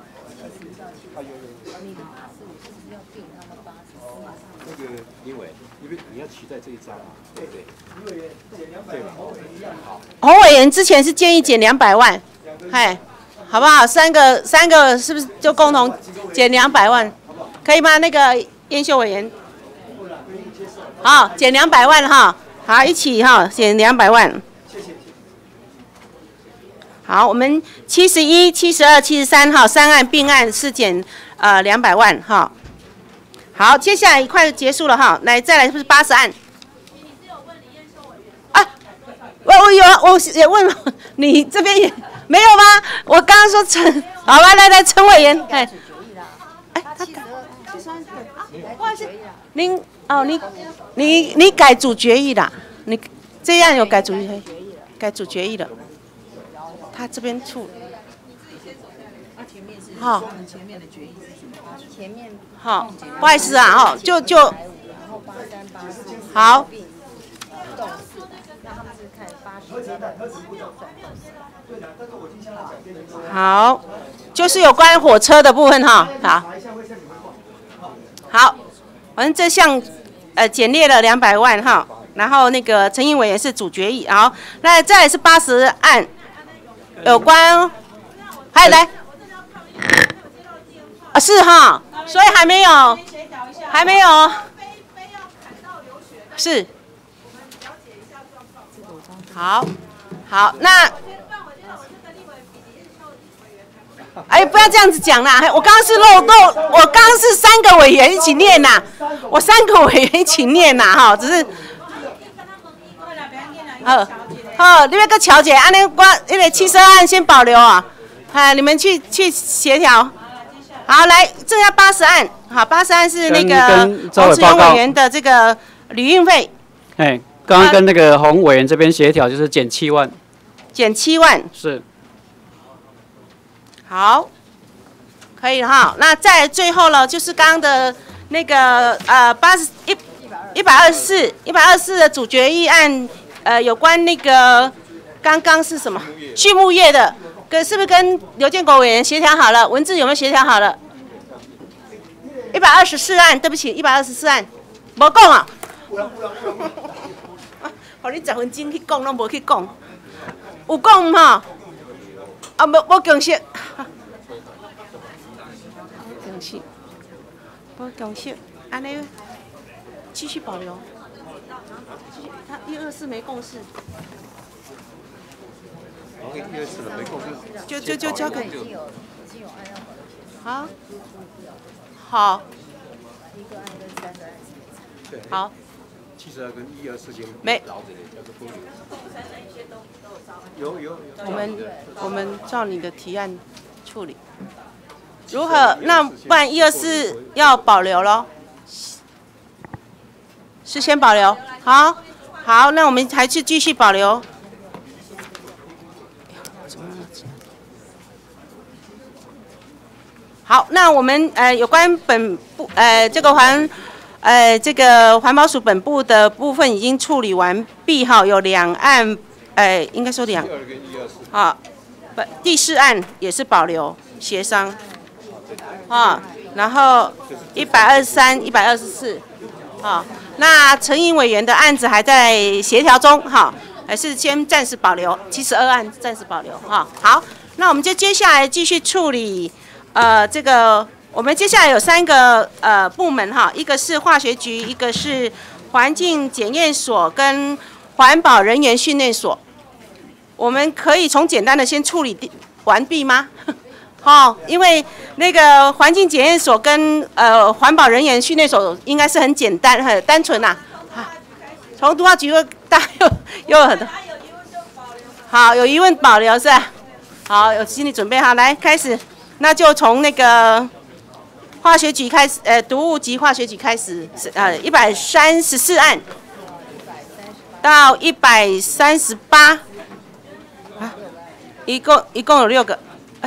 洪委员之前是建议减200万，好不好？三个是不是就共同减200万，可以吗？那个彦秀委员，好，减200万哈，好，一起哈，减200万。好，我们71、72、73号3案并案是减200万哈。好，接下来快结束了哈，再来是不是80案？我也问了，你这边也没有吗？我刚刚说好吧，来陈委员，不好意思，你改组决议啦，你这样有改组决议了，他这边处，好，好，不好意思啊，哈，就好。 好，就是有关火车的部分哈。好，反正这项减列了200万哈，然后那个陈英委员是主决议，好，那再来是80案，有关，还来，是哈，所以还没有，是，好，那。哎，不要这样子讲啦！我刚刚是漏洞，我刚刚是3个委员一起念呐，我3个委员一起念呐，哈，只是，好，你们个乔姐，安尼我那个712案先保留啊，你们去协调。好，来，剩下80案，好，80案是那个洪志勇委员的这个旅运费。
哎，刚刚跟那个洪委员这边协调，就是减7万。
减7万。是。好，可以哈。那再最后了，就是刚刚的那个124的主决议案，有关那个刚刚是什么畜牧业的，是不是跟刘建国委员协调好了？文字有没有协调好了？124案，对不起，124案，无讲啊。互你10分钟去讲，拢无去讲，有讲哈？啊，无共识，无共识，安尼继续保留。他124没共识。124的没共识。就交给。好。好。好。72跟124间没。我们照你的提案处理，如何？那不然124要保留咯，是先保留。好，那我们还是继续保留。好，那我们有关本部这个环保署本部的部分已经处理完毕哈，有2案。应该说第4案也是保留协商，然后123、124，那陈颖委员的案子还在协调中，还是先暂时保留72案暂时保留，好，那我们就接下来继续处理，这个我们接下来有3个部门一个是化学局，一个是环境检验所跟环保人员训练所。我们可以从简单的先处理完毕吗？因为那个环境检验所跟环保人员训练所应该是很简单、很单纯呐。从都化局大家又很多。好，有疑问保留是吧？好，有心理准备好，来开始。那就从那个化学局开始，毒物及化学局开始，134案到138。一共有6个，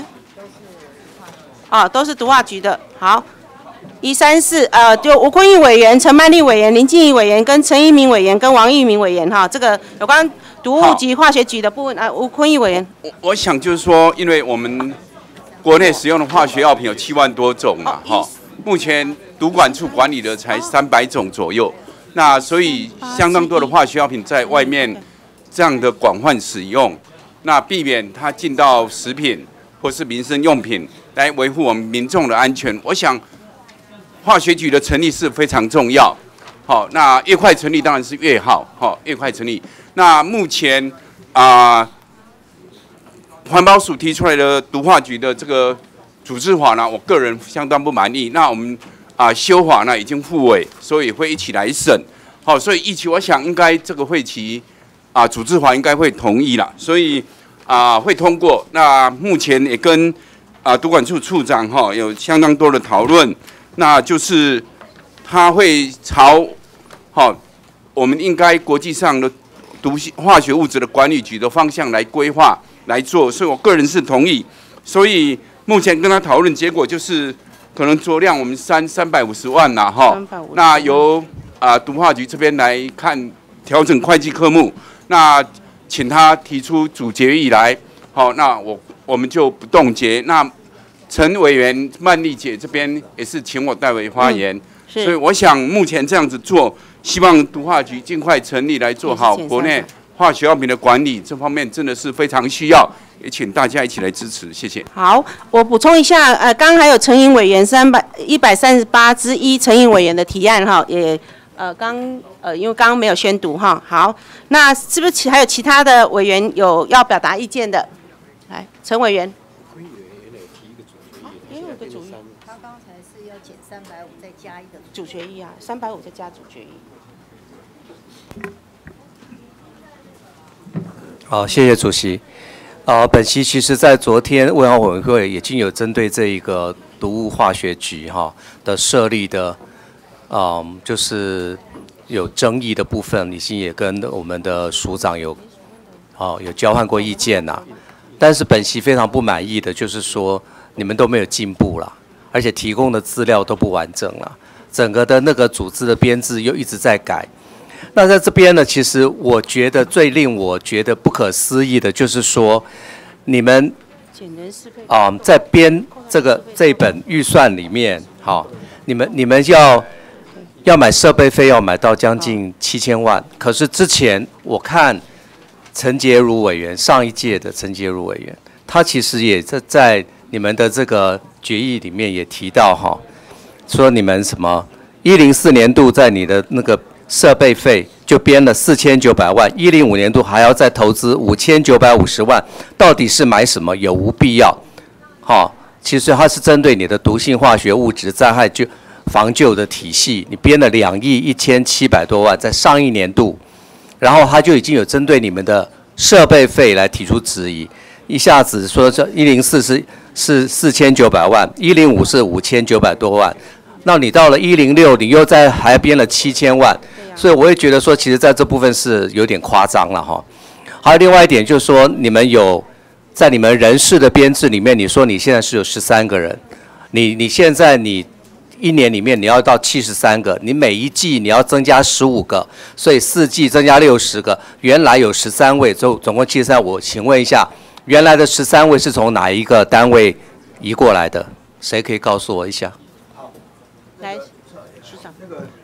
都是毒化局的。好，134，就吴坤玉委员、陈曼丽委员、林静怡委员、跟陈一鸣委员、跟王玉明委员这个有关毒物及化学局的部分吴坤玉委员。
我想就是说，因为我们国内使用的化学药品有7万多种嘛，目前毒管处管理的才300种左右，那所以相当多的化学药品在外面这样的广泛使用。那避免它进到食品或是民生用品，来维护我们民众的安全。我想，化学局的成立是非常重要。那越快成立当然是越好。越快成立。那目前环保署提出来的毒化局的这个组织法呢，我个人相当不满意。那我们修法呢已经复委，所以会一起来审。所以一起我想应该这个会期。组织法应该会同意啦，所以会通过。那目前也跟毒管处处长有相当多的讨论，那就是他会朝我们应该国际上的化学物质的管理局的方向来规划来做，所以我个人是同意。所以目前跟他讨论结果就是可能酌量我们350万啦那由毒化局这边来看调整会计科目。那请他提出主决议来，那我我们就不冻结。那陈委员、曼丽姐这边也是请我代为发言，所以我想目前这样子做，希望毒化局尽快成立来做好国内化学药品的管理，这方面真的是非常需要，也请大家一起来支持，谢谢。
好，我补充一下，刚刚还有陈颖委员138之1陈颖委员的提案哈，也因为刚刚没有宣读哈。好，那是不是还有其他的委员有要表达意见的？来，陈委员。也有个主意，
他刚才是要减350再加一个
主决议啊，350再加主决议。
好，谢谢主席。本席其实在昨天卫安委员会已经有针对这一个毒物化学局的设立的，就是有争议的部分，已经也跟我们的署长有交换过意见呐。但是本席非常不满意的就是说，你们都没有进步啦，而且提供的资料都不完整了，整个的那个组织的编制又一直在改。那在这边呢，其实我觉得最令我觉得不可思议的就是说，你们在编这一本预算里面，你们要买设备费要买到将近7000万，可是之前我看陈洁如委员上一届的陈洁如委员，他其实也在你们的这个决议里面也提到说你们什么104年度在你的那个设备费就编了4900万，105年度还要再投资5950万，到底是买什么？有无必要？其实它是针对你的毒性化学物质灾害防救的体系，你编了2亿1700多万，在上一年度，然后它就已经有针对你们的设备费来提出质疑，一下子说这104是4900万，105是5900多万。那你到了106，你又还编了7000万，所以我会觉得说，其实在这部分是有点夸张了哈。还有另外一点就是说，你们有在你们人事的编制里面，你说你现在是有13个人，你现在你1年里面你要到73个，你每一季你要增加15个，所以4季增加60个，原来有13位，总共73。我请问一下，原来的13位是从哪一个单位移过来的？谁可以告诉我一下？
来，署长。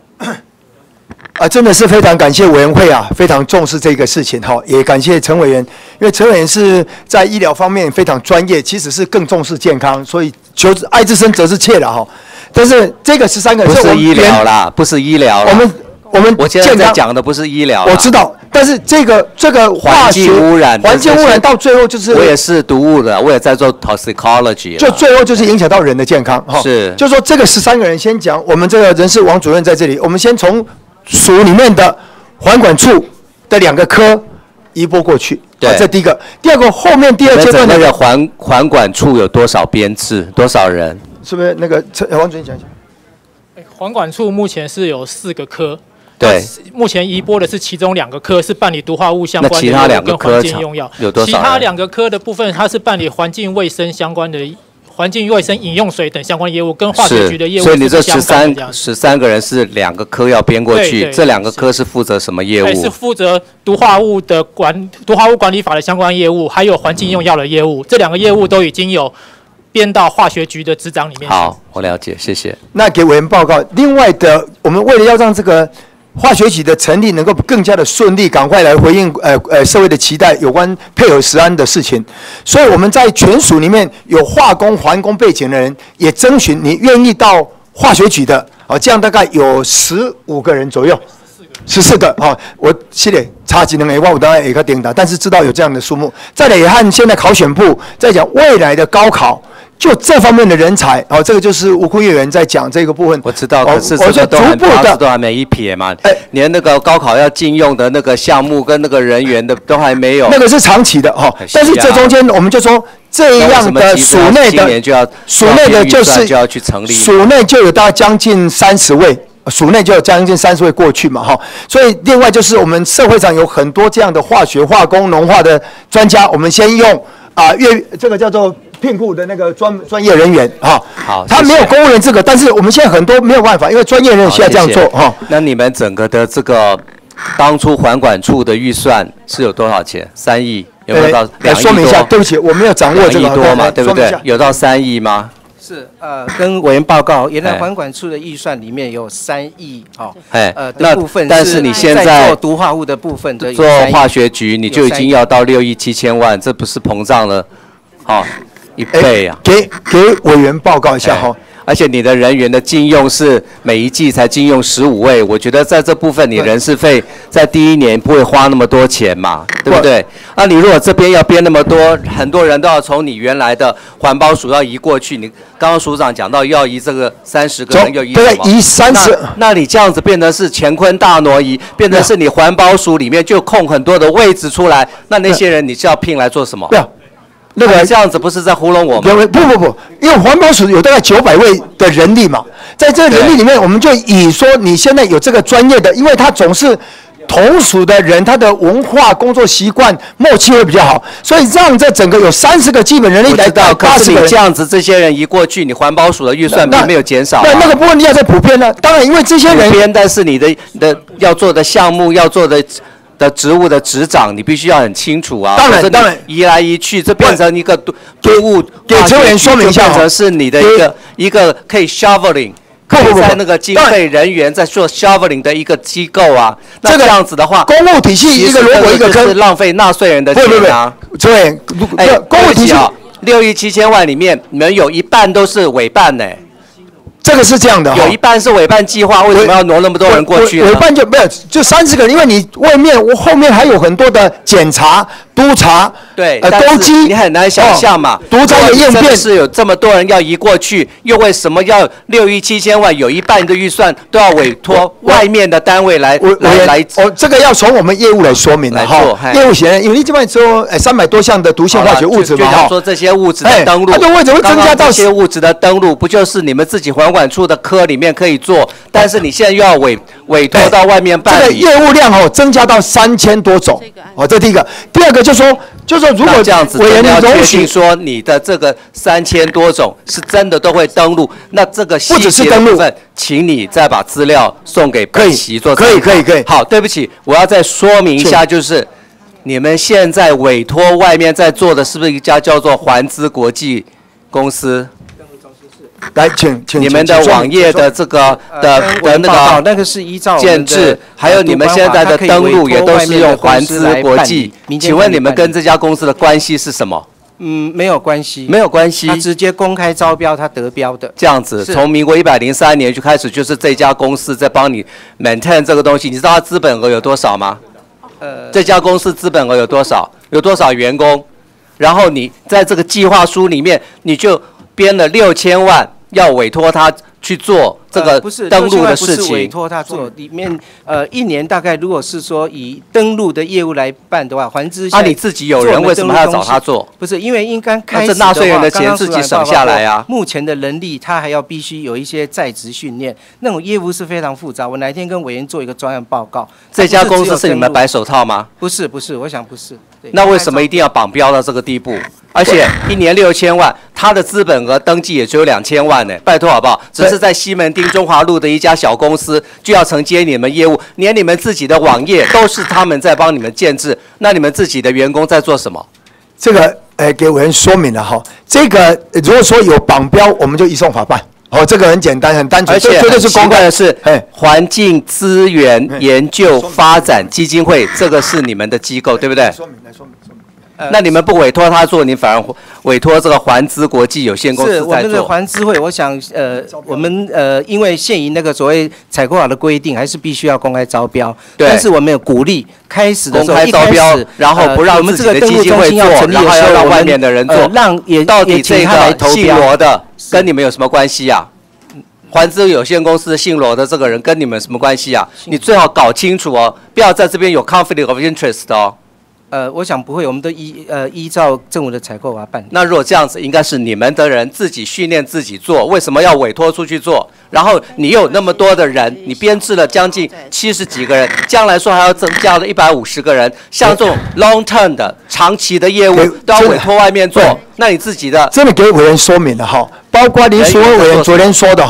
真的是非常感谢委员会啊，非常重视这个事情哈，也感谢陈委员，因为陈委员是在医疗方面非常专业，其实是更重视健康，所以爱之深责之切了哈。但是这个13个人
不是医疗啦，不是医疗啦。我现在在讲的不是医疗，
我知道，但是这个
环境污染
到最后就是，
我也是毒物的，我也在做 toxicology，
就最后就是影响到人的健康哈。
是，
就说这个13个人先讲，我们这个人事王主任在这里，我们先从署里面的环管处的2个科移拨过去，
对，
这第一个。第二个后面第二阶段
那个环管处有多少编制，多少人？
是不是那个王主任讲一下？
环管处目前是有4个科。
对，
目前移拨的是其中2个科，是办理毒化物相关的
业务跟
环境用药。
有多少？
其他2个科的部分，它是办理环境卫生相关的、环境卫生饮用水等相关业务，跟化学局的业务是相关的。
所以你这13个人是2个科要编过去，这2个科是负责什么业务？
是负责毒化物管理法的相关业务，还有环境用药的业务。这2个业务都已经有编到化学局的执掌里面。
好，我了解，谢谢。
那给委员报告。另外的，我们为了要让这个化学局的成立能够更加的顺利，赶快来回应社会的期待，有关配合食安的事情。所以我们在全署里面有化工、环工背景的人，也征询你愿意到化学局的，这样大概有15个人左右，14个我是的，差几能我当然也个顶的，但是知道有这样的数目。再来也和现在考选部在讲未来的高考。就这方面的人才，这个就是吴坤议员在讲这个部分。
我知道，可是这个都还没一撇嘛，连那个高考要禁用的那个项目跟那个人员的都还没有。
那个是长期的哈，但是这中间我们就说这样的署内的就是
就要去成立，
署内就有大概将近30位。署内就有将近30位过去嘛，所以另外就是我们社会上有很多这样的化学、化工、农化的专家，我们先用这个叫做聘雇的那个专业人员
好，
他没有公务员资格，但是我们现在很多没有办法，因为专业人员需要这样做
那你们整个的这个当初环管处的预算是有多少钱？3亿有没有到2亿多？
说明一下，对不起，我没有掌握这个
2亿多嘛，对不对？有到3亿吗？
是跟委员报告，原来环管处的预算里面有3亿
那
部分，
但是你现在
做毒化物的部分的
做化学局，你就已经要到6亿7千万，这不是膨胀了1倍啊？
给委员报告一下哈。
而且你的人员的禁用是每一季才禁用15位，我觉得在这部分你人事费在第一年不会花那么多钱嘛，对不对？那你如果这边要编那么多，很多人都要从你原来的环保署要移过去，你刚刚署长讲到要移这个30个人，要移什么？
移30。
那你这样子变成是乾坤大挪移，变成是你环保署里面就空很多的位置出来，那些人你是要聘来做什么？那个这样子不是在糊弄我吗？
不，因为环保署有大概900位的人力嘛，在这个人力里面，我们就以说你现在有这个专业的，因为他总是同属的人，他的文化、工作习惯、默契会比较好，所以让这整个有30个基本人力来到80个人。
可是你这样子，这些人移过去，你环保署的预算并没有减少。
那个部分你要再补编呢？当然，因为这些人
补编，但是你的要做的项目要做的职务的执掌，你必须要很清楚啊。
当然，
移来移去，这变成一个毒物。
给这位人说明一下，
变成是你的一个可以 shoveling， 可以在那个经费人员在做 shoveling 的一个机构啊。那这样子的话，
公务体系一个萝卜一个坑，
是浪费纳税人的钱啊。
对，
公务体系6亿7千万里面，你们有一半都是委办呢。
这个是这样的，
有一半是委办计划，为什么要挪那么多人过去呢？
委办就没有，就30个人，因为你后面还有很多的检查、督查，
对，
勾稽，
你很难想象嘛。
独裁的应变
是有这么多人要移过去，又为什么要6亿7千万？有一半的预算都要委托外面的单位来。
这个要从我们业务来说明的哈。业务型，因为你这边说300多项的毒性化学物质嘛，
就说这些物质的登录，
它的位置会增加到
这些物质的登录，不就是你们自己环管处的科里面可以做，但是你现在又要委托到外面办理，
这个业务量增加到3000多种，这第一个。第二个就说如果
这样子，委员要确定说你的这个3000多种是真的都会登录，那这个细节的部分，请你再把资料送给本席做参考。可以。好，对不起，我要再说明一下，就是你们现在委托外面在做的是不是一家叫做环资国际公司？
来，请
你们的网页的这个
那个是依照
建制，还有你们现在的登录也都是用环资国际。请问你们跟这家公司的关系是什么？
没有关系，
没有关系。
他直接公开招标，他得标的。
这样子，从民国103年就开始，就是这家公司在帮你 maintain 这个东西。你知道它资本额有多少吗？这家公司资本额有多少？有多少员工？然后你在这个计划书里面，你就编了6000万，要委托他去做这个登录的事情。
不是委托他做，里面1年大概如果是说以登录的业务来办的话，环资
你自己有人为什么还要找他做？
不是因为应该开始的话，
这纳税人的钱自己省下来啊。
目前的人力他还要必须有一些在职训练，那种业务是非常复杂。我哪一天跟委员做一个专案报告。
这家公司是你们白手套吗？
不是，我想不是。
那为什么一定要绑标到这个地步？而且1年6000万，他的资本额登记也只有2000万呢，拜托好不好？只是在西门町中华路的一家小公司就要承接你们业务，连你们自己的网页都是他们在帮你们建制，那你们自己的员工在做什么？
这个给委员说明了哈，这个如果说有绑标，我们就移送法办。这个很简单，很单纯，
而且
绝对是公开
的是，环境资源研究发展基金会，这个是你们的机构，对不对？来说明。那你们不委托他做，你反而委托这个环资国际有限公司在做。
是我们的环资会，我想我们因为现行那个所谓采购法的规定，还是必须要公开招标。
对。
但是我们有鼓励开始的时候
公开招标，然后不让自己的基金会做，然后要让外面的人做。到底这个姓罗的跟你们有什么关系啊？环资有限公司姓罗的这个人跟你们什么关系啊？你最好搞清楚哦，不要在这边有 conflict of interest 哦。
我想不会，我们都依照政府的采购法办理。
那如果这样子，应该是你们的人自己训练自己做，为什么要委托出去做？然后你有那么多的人，你编制了将近70几个人，将来说还要增加了150个人，像这种 long term 的长期的业务都要委托外面做，那你自己的
真的给委员说明了哈，包括林淑慧委员昨天说的哈。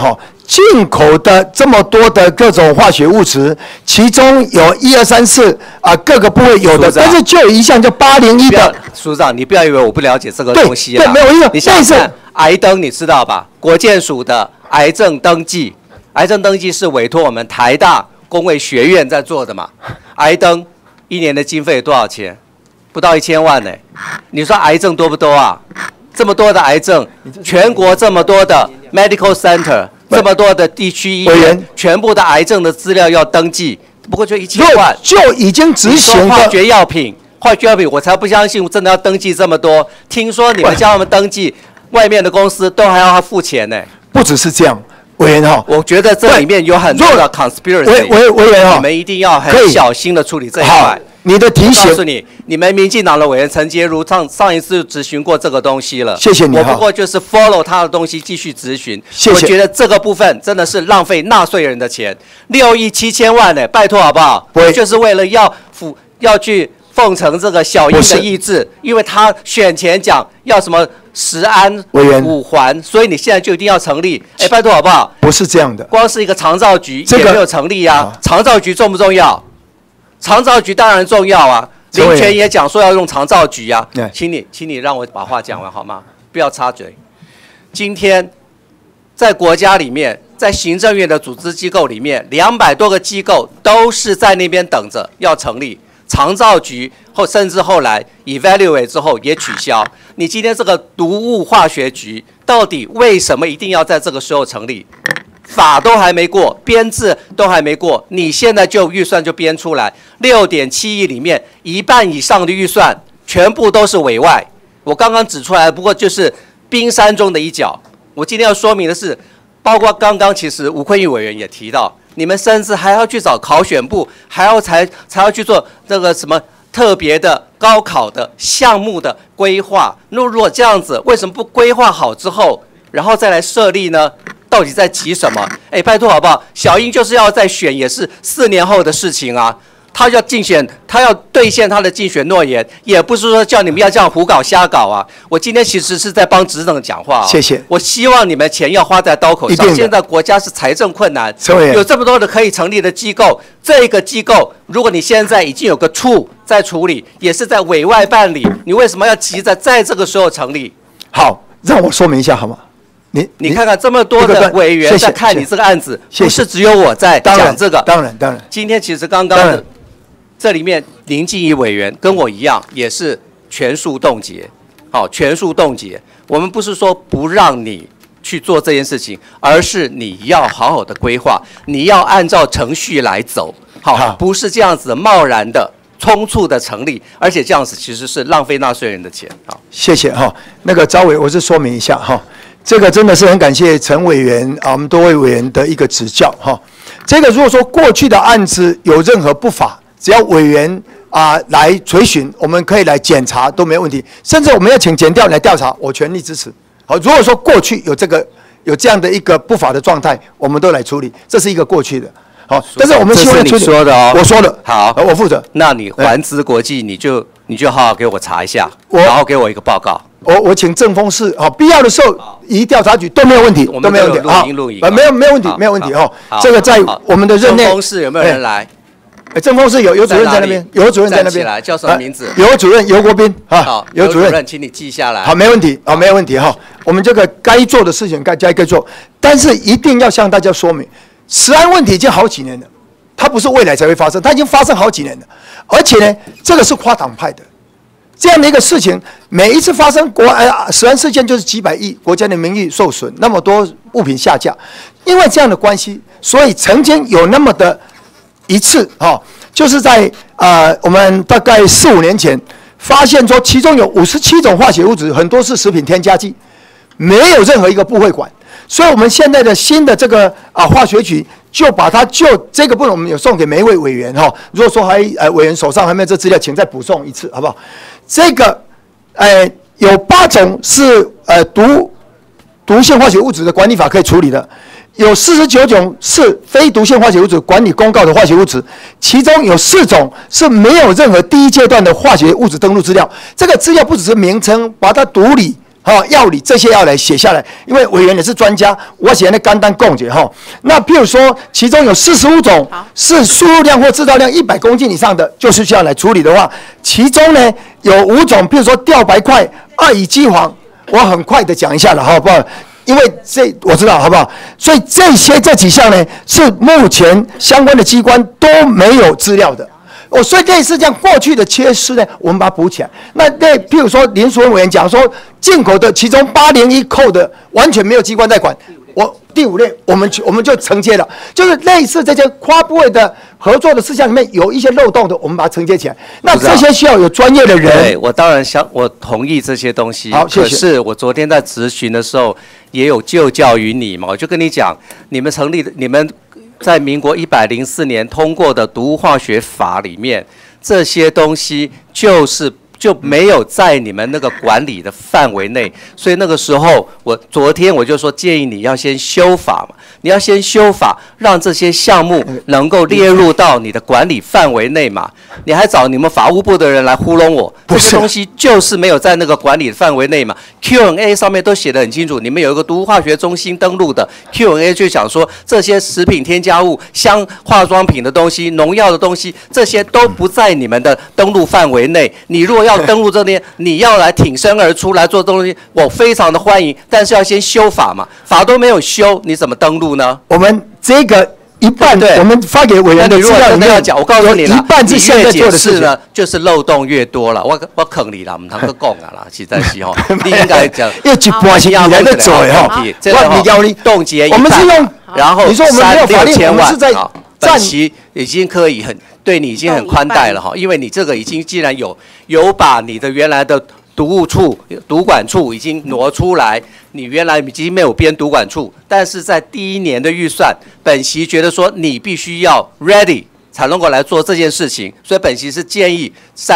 进口的这么多的各种化学物质，其中有1、2、3、4啊各个部位有的，但是就有一项叫801的。
署长，你不要以为我不了解这个东西啊。
对，没有意思。
你想想看，癌登你知道吧？国健署的癌症登记，癌症登记是委托我们台大公卫学院在做的嘛。癌登1年的经费多少钱？不到1000万呢。你说癌症多不多啊？这么多的癌症，全国这么多的 medical center， 这么多的地区医院，全部的癌症的资料要登记，不过就1000万，
就已经执行
化学药品，我才不相信真的要登记这么多。听说你们叫他们登记，外面的公司都还要他付钱呢。
不只是这样，委员哈，
我觉得这里面有很多的 conspiracy，
委员哈，
你们一定要很小心的处理这一块。
你的提醒，
告诉你，你们民进党的委员陈洁如上一次质询过这个东西了。
谢谢你。
我不过就是 follow 他的东西继续质询。
谢谢。
我觉得这个部分真的是浪费纳税人的钱，6亿7千万呢，拜托好不好？就是为了要去奉承这个小英的意志，因为他选前讲要什么食安5环，所以你现在就一定要成立。哎，拜托好不好？
不是这样的，光
是一个长照局也没有成立啊。长照局重不重要？长照局当然重要啊，林权也讲说要用长照局啊，请你让我把话讲完好吗？不要插嘴。今天在国家里面，在行政院的组织机构里面，200多个机构都是在那边等着要成立长照局，甚至后来 evaluate 之后也取消。你今天这个毒物化学局，到底为什么一定要在这个时候成立？法都还没过，编制都还没过，你现在就预算就编出来，6.7亿里面1半以上的预算全部都是委外。我刚刚指出来，不过就是冰山中的一角。我今天要说明的是，包括刚刚其实吴昆玉委员也提到，你们甚至还要去找考选部，才要去做这个什么特别的高考的项目的规划。那如果这样子，为什么不规划好之后，然后再来设立呢？到底在急什么？哎，拜托好不好？小英就是要再选，也是4年后的事情啊。他要竞选，他要兑现他的竞选诺言，也不是说叫你们要这样胡搞瞎搞啊。我今天其实是在帮执政讲话、
谢谢。
我希望你们钱要花在刀口上。现在国家是财政困难，有这么多的可以成立的机构，这个机构如果你现在已经有个处在处理，也是在委外办理，你为什么要急着在这个时候成立？
好，让我说明一下好吗？
你看看这么多的委员在看你这个案子，不是只有我在讲这个。
当然。
今天其实刚刚的这里面林静怡委员跟我一样，也是全数冻结。好，全数冻结。我们不是说不让你去做这件事情，而是你要好好的规划，你要按照程序来走。好，不是这样子贸然的、匆促的成立，而且这样子其实是浪费纳税人的钱。好，
谢谢哈。那个赵委，我是说明一下哈。这个真的是很感谢陈委员啊，我们多位委员的一个指教哈。这个如果说过去的案子有任何不法，只要委员来垂询，我们可以来检查都没问题，甚至我们要请检调来调查，我全力支持。好，如果说过去有这样的一个不法的状态，我们都来处理，这是一个过去的。好，但是我们希望
这是你说的哦，
我说的，
好，
我负责。
那你环资国际，你就好好给我查一下，然后给我一个报告。
我请政风室，好，必要的时候移调查局都没有问题，都没有问题。好，没有问题，没有问题哦。这个在我们的任内。
政风室有没有人来？
政风室有主任在那边，有主任在那边。
叫什么名字？
有主任尤国斌啊。
好，
有主任，
请你记下来。
好，没问题，好，没有问题哈。我们这个该做的事情该做，但是一定要向大家说明，食安问题已经好几年了，它不是未来才会发生，它已经发生好几年了，而且呢，这个是跨党派的。这样的一个事情，每一次发生食安事件就是几百亿，国家的名誉受损，那么多物品下架，因为这样的关系，所以曾经有那么的一次就是在我们大概4、5年前发现说，其中有57种化学物质，很多是食品添加剂，没有任何一个部会管，所以我们现在的新的这个化学局就把它就这个部分，我们有送给每一位委员哈。如果说委员手上还没有这资料，请再补送一次，好不好？这个有8种是毒性化学物质的管理法可以处理的，有49种是非毒性化学物质管理公告的化学物质，其中有4种是没有任何第一阶段的化学物质登录资料。这个资料不只是名称，把它独立药理这些要来写下来，因为委员也是专家，我写的简单讲解哈。那譬如说，其中有45种是输入量或制造量100公斤以上的，就是需要来处理的话，其中呢有5种，譬如说吊白块、2乙基黄，我很快的讲一下了，好不好？因为我知道，好不好？所以这几项呢，是目前相关的机关都没有资料的。所以类似这样过去的缺失呢，我们把它补起来。譬如说林淑芬委员讲说，进口的其中801扣的完全没有机关在管。第5类我们就承接了，就是类似这些跨部位的合作的事项里面有一些漏洞的，我们把它承接起来。那这些需要有专业的人。
对，我当然我同意这些东西。
好，谢谢。
可是我昨天在质询的时候也有就教于你嘛，我就跟你讲，你们在民国104年通过的毒物化学法里面，这些东西就没有在你们那个管理的范围内，所以那个时候昨天我就说建议你要先修法嘛，你要先修法，让这些项目能够列入到你的管理范围内嘛。你还找你们法务部的人来糊弄我，这些东西就是没有在那个管理范围内嘛。Q&A 上面都写得很清楚，你们有一个毒物化学中心登录的 Q&A 就讲说这些食品添加物、化妆品的东西、农药的东西，这些都不在你们的登录范围内。你如果要登录这边，你要来挺身而出来做东西，我非常的欢迎，但是要先修法嘛，法都没有修，你怎么登录呢？
我们这个一半，我们发给委员的资料里面
讲，我告诉你了，
一半是现在做的事
呢，就是漏洞越多了。我坑你啦，唔通去讲啊啦，实在是吼，你应该讲，
要一半是你来在做的哈。
我教你冻结一半，
我们是用，
然后
你说我们没有法律，我们是在
本期已经可以对你已经很宽待了哈，因为你这个已经既然有把你的原来的毒管处已经挪出来，你原来已经没有编毒管处，但是在第1年的预算，本席觉得说你必须要 ready 才能够来做这件事情，所以本席是建议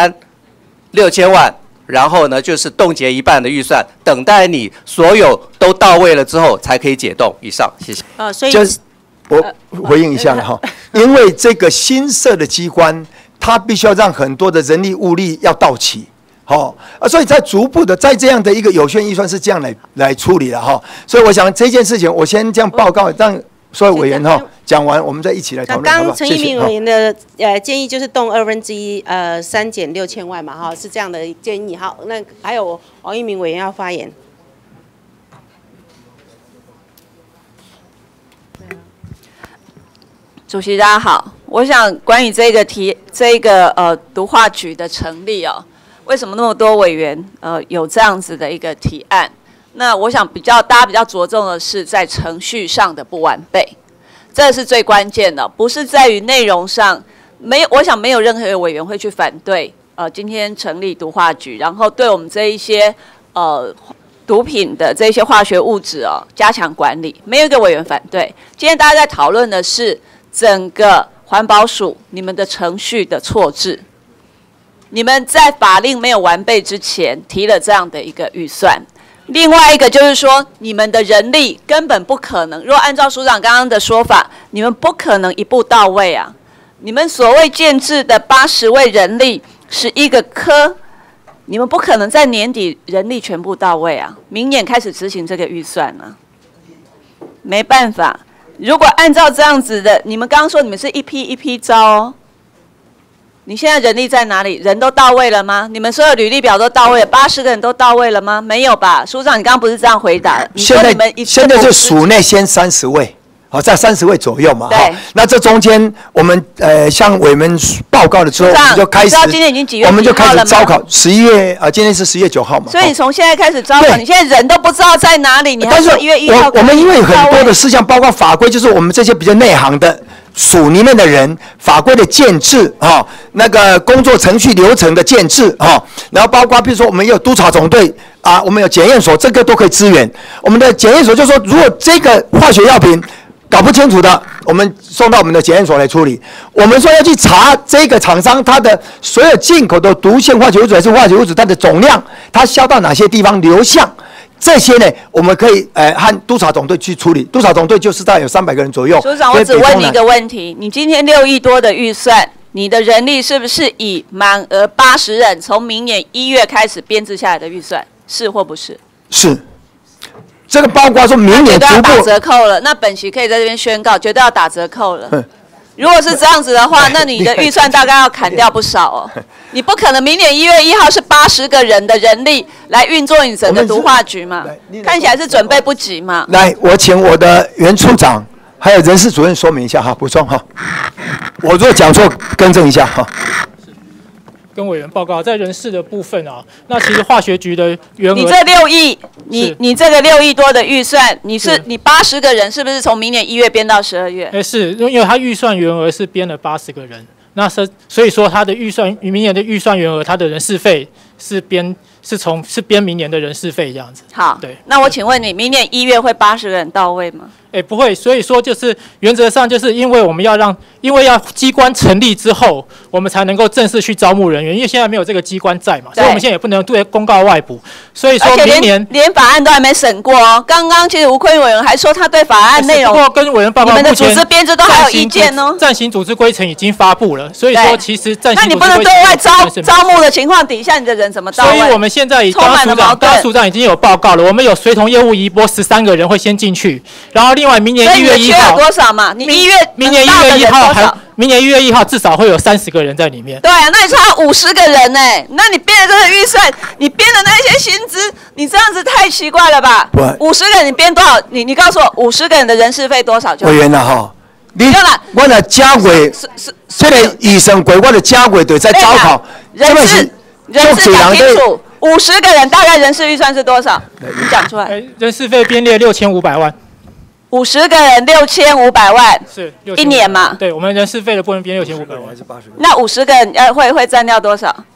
6000万，然后呢就是冻结一半的预算，等待你所有都到位了之后才可以解冻。以上，谢谢。
所以
我回应一下了哈，因为这个新设的机关，它必须要让很多的人力物力要到齐，所以在逐步的在这样的一个有限预算是这样来处理的哈。所以我想这件事情，我先这样报告，让所有委员讲完，我们再一起来讨论。
刚刚陈一鸣委员的建议就是动1/2，删减6000万嘛哈，是这样的建议。好，那还有王一鸣委员要发言。
主席大家好，我想关于这个毒化局的成立哦，为什么那么多委员有这样子的一个提案？那我想大家比较着重的是在程序上的不完备，这是最关键的，不是在于内容上。我想没有任何委员会去反对今天成立毒化局，然后对我们这一些毒品的这些化学物质加强管理，没有一个委员反对。今天大家在讨论的是整个环保署你们的程序的错置，你们在法令没有完备之前提了这样的一个预算。另外一个就是说，你们的人力根本不可能，如果按照署长刚刚的说法，你们不可能一步到位啊。你们所谓建制的80位人力11个科，你们不可能在年底人力全部到位啊，明年开始执行这个预算啊，没办法。如果按照这样子的，你们刚刚说你们是一批一批招哦，你现在人力在哪里？人都到位了吗？你们所有履历表都到位了，80个人都到位了吗？没有吧？署长，你刚刚不是这样回答的？
现在就署内先30位。在30位左右嘛，那这中间我们向委员报告了之后，我们就开始，
今天已经几月？
我们就开始招考，11月今天是10月9号嘛。
所以你从现在开始招考，你现在人都不知道在哪里，你还说1月1号？
我们因为很多的事项，包括法规，就是我们这些比较内行的署里面的人，法规的建制那个工作程序流程的建制然后包括比如说我们有督察总队我们有检验所，这个都可以支援。我们的检验所就说，如果这个化学药品搞不清楚的，我们送到我们的检验所来处理。我们说要去查这个厂商它的所有进口的毒性化学物质还是化学物质，它的总量，它销到哪些地方流向，这些呢，我们可以和督察总队去处理。督察总队就是大概有300个人左右。
署长，我只问你一个问题：你今天6亿多的预算，你的人力是不是以满额80人从明年1月开始编制下来的预算，是或不是？
是，这个包括说明年逐步
打折扣了，那本席可以在这边宣告，绝对要打折扣了。如果是这样子的话，那你的预算大概要砍掉不少哦。你不可能明年1月1号是80个人的人力来运作你整个毒化局嘛？看起来是准备不及嘛。
来，我请我的原处长还有人事主任说明一下哈，补充哈。我如果讲错，更正一下哈。
跟委员报告，在人事的部分啊，那其实化学局的员额，
你这6亿，你这个6亿多的预算，你80个人，是不是从明年1月编到12月？
是，因为他预算员额是编了80个人，那所以说他的预算明年的预算员额，他的人事费是编明年的人事费这样子。
好，
对。
那我请问你，明年1月会80个人到位吗？
不会，所以说就是原则上就是因为我们因为要机关成立之后，我们才能够正式去招募人员，因为现在没有这个机关在嘛，所以我们现在也不能对公告外部，所以说明年
连法案都还没审过哦。刚刚其实吴坤委员还说他对法案内容，
不过跟委员报告，
你们的组织编制都还有意见哦。
暂行组织规程已经发布了，所以说其实暂行组织规程，
那你不能对外招募的情况底下，你的人怎么到位？
所以我们现在刚刚署长已经有报告了，我们有随同业务移拨13个人会先进去，然后另外明年1月1号
多少嘛？你
明年1月1号明年1月1号至少会有30个人在里面。
对啊，那你差50个人呢？那你编的这个预算，你编的那些薪资，你这样子太奇怪了吧？50个人你编多少？你告诉我50个人的人事费多少就好？
委员啦哈，我的家委，这个医生规我的家委队在招考，
人事讲清楚，50个人大概人事预算是多少？你讲出来。
人事费编列6500万。
50个人6500万，
是
1年嘛？
对，我们人事费的部分编6500万，还是80个？
那50个人会占掉多少？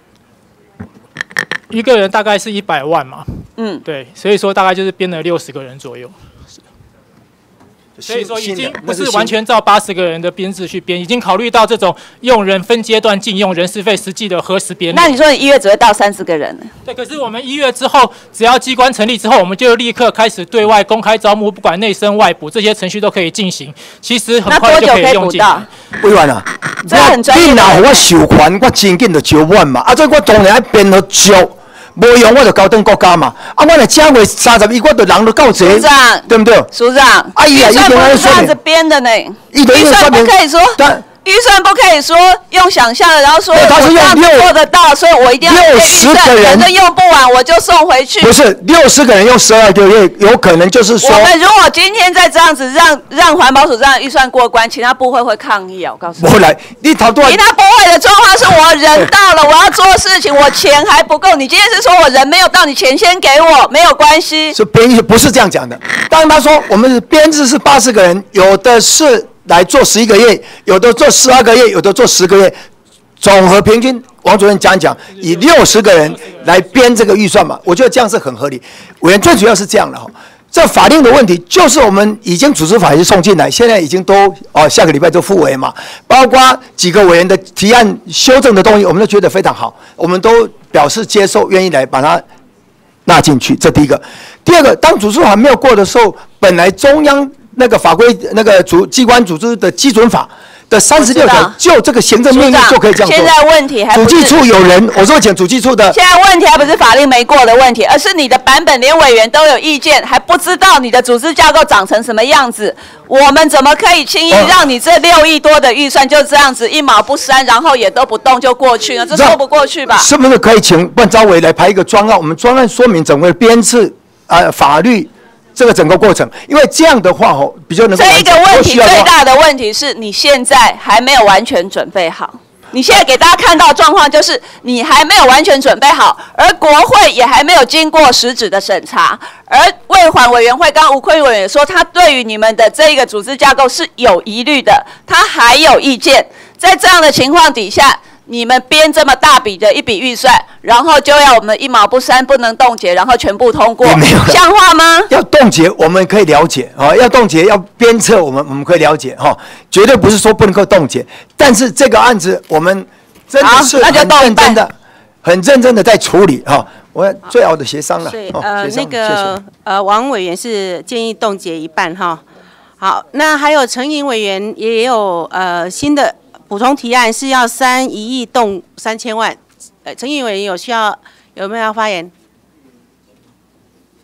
一个人大概是100万嘛。对，所以说大概就是编了60个人左右。所以说已经不是完全照80个人的编制去编，已经考虑到这种用人分阶段禁用人事费实际的核实编。
那你说你1月只会到30个人？
对，可是我们1月之后，只要机关成立之后，我们就立刻开始对外公开招募，不管内生外补，这些程序都可以进行。其实很快就可以用进来。
委员啊，你若我授权，我真紧就9万嘛，所以我当然要编得足。无用我就交等国家嘛，我的家委31，我的人都够侪，对不对？
署长，预算不是这样子编的呢，预算不可以说。预算不可以说用想象的，然后说我这样子做得到，所以我一定要
60个人，
反正用不完我就送回去。
不是60个人用12个月，有可能就是说，
我们如果今天再这样子让环保署这样预算过关，其他部会抗议啊！我告诉你，
不会来，其他部会
的状况是我人到了，我要做事情，我钱还不够。你今天是说我人没有到，你钱先给我，没有关系。
是编不是这样讲的。当他说我们编制是80个人，有的是来做11个月，有的做12个月，有的做10个月，总和平均，王主任讲以60个人来编这个预算嘛，我觉得这样是很合理。委员最主要是这样的哈，这法令的问题就是我们已经组织法已经送进来，现在已经都下个礼拜就复委嘛，包括几个委员的提案修正的东西，我们都觉得非常好，我们都表示接受，愿意来把它纳进去，这第一个。第二个，当组织法没有过的时候，本来中央那个法规那个机关组织的基准法的36条，就这个行政命令就可以这样做。
现在问题还不是
主计处有人，我说请主计处的。
现在问题还不是法令没过的问题，而是你的版本连委员都有意见，还不知道你的组织架构长成什么样子。我们怎么可以轻易让你这6亿多的预算就这样子1毛不删，然后也都不动就过去呢？这说不过去吧？
是不是可以请万召委来排一个专案？我们专案说明整个编制法律。这个整个过程，因为这样的话比较能够。
这一个问题最大的问题是你现在还没有完全准备好。你现在给大家看到的状况就是你还没有完全准备好，而国会也还没有经过实质的审查，而卫环委员会刚刚吴坤委员说，他对于你们的这一个组织架构是有疑虑的，他还有意见。在这样的情况底下，你们编这么大笔的一笔预算，然后就要我们1毛不删，不能冻结，然后全部通过，像话吗？
要冻结我们可以了解要冻结要鞭策我们可以了解绝对不是说不能够冻结。但是这个案子我们真的是很认真的在处理我最好的协商了。
对，那个王委员是建议冻结一半好，那还有陈莹委员也有新的补充提案，是要1亿动3000万。陈莹委员有没有要发言？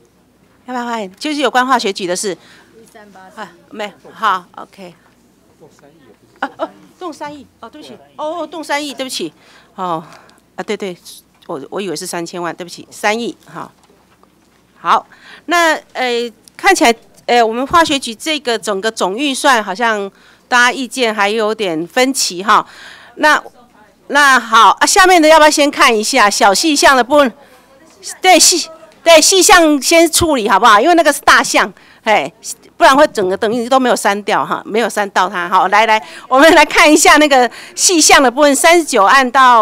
要不要？就是有关化学局的事。没好 ，OK。动3亿哦，对不起，动3亿，对不起，对，我以为是3000万，对不起，3亿，好，那看起来我们化学局这个整个总预算好像大家意见还有点分歧哈，那好下面的要不要先看一下小细项的部分？对细项先处理好不好？因为那个是大项，不然会整个等于都没有删掉哈，没有删到它。好，来，我们来看一下那个细项的部分，39案到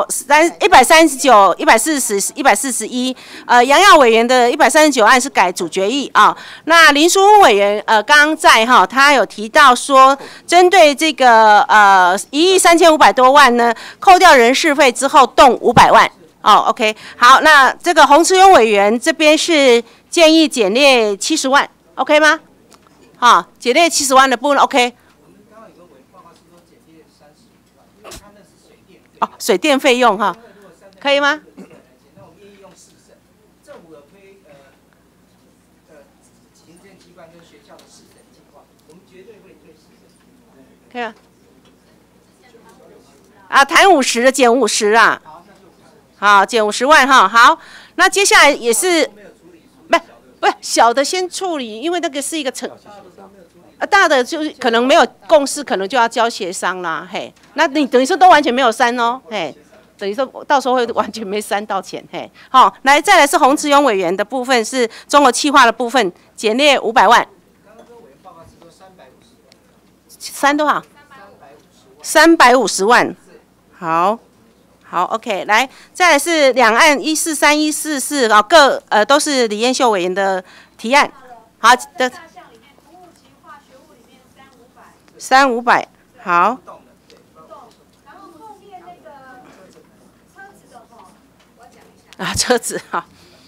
139、140、141。杨耀委员的139案是改主决议啊。那林书翁委员刚刚在哈，他有提到说，针对这个1亿3500多万呢，扣掉人事费之后动500万。OK， 好，那这个洪慈庸委员这边是建议减列70万 ，OK 吗？减列70万的部分 OK。水电费用哈，可以吗？可以啊，谈50的减50啊。好，减50万哈。好，那接下来也是，不是小的先处理，因为那个是一个大的就是可能没有共识，可能就要交协商啦。那你等于说都完全没有删哦。等于说到时候会完全没删到钱。好，再来是洪慈庸委员的部分是综合企划的部分，减列500万。删多少？350万。好 ，OK， 来，再来是两案143、144，各都是李彦秀委员的提案。好的，300，好。车子哈，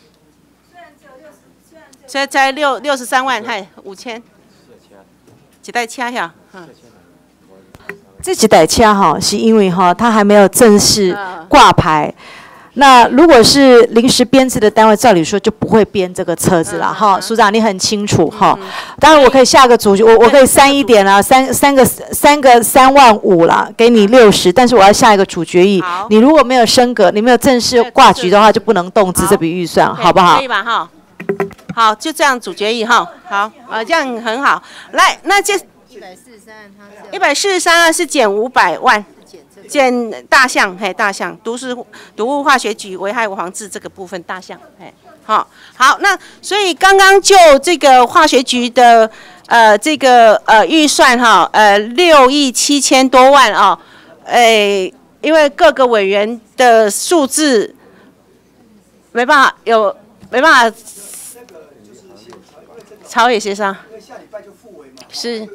现在才63万，5000，一台车呀，
这几台车哈，是因为哈，它还没有正式挂牌。那如果是临时编制的单位，照理说就不会编这个车子了哈。署长，你很清楚哈。当然，我可以下个主，我可以删一点啦，三个3万5啦，给你60，但是我要下一个主决议。你如果没有升格，你没有正式挂局的话，就不能动资这笔预算，好不好？
可以吧哈。好，就这样主决议哈。好，这样很好。来，那这。143案是减500万，减大项，大项毒物化学局危害防治这个部分大项，好，那所以刚刚就这个化学局的这个预算哈，6亿7000多万啊，因为各个委员的数字没办法朝野协商，是。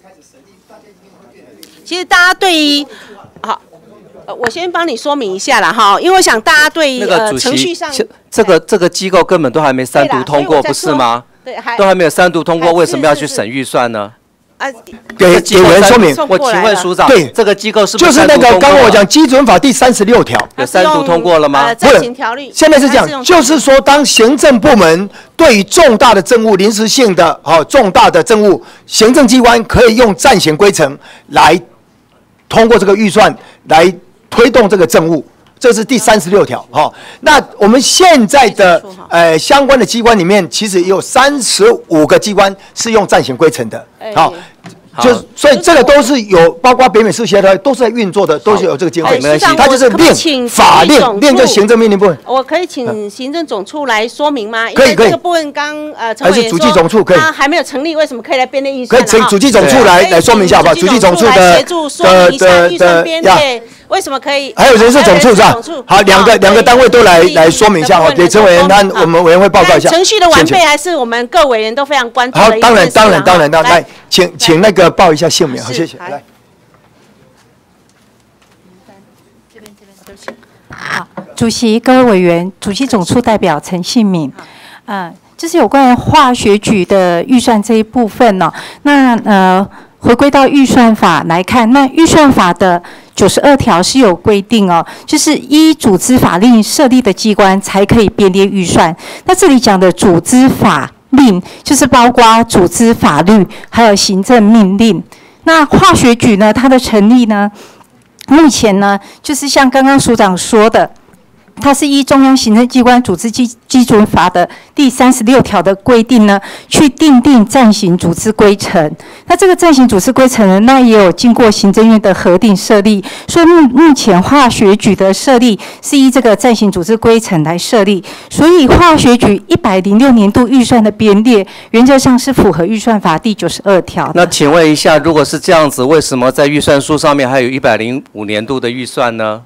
其实大家对于我先帮你说明一下啦哈，因为我想大家对于程序上，
这个机构根本都还没3读通过，不是吗？对，都还没有3读通过，为什么要去审预算呢？
给委员说明。
我请问署长，对这个机构是不是
就是那个刚刚我讲基准法第36条
有3读通过了吗？
暂行条例
现在是这样，就是说当行政部门对于重大的政务、临时性的重大的政务，行政机关可以用暂行规程来通过这个预算来推动这个政务，这是第36条。那我们现在的相关的机关里面，其实有35个机关是用暂行规程的。所以这个都是有，包括北美市协调都是在运作的，都是有这个经费。
没关系，
它就是令法令就行政命令部分。
我可以请行政总处来说明吗？
可以。
这个部分刚陈委员说，
主计总处可以，
他还没有成立，为什么可以来编列预算？
可以请主计总处来说明一下好不好？主计总处的
协助说明一下预算编列为什么可以？
还有人事总处是吧？好，两个单位都来说明一下哈，给陈委员我们委员会报告一下。
程序的完备还是我们各委员都非常关注的。
好，当然，来，请那个报一下姓名，好，谢谢。来，
好，主席、各位委员，主计总处代表陈信敏，就是有关于化学局的预算这一部分呢，那回归到预算法来看，那预算法的92条是有规定哦，就是依组织法令设立的机关才可以编列预算。那这里讲的组织法令，就是包括组织法律还有行政命令。那化学局呢，它的成立呢，目前呢，就是像刚刚署长说的，它是依中央行政机关组织基准法的第36条的规定呢，去订定暂行组织规程。那这个暂行组织规程呢，那也有经过行政院的核定设立，所以目前化学局的设立是依这个暂行组织规程来设立。所以化学局106年度预算的编列，原则上是符合预算法第92条的。
那请问一下，如果是这样子，为什么在预算书上面还有105年度的预算呢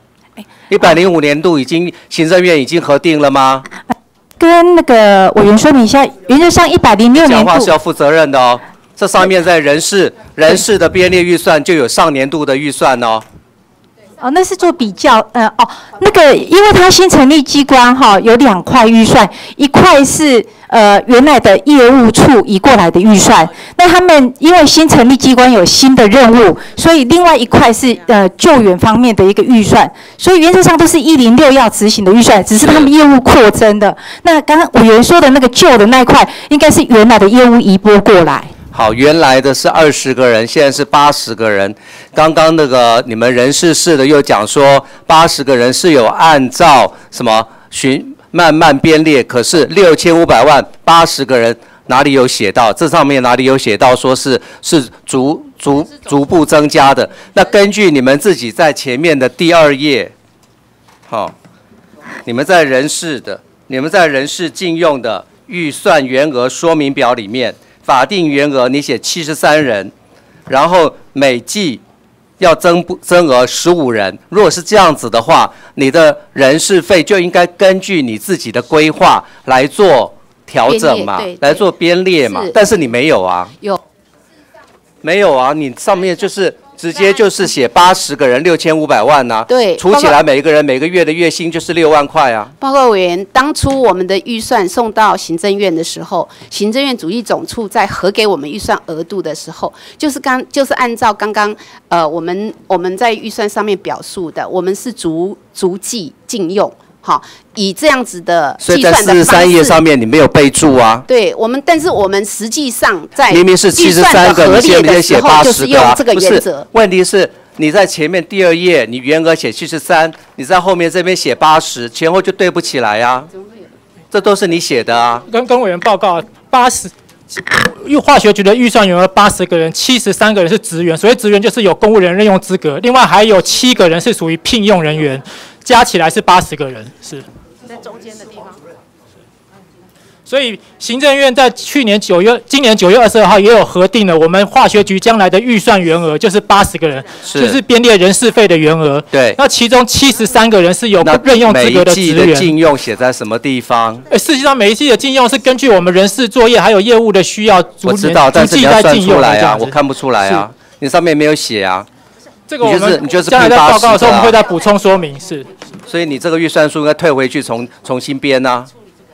？105年度行政院已经核定了吗？
跟那个委员说明一下，原则上106年度
讲话是要负责任的哦。这上面在人事的编列预算就有上年度的预算哦。
哦，那是做比较，那个，因为它新成立机关哈，有2块预算，一块是原来的业务处移过来的预算，那他们因为新成立机关有新的任务，所以另外一块是救援方面的一个预算，所以原则上都是106要执行的预算，只是他们业务扩增的。那刚刚委员说的那个旧的那一块，应该是原来的业务移拨过来。
好，原来的是20个人，现在是80个人。刚刚那个你们人事室的又讲说，80个人是有按照什么慢慢编列，可是6500万80个人哪里有写到？这上面哪里有写到说是逐步增加的？那根据你们自己在前面的第2页，好，你们在人事禁用的预算员额说明表里面。法定员额你写73人，然后每季要增额15人。如果是这样子的话，你的人事费就应该根据你自己的规划来做调整嘛，来做编列嘛。但是你没有啊，没有啊？你上面就是直接就是写80个人6500万呐、啊，
对，
除起来每一个人每个月的月薪就是6万块啊。
报告委员，当初我们的预算送到行政院的时候，行政院主计总处在核给我们预算额度的时候，就是按照刚刚我们在预算上面表述的，我们是逐季禁用。好，以这样子的计算的方式，所以在43页上面你没有备注啊？对，但是我们实际上在
明明是73个，你现在写80个、
就是用这个原则。
不是，问题是你在前面第2页，你原额写73，你在后面这边写80，前后就对不起来啊。这都是你写的啊。
跟委员报告，80。化学局的预算员额80个人，73个人是职员，所谓职员就是有公务人任用资格，另外还有7个人是属于聘用人员，加起来是80个人，是
在中间的地方。
所以行政院在今年9月22号也有核定了我们化学局将来的预算员额，就是80个人，就是编列人事费的员额。对，那其中73个人是有任用资格的职员。
每一季的禁用写在什么地方？
实际上每一季的禁用是根据我们人事作业还有业务的需要，
我知道，但是你要算出来啊，我看不出来啊，你上面没有写啊。
这个我们将来在报告的时候我们会再补充说明。是，
所以你这个预算书应该退回去重新编啊。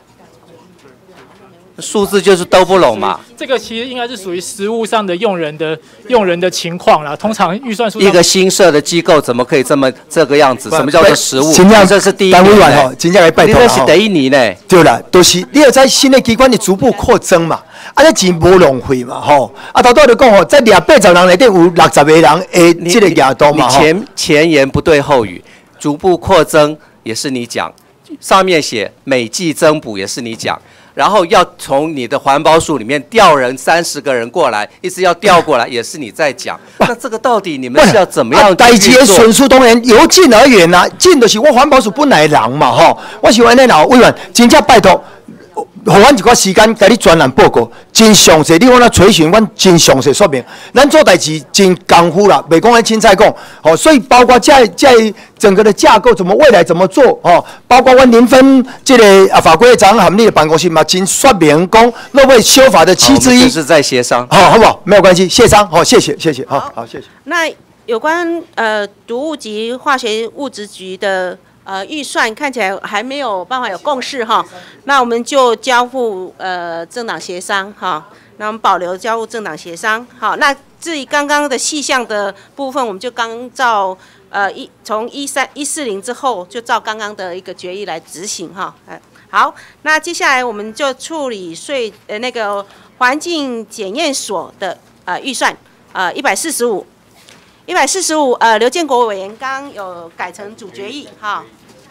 数字就是都不拢嘛。
这个其实应该是属于实务上的用人的情况啦。通常预算书
一个新设的机构怎么可以这个样子？什么叫做实务？这是第一
单位员吼，真正来拜托
你这是第一年呢？
对啦，都是你要在新的机关你逐步扩增嘛，这钱无浪费嘛吼。头就讲吼，在280人内底有60个人诶，这个亚度嘛
吼。你前言不对后语，逐步扩增也是你讲，上面写每季增补也是你讲。然后要从你的环保署里面调人30个人过来，一直要调过来，也是你在讲。那这个到底你们是要怎么样去做？
代志的顺序当然由近而远啊，近就是我环保署本来的人嘛吼。我是安尼啦，委员，真正拜托，给阮一寡时间，给你专栏报告，真详细，你往那垂询，阮真详细说明。咱做代志真功夫啦，袂讲安凊彩讲，哦，所以包括在整个的架构怎么未来怎么做哦，包括阮林芬这个法规长和你的办公室嘛，真说明讲，若为修法的7之1，
就是在协商，
好不好？没有关系，协商，好，谢谢，好，谢谢。
那有关毒物及化学物质局的。预算看起来还没有办法有共识哈，那我们就交付政党协商哈，那我们保留交付政党协商好。那至于刚刚的细项的部分，我们就刚照从140之后就照刚刚的一个决议来执行哈。 好，那接下来我们就处理那个环境检验所的预算145，刘建国委员刚刚有改成主决议哈。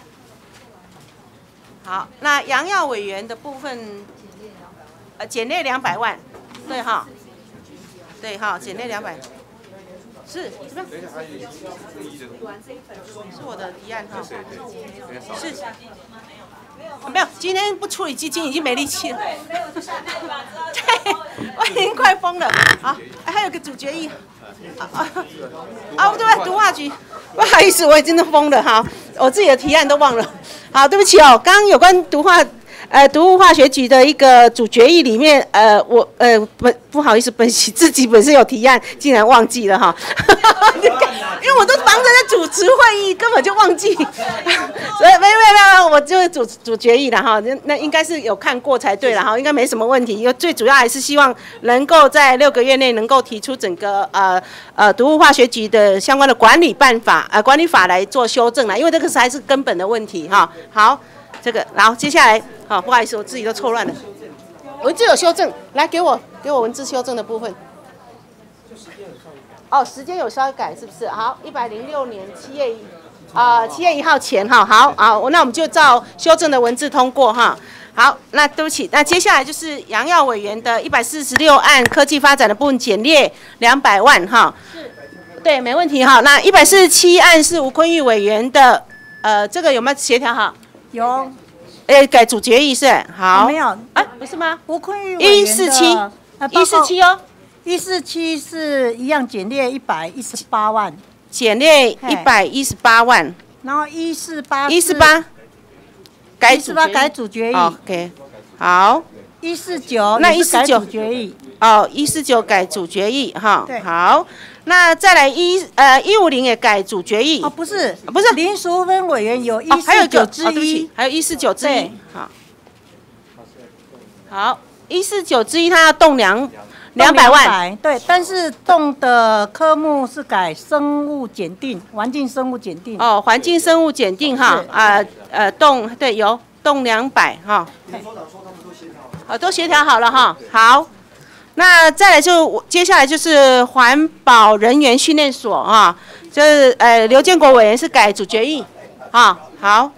好，那杨耀委员的部分减列200万，对哈，对哈，减列200。是怎么样？是我的提案哈。是。没有，今天不处理基金已经没力气了。对，我已经快疯了。好，还有个主决议。对，毒化局，不好意思，我已经都疯了哈，我自己的提案都忘了。好，对不起哦，刚刚有关毒物化学局的一个主决议里面，我不好意思，自己本身有提案，竟然忘记了哈，因为我都忙着在主持会议，根本就忘记，所以没有，我就是主决议了哈，那应该是有看过才对了哈，应该没什么问题，因为最主要还是希望能够在6个月内能够提出整个毒物化学局的相关的管理法来做修正啦，因为这个才是根本的问题哈。好。这个，然后接下来，好，不好意思，我自己都错乱了。文字有修正，来给我文字修正的部分。时间有稍改是不是？好，106年7月1号前哈，好，那我们就照修正的文字通过哈。好，那对不起，那接下来就是杨耀委员的146案科技发展的部分减列200万哈。对，没问题哈。那147案是吴坤玉委员的，这个有没有协调好？
有，
改主决议是好，
没有，
不是吗？
吴坤玉委员的
147哦
，147是一样减列118万，
减列118万，
然后148
改
主决议
，OK， 好
，149
那
149主决议
，149改主决议哈，好。那再来150也改主决议
不是
林
淑芬委员有149之一，
还有149之一，好，149之一他要动200万，
对，但是动的科目是改生物检定，环境生物检定，
环境生物检定哈，有动200哈，都协调好了哈，好。那再来接下来就是环保人员训练所啊，就是刘建国委员是改主决议，好，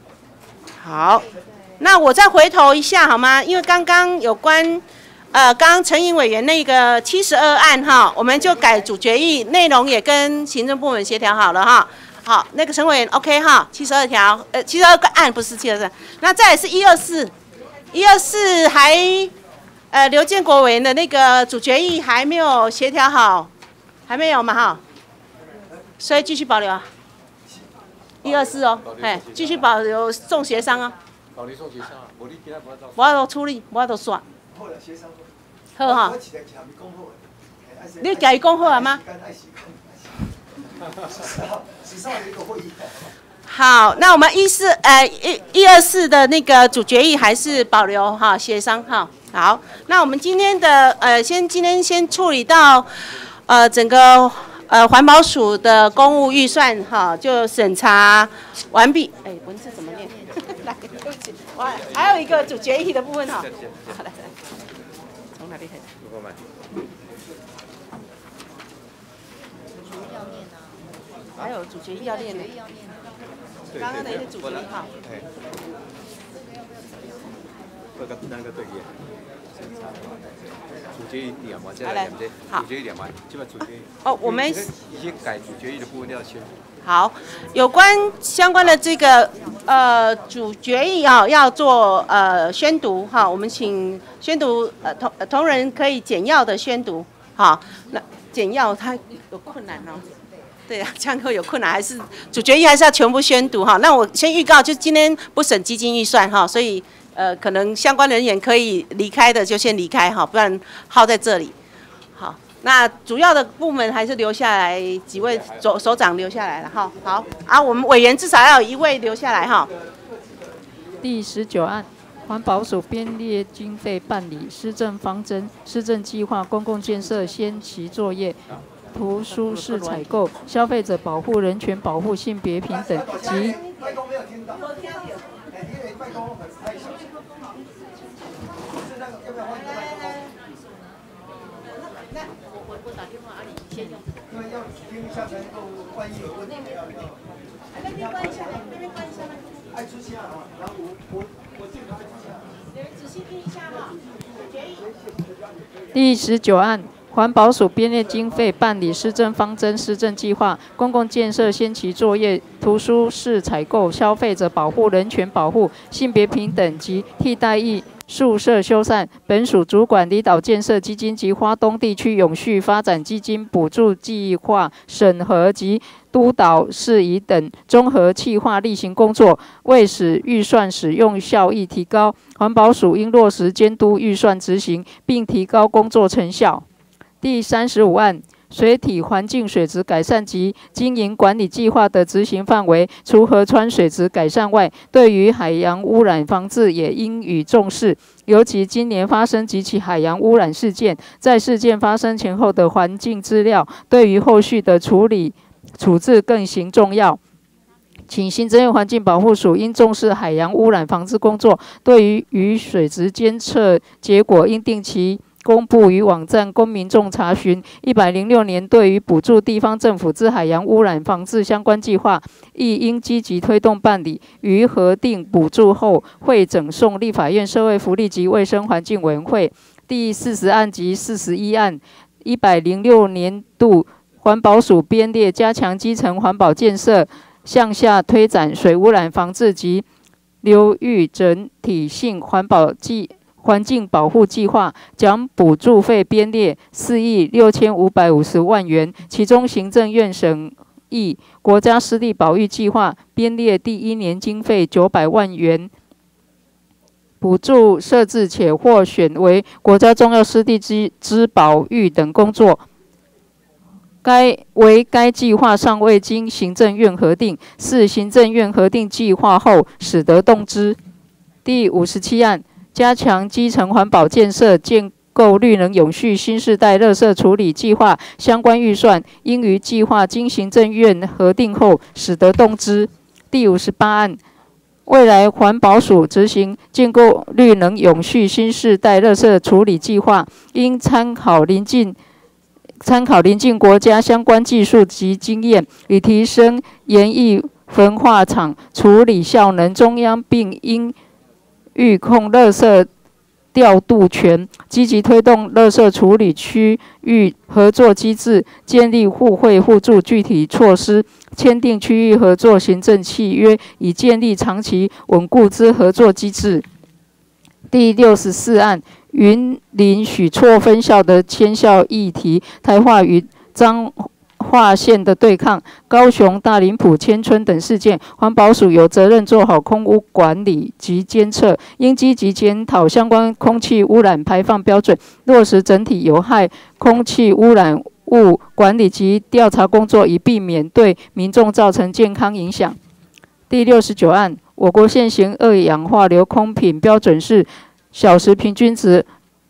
那我再回头一下好吗？因为刚刚有关刚刚陈颖委员那个72案哈，我们就改主决议，内容也跟行政部门协调好了哈。好，那个陈委员 OK 哈，72条72个案不是72，那再来是124还。刘建国委员的那个主决议还没有协调好，还没有嘛哈，所以继续保留啊。124哦，继续保留送协商啊。保留送协商啊，我要处理，我要算。好哈。你家己讲好啊吗？好，那我们124的那个主决议还是保留哈，协商哈。好，那我们今天的今天先处理到整个环保署的公务预算哈，就审查完毕。文字怎么念？来，对不起，我还有一个主决议的部分哈。好，来，从哪里开始？还有主决议要念的。刚刚的一些主决议哈。
主决议2万，再
来好，
主决议2万，基本主决议。
我们
一些改主决议的部分要先。
好，有关相关的这个主决议要做宣读哈，我们请宣读同仁可以简要的宣读好，那简要它有困难哦。对啊，这样会有困难，还是主决议还是要全部宣读哈。那我先预告，就今天不审基金预算哈，所以可能相关人员可以离开的就先离开哈，不然耗在这里。好，那主要的部门还是留下来，几位首长留下来了哈。好啊，我们委员至少要有1位留下来哈。
第19案，环保署编列经费办理施政方针、施政计划、公共建设先期作业。图书室采购、消费者保护、人权保护、性别平等及第19案，环保署编列经费办理施政方针、施政计划、公共建设先期作业、图书室采购、消费者保护、人权保护、性别平等及替代役宿舍修缮。本署主管离岛建设基金及花东地区永续发展基金补助计划审核及督导事宜等综合企划例行工作，为使预算使用效益提高，环保署应落实监督预算执行，并提高工作成效。第35案，水体环境水质改善及经营管理计划的执行范围，除河川水质改善外，对于海洋污染防治也应予重视。尤其今年发生几起海洋污染事件，在事件发生前后的环境资料，对于后续的处置更形重要。请行政院环境保护署应重视海洋污染防治工作，对于雨水质监测结果应定期公布于网站供民众查询。106年对于补助地方政府之海洋污染防治相关计划，亦应积极推动办理，于核定补助后，会整送立法院社会福利及卫生环境委员会。第40案及41案，106年度环保署编列加强基层环保建设，向下推展水污染防治及流域整体性环境保护计划，将补助费编列4亿6550万元，其中行政院审议国家湿地保育计划编列第1年经费900万元，补助设置且获选为国家重要湿地之保育等工作。该计划尚未经行政院核定，是行政院核定计划后始得动之。第57案，加强基层环保建设，建构绿能永续新世代垃圾处理计划相关预算，应于计划经行政院核定后始得动之。第58案，未来环保署执行建构绿能永续新世代垃圾处理计划，应参考邻近国家相关技术及经验，以提升盐艺焚化厂处理效能。中央并应预控垃圾调度权，积极推动垃圾处理区域合作机制，建立互惠互助具体措施，签订区域合作行政契约，以建立长期稳固之合作机制。第64案，云林许厝分校的迁校议题，台化与彰化县的对抗，高雄大林埔千村等事件，环保署有责任做好空污管理及监测，应积极检讨相关空气污染排放标准，落实整体有害空气污染物管理及调查工作，以避免对民众造成健康影响。第69案，我国现行二氧化硫空品标准是小时平均值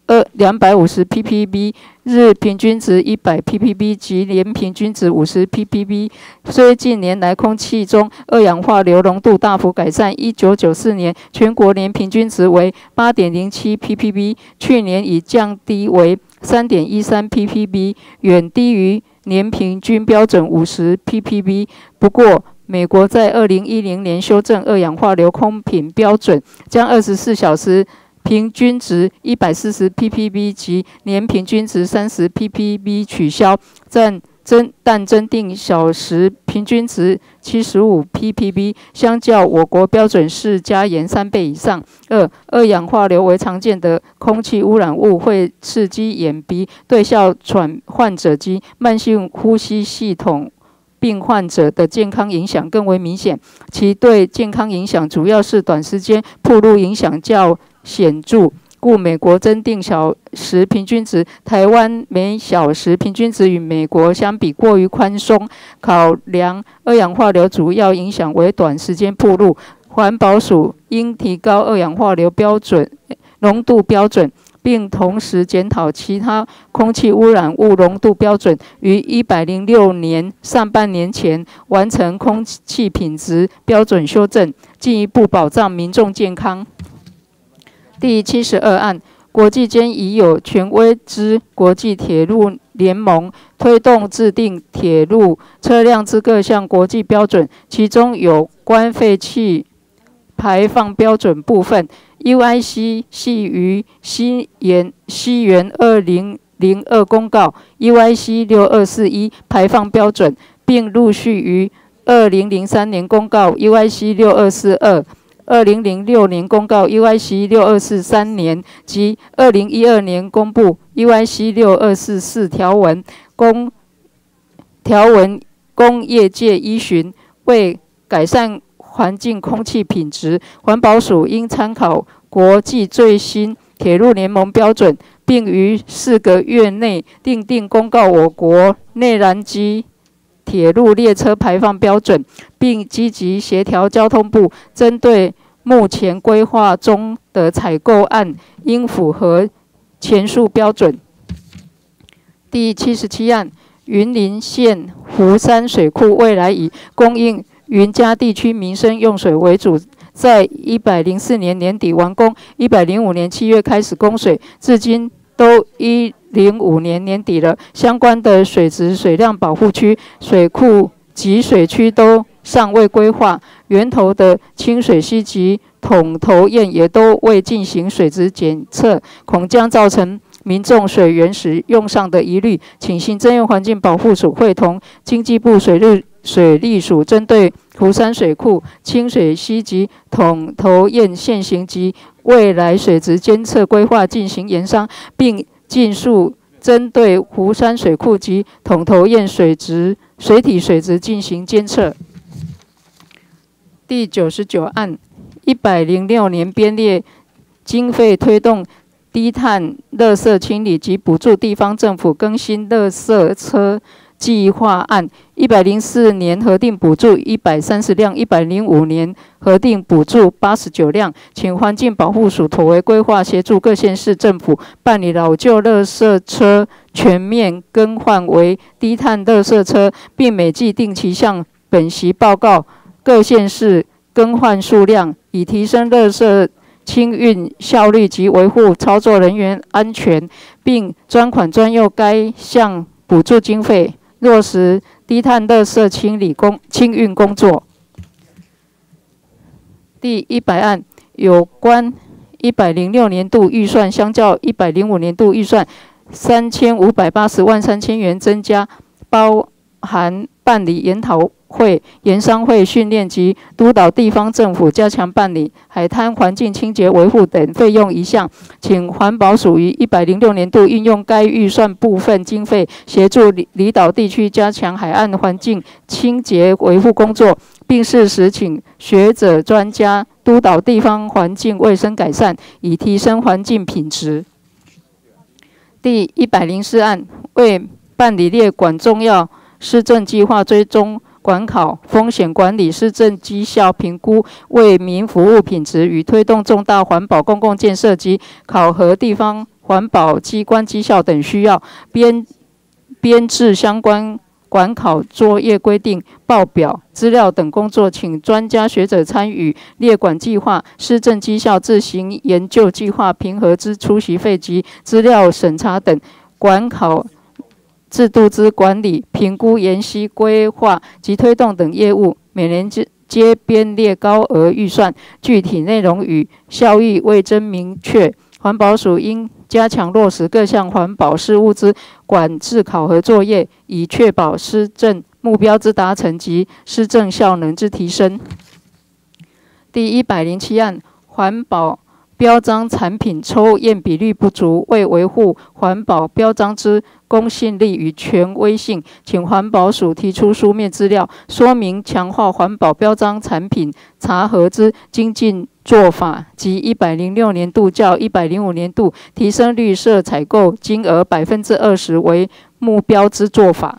250 ppb， 日平均值100 ppb 及年平均值50 ppb。虽近年来空气中二氧化硫浓度大幅改善，1994年全国年平均值为 8.07 ppb， 去年已降低为 3.13 ppb， 远低于年平均标准50 ppb。不过，美国在2010年修正二氧化硫空品标准，将24小时平均值140 ppb 及年平均值30 ppb 取消，但增订小时平均值75 ppb， 相较我国标准是加严3倍以上。二氧化硫为常见的空气污染物，会刺激眼鼻，对哮喘患者及慢性呼吸系统病患者的健康影响更为明显，其对健康影响主要是短时间暴露影响较显著，故美国增订小时平均值，台湾每小时平均值与美国相比过于宽松。考量二氧化硫主要影响为短时间暴露，环保署应提高二氧化硫浓度标准， 并同时检讨其他空气污染物浓度标准，于106年上半年前完成空气品质标准修正，进一步保障民众健康。第72案，国际间已有权威之国际铁路联盟推动制定铁路车辆之各项国际标准，其中有关废气排放标准部分 ，UIC 系于西元2002公告 UIC 6241排放标准，并陆续于2003年公告 UIC 6242。2006年公告 UIC 6243年及2012年公布 UIC 6244条文，供业界依循。为改善环境空气品质，环保署应参考国际最新铁路联盟标准，并于4个月内订定公告我国内燃机铁路列车排放标准，并积极协调交通部针对目前规划中的采购案应符合前述标准。第77案，云林县湖山水库未来以供应云嘉地区民生用水为主，在104年年底完工，105年7月开始供水，至今都105年年底了。相关的水质水量保护区、水库及水区都尚未规划，源头的清水溪及统头堰也都未进行水质检测，恐将造成民众水源使用上的疑虑，请行政院环境保护署会同经济部水利署，针对湖山水库、清水溪及统头堰现行及未来水质监测规划进行研商，并尽速针对湖山水库及统头堰水体水质进行监测。第99案，106年编列经费推动低碳垃圾清理及补助地方政府更新垃圾车计划案，104年核定补助130辆，105年核定补助89辆，请环境保护署妥为规划，协助各县市政府办理老旧垃圾车全面更换为低碳垃圾车，并每季定期向本席报告各县市更换数量，以提升垃圾清运效率及维护操作人员安全，并专款专用该项补助经费，落实低碳垃圾清运工作。第100案，有关106年度预算相较105年度预算3580万3000元增加，包含办理研讨会、研商会、训练及督导地方政府加强办理海滩环境清洁维护等费用一项，请环保署于106年度运用该预算部分经费，协助离岛地区加强海岸环境清洁维护工作，并适时请学者专家督导地方环境卫生改善，以提升环境品质。第104案，为办理列管重要施政计划追踪管考、风险管理、施政绩效评估、为民服务品质与推动重大环保公共建设及考核地方环保机关绩效等需要，编制相关管考作业规定、报表、资料等工作，请专家学者参与列管计划、施政绩效自行研究计划评核之出席费及资料审查等管考制度之管理、评估、研析、规划及推动等业务，每年皆编列高额预算，具体内容与效益未臻明确。环保署应加强落实各项环保事务之管制考核作业，以确保施政目标之达成及施政效能之提升。第107案，环保标章产品抽验比率不足，为维护环保标章之公信力与权威性，请环保署提出书面资料，说明强化环保标章产品查核之精进做法，及106年度较105年度提升绿色采购金额20%为目标之做法。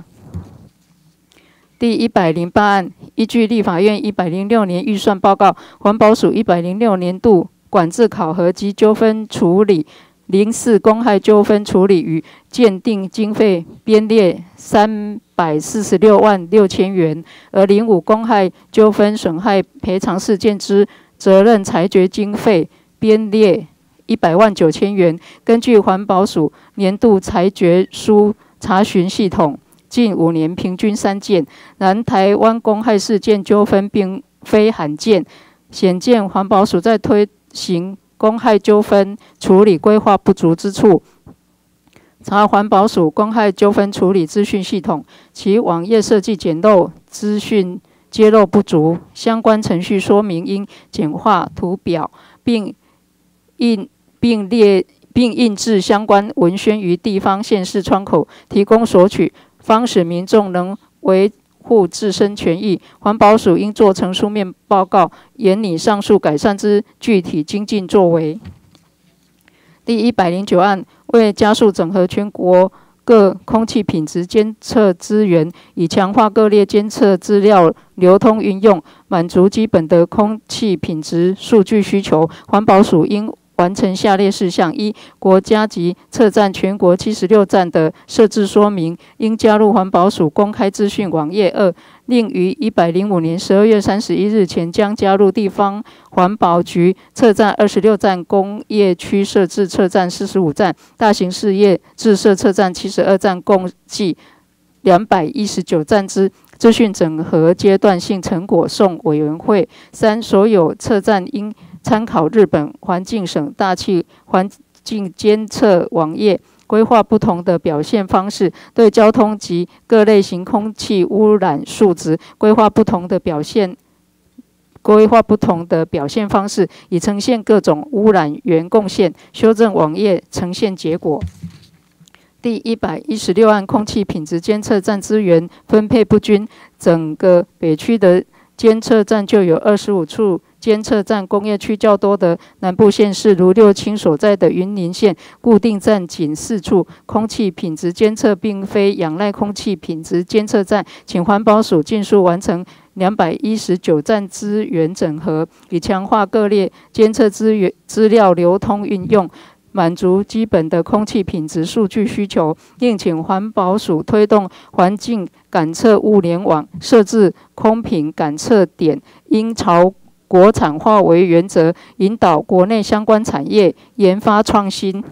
第108案，依据立法院106年预算报告，环保署106年度管制考核及纠纷处理 04公害纠纷处理与鉴定经费编列346万6千元，而05公害纠纷损害赔偿事件之责任裁决经费编列100万9千元。根据环保署年度裁决书查询系统，近5年平均3件，然台湾公害事件纠纷并非罕见，显见环保署在推行公害纠纷处理规划不足之处。查环保署公害纠纷处理资讯系统，其网页设计简陋，资讯揭露不足，相关程序说明应简化图表，并印制相关文宣于地方县市窗口提供索取，方使民众能维护自身权益。环保署应做成书面报告，研拟上述改善之具体精进作为。第109案，为加速整合全国各空气品质监测资源，以强化各类监测资料流通运用，满足基本的空气品质数据需求，环保署应完成下列事项：一、国家级测站全国76站的设置说明，应加入环保署公开资讯网页；二、另于105年12月31日前将加入地方环保局测站26站，工业区设置测站45站，大型事业自设测站72站，共计219站之资讯整合阶段性成果送委员会。三、所有测站应参考日本环境省大气环境监测网页，规划不同的表现方式，对交通及各类型空气污染数值规划不同的表现方式，以呈现各种污染源贡献，修正网页呈现结果。第116案，空气品质监测站资源分配不均，整个北区的监测站就有25处监测站，工业区较多的南部县市如六轻所在的云林县，固定站仅4处。空气品质监测并非仰赖空气品质监测站，请环保署尽速完成219站资源整合，以强化各类监测资料流通运用，满足基本的空气品质数据需求。另请环保署推动环境感测物联网，设置空品感测点，应朝国产化为原则，引导国内相关产业研发创新。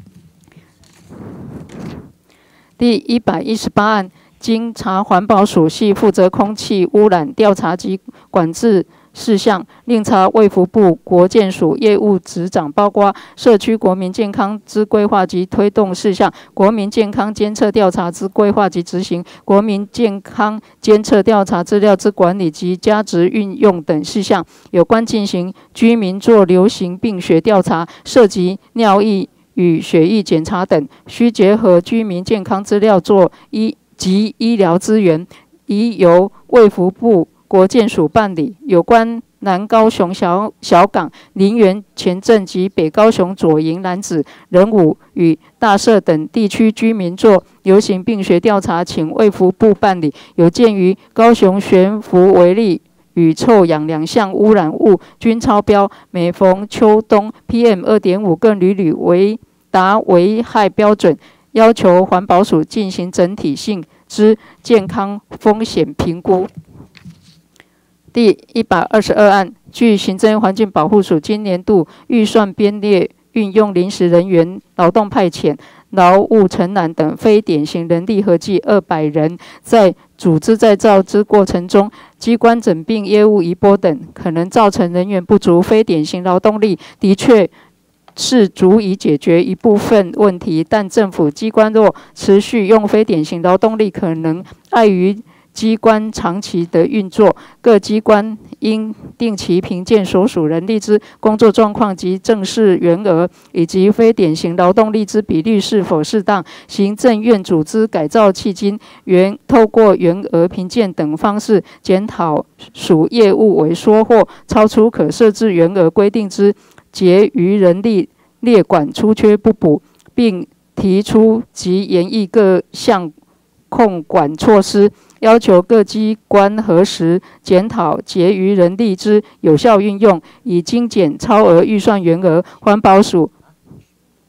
第118案，经查环保署系负责空气污染调查及管制事项，另查卫福部国健署业务执掌，包括社区国民健康之规划及推动事项、国民健康监测调查之规划及执行、国民健康监测调查资料之管理及加值运用等事项。有关进行居民做流行病学调查，涉及尿液与血液检查等，需结合居民健康资料做及医疗资源，宜由卫福部国健署办理。有关南高雄小港、林园前镇及北高雄左营、楠梓、仁武与大社等地区居民做流行病学调查，请卫福部办理。有鉴于高雄悬浮微粒与臭氧2项污染物均超标，每逢秋冬 PM2.5 更屡达危害标准，要求环保署进行整体性之健康风险评估。第122案，据行政环境保护署今年度预算编列，运用临时人员、劳动派遣、劳务承揽等非典型人力合计200人，在组织再造之过程中，机关整并业务移拨等，可能造成人员不足，非典型劳动力的确是足以解决一部分问题，但政府机关若持续用非典型劳动力，可能碍于机关长期的运作，各机关应定期评鉴所属人力之工作状况及正式员额，以及非典型劳动力之比率是否适当。行政院组织改造迄今，透过员额评鉴等方式检讨属业务萎缩或超出可设置员额规定之结余人力列管出缺不补，并提出及研议各项控管措施，要求各机关核实检讨结余人力之有效运用，以精简超额预算员额。环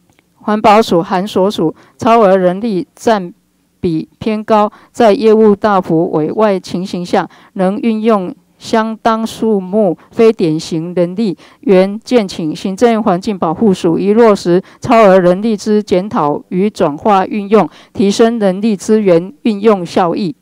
环保署含所属超额人力占比偏高，在业务大幅委外情形下，能运用相当数目非典型人力，原建请行政院环境保护署宜落实超额人力之检讨与转化运用，提升人力资源运用效益。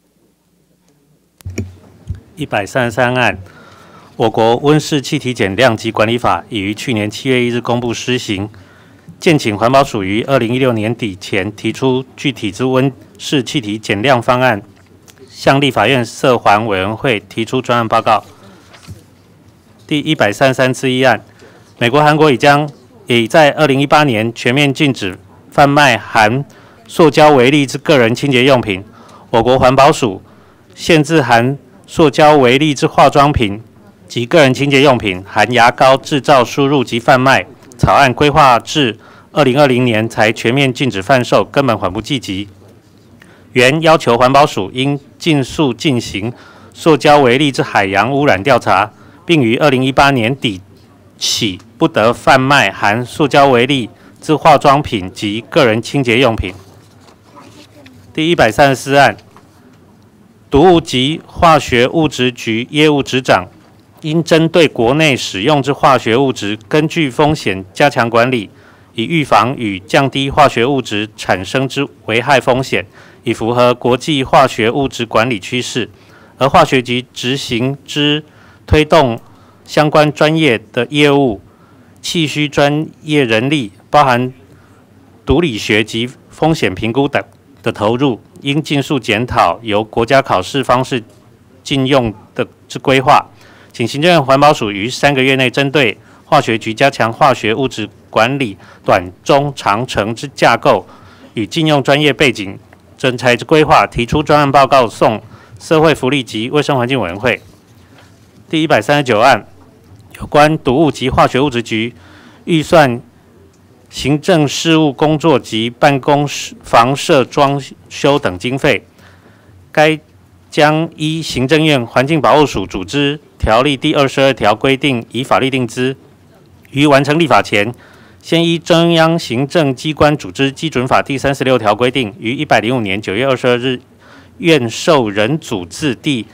133案，我国温室气体减量及管理法已于去年7月1日公布施行。建请环保署于2016年底前提出具体之温室气体减量方案，向立法院涉环委员会提出专案报告。第133之一案，美国、韩国已在2018年全面禁止贩卖含塑胶微粒之个人清洁用品。我国环保署限制含塑胶微粒之化妆品及个人清洁用品含牙膏制造、输入及贩卖草案规划至2020年才全面禁止贩售，根本缓不济急。原要求环保署应尽速进行塑胶微粒之海洋污染调查，并于2018年底起不得贩卖含塑胶微粒之化妆品及个人清洁用品。第134案，毒物及化学物质局业务执掌应针对国内使用之化学物质，根据风险加强管理，以预防与降低化学物质产生之危害风险，以符合国际化学物质管理趋势。而化学局执行之推动相关专业的业务，气需专业人力，包含毒理学及风险评估等的投入，应尽速检讨由国家考试方式禁用的之规划。请行政院环保署于3个月内针对化学局加强化学物质管理短、中、长程之架构与禁用专业背景人才之规划，提出专案报告送社会福利及卫生环境委员会。第139案，有关毒物及化学物质局预算行政事务工作及办公室房舍装修等经费，该将依行政院环境保护署组织条例第22条规定，以法律定之。于完成立法前，先依中央行政机关组织基准法第36条规定，于105年9月22日院授人组字第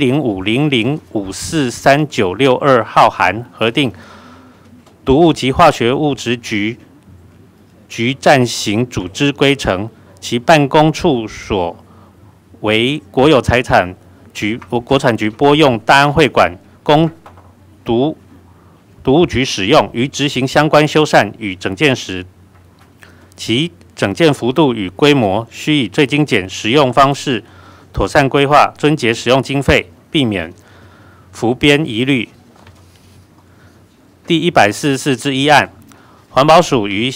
10500543962号函核定毒物及化学物质局暂行组织规程，其办公处所为国有财产局国产局拨用大安会馆供毒物局使用，于执行相关修缮与整建时，其整建幅度与规模须以最精简使用方式妥善规划，遵节使用经费，避免浮编疑虑。第144之一案，环保署为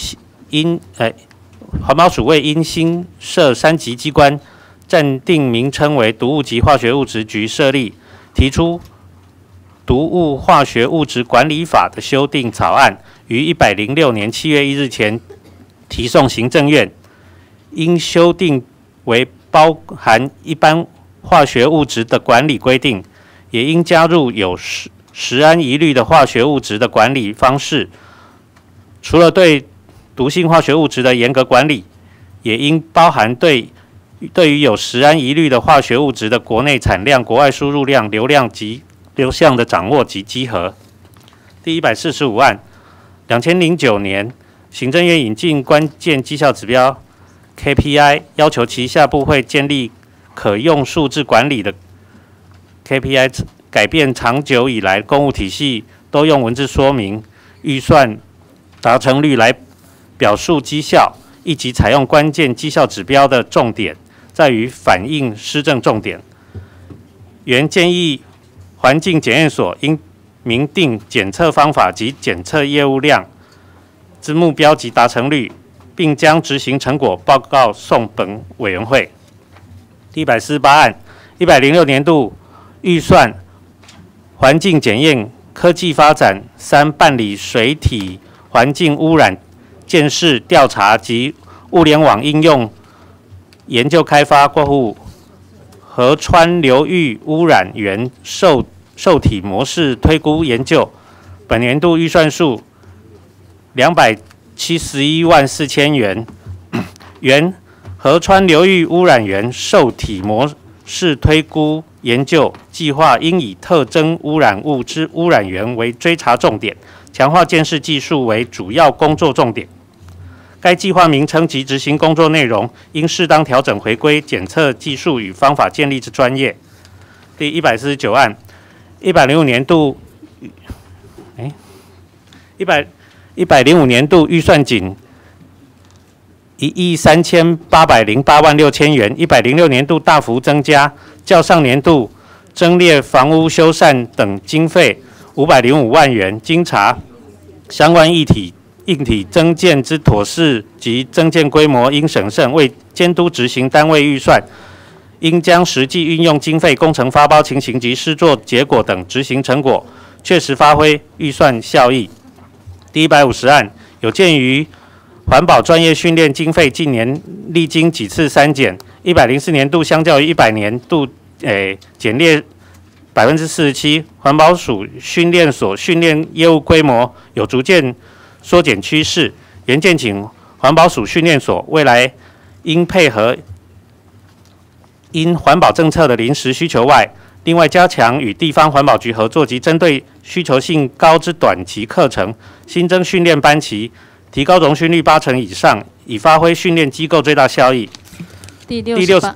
因新设3级机关，暂定名称为毒物及化学物质局设立，提出毒物化学物质管理法的修订草案，于106年7月1日前提送行政院，应修订为包含一般化学物质的管理规定，也应加入有食安疑虑的化学物质的管理方式。除了对毒性化学物质的严格管理，也应包含对于有食安疑虑的化学物质的国内产量、国外输入量、流量及流向的掌握及稽核。第145案，2009年行政院引进关键绩效指标 KPI， 要求旗下部会建立可用数字管理的 KPI， 改变长久以来公务体系都用文字说明、预算达成率来表述绩效，以及采用关键绩效指标的重点在于反映施政重点。原建议环境检验所应明定检测方法及检测业务量之目标及达成率，并将执行成果报告送本委员会。第148案，106年度预算环境检验、科技发展3办理水体环境污染鉴识调查及物联网应用研究开发（括弧河川流域污染源受体模式推估研究），本年度预算数200 71万4千元，原河川流域污染源受体模式推估研究计划应以特征污染物之污染源为追查重点，强化监视技术为主要工作重点。该计划名称及执行工作内容应适当调整，回归检测技术与方法建立之专业。第149案，105年度105年度预算仅13808万6千元，106年度大幅增加，较上年度增列房屋修缮等经费505万元。经查，相关硬体增建之妥适及增建规模应审慎，为监督执行单位预算，应将实际运用经费、工程发包情形及施作结果等执行成果，确实发挥预算效益。第150案，有鉴于环保专业训练经费近年历经几次删减，104年度相较于100年度减列47%，环保署训练所训练业务规模有逐渐缩减趋势。原建请环保署训练所未来应配合因环保政策的临时需求外，另外加强与地方环保局合作及针对需求性高之短期课程，新增训练班期，提高容训率80%以上，以发挥训练机构最大效益。
第68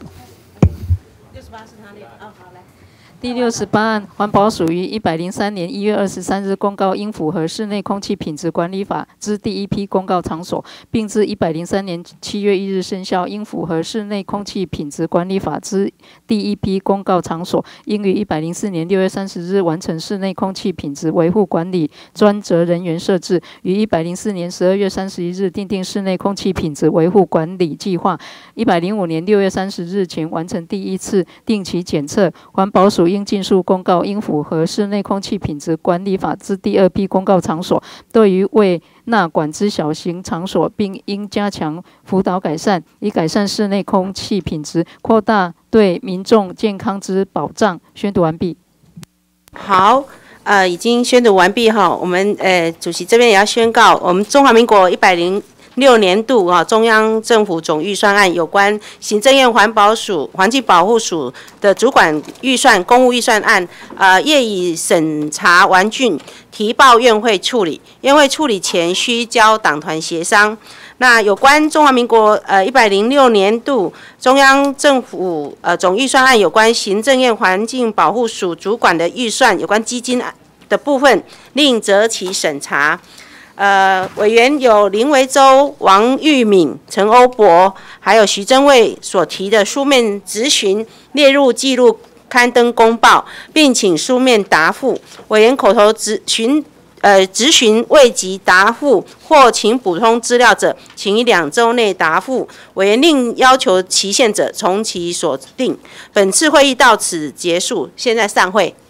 第68案，环保署于103年1月23日公告应符合室内空气品质管理法之第一批公告场所，并自103年7月1日生效。应符合室内空气品质管理法之第一批公告场所，应于104年6月30日完成室内空气品质维护管理专责人员设置，于104年12月31日订定室内空气品质维护管理计划。105年6月30日前完成第一次定期检测。环保署应尽速公告应符合室内空气品质管理法之第二批公告场所，对于未纳管之小型场所，并应加强辅导改善，以改善室内空气品质，扩大对民众健康之保障。宣读完毕。
好，已经宣读完毕哈。我们主席这边也要宣告，我们中华民国106年度中央政府总预算案有关行政院环保署、环境保护署的主管预算、公务预算案，业已审查完竣，提报院会处理。院会处理前需交党团协商。那有关中华民国106年度中央政府总预算案有关行政院环境保护署主管的预算有关基金的部分，另择期审查。委员有林维洲、王玉敏、陈欧博，还有徐祯卫所提的书面质询列入记录刊登公报，并请书面答复。委员口头质询未及答复或请补充资料者，请于2周内答复。委员另要求期限者，从其所定。本次会议到此结束，现在散会。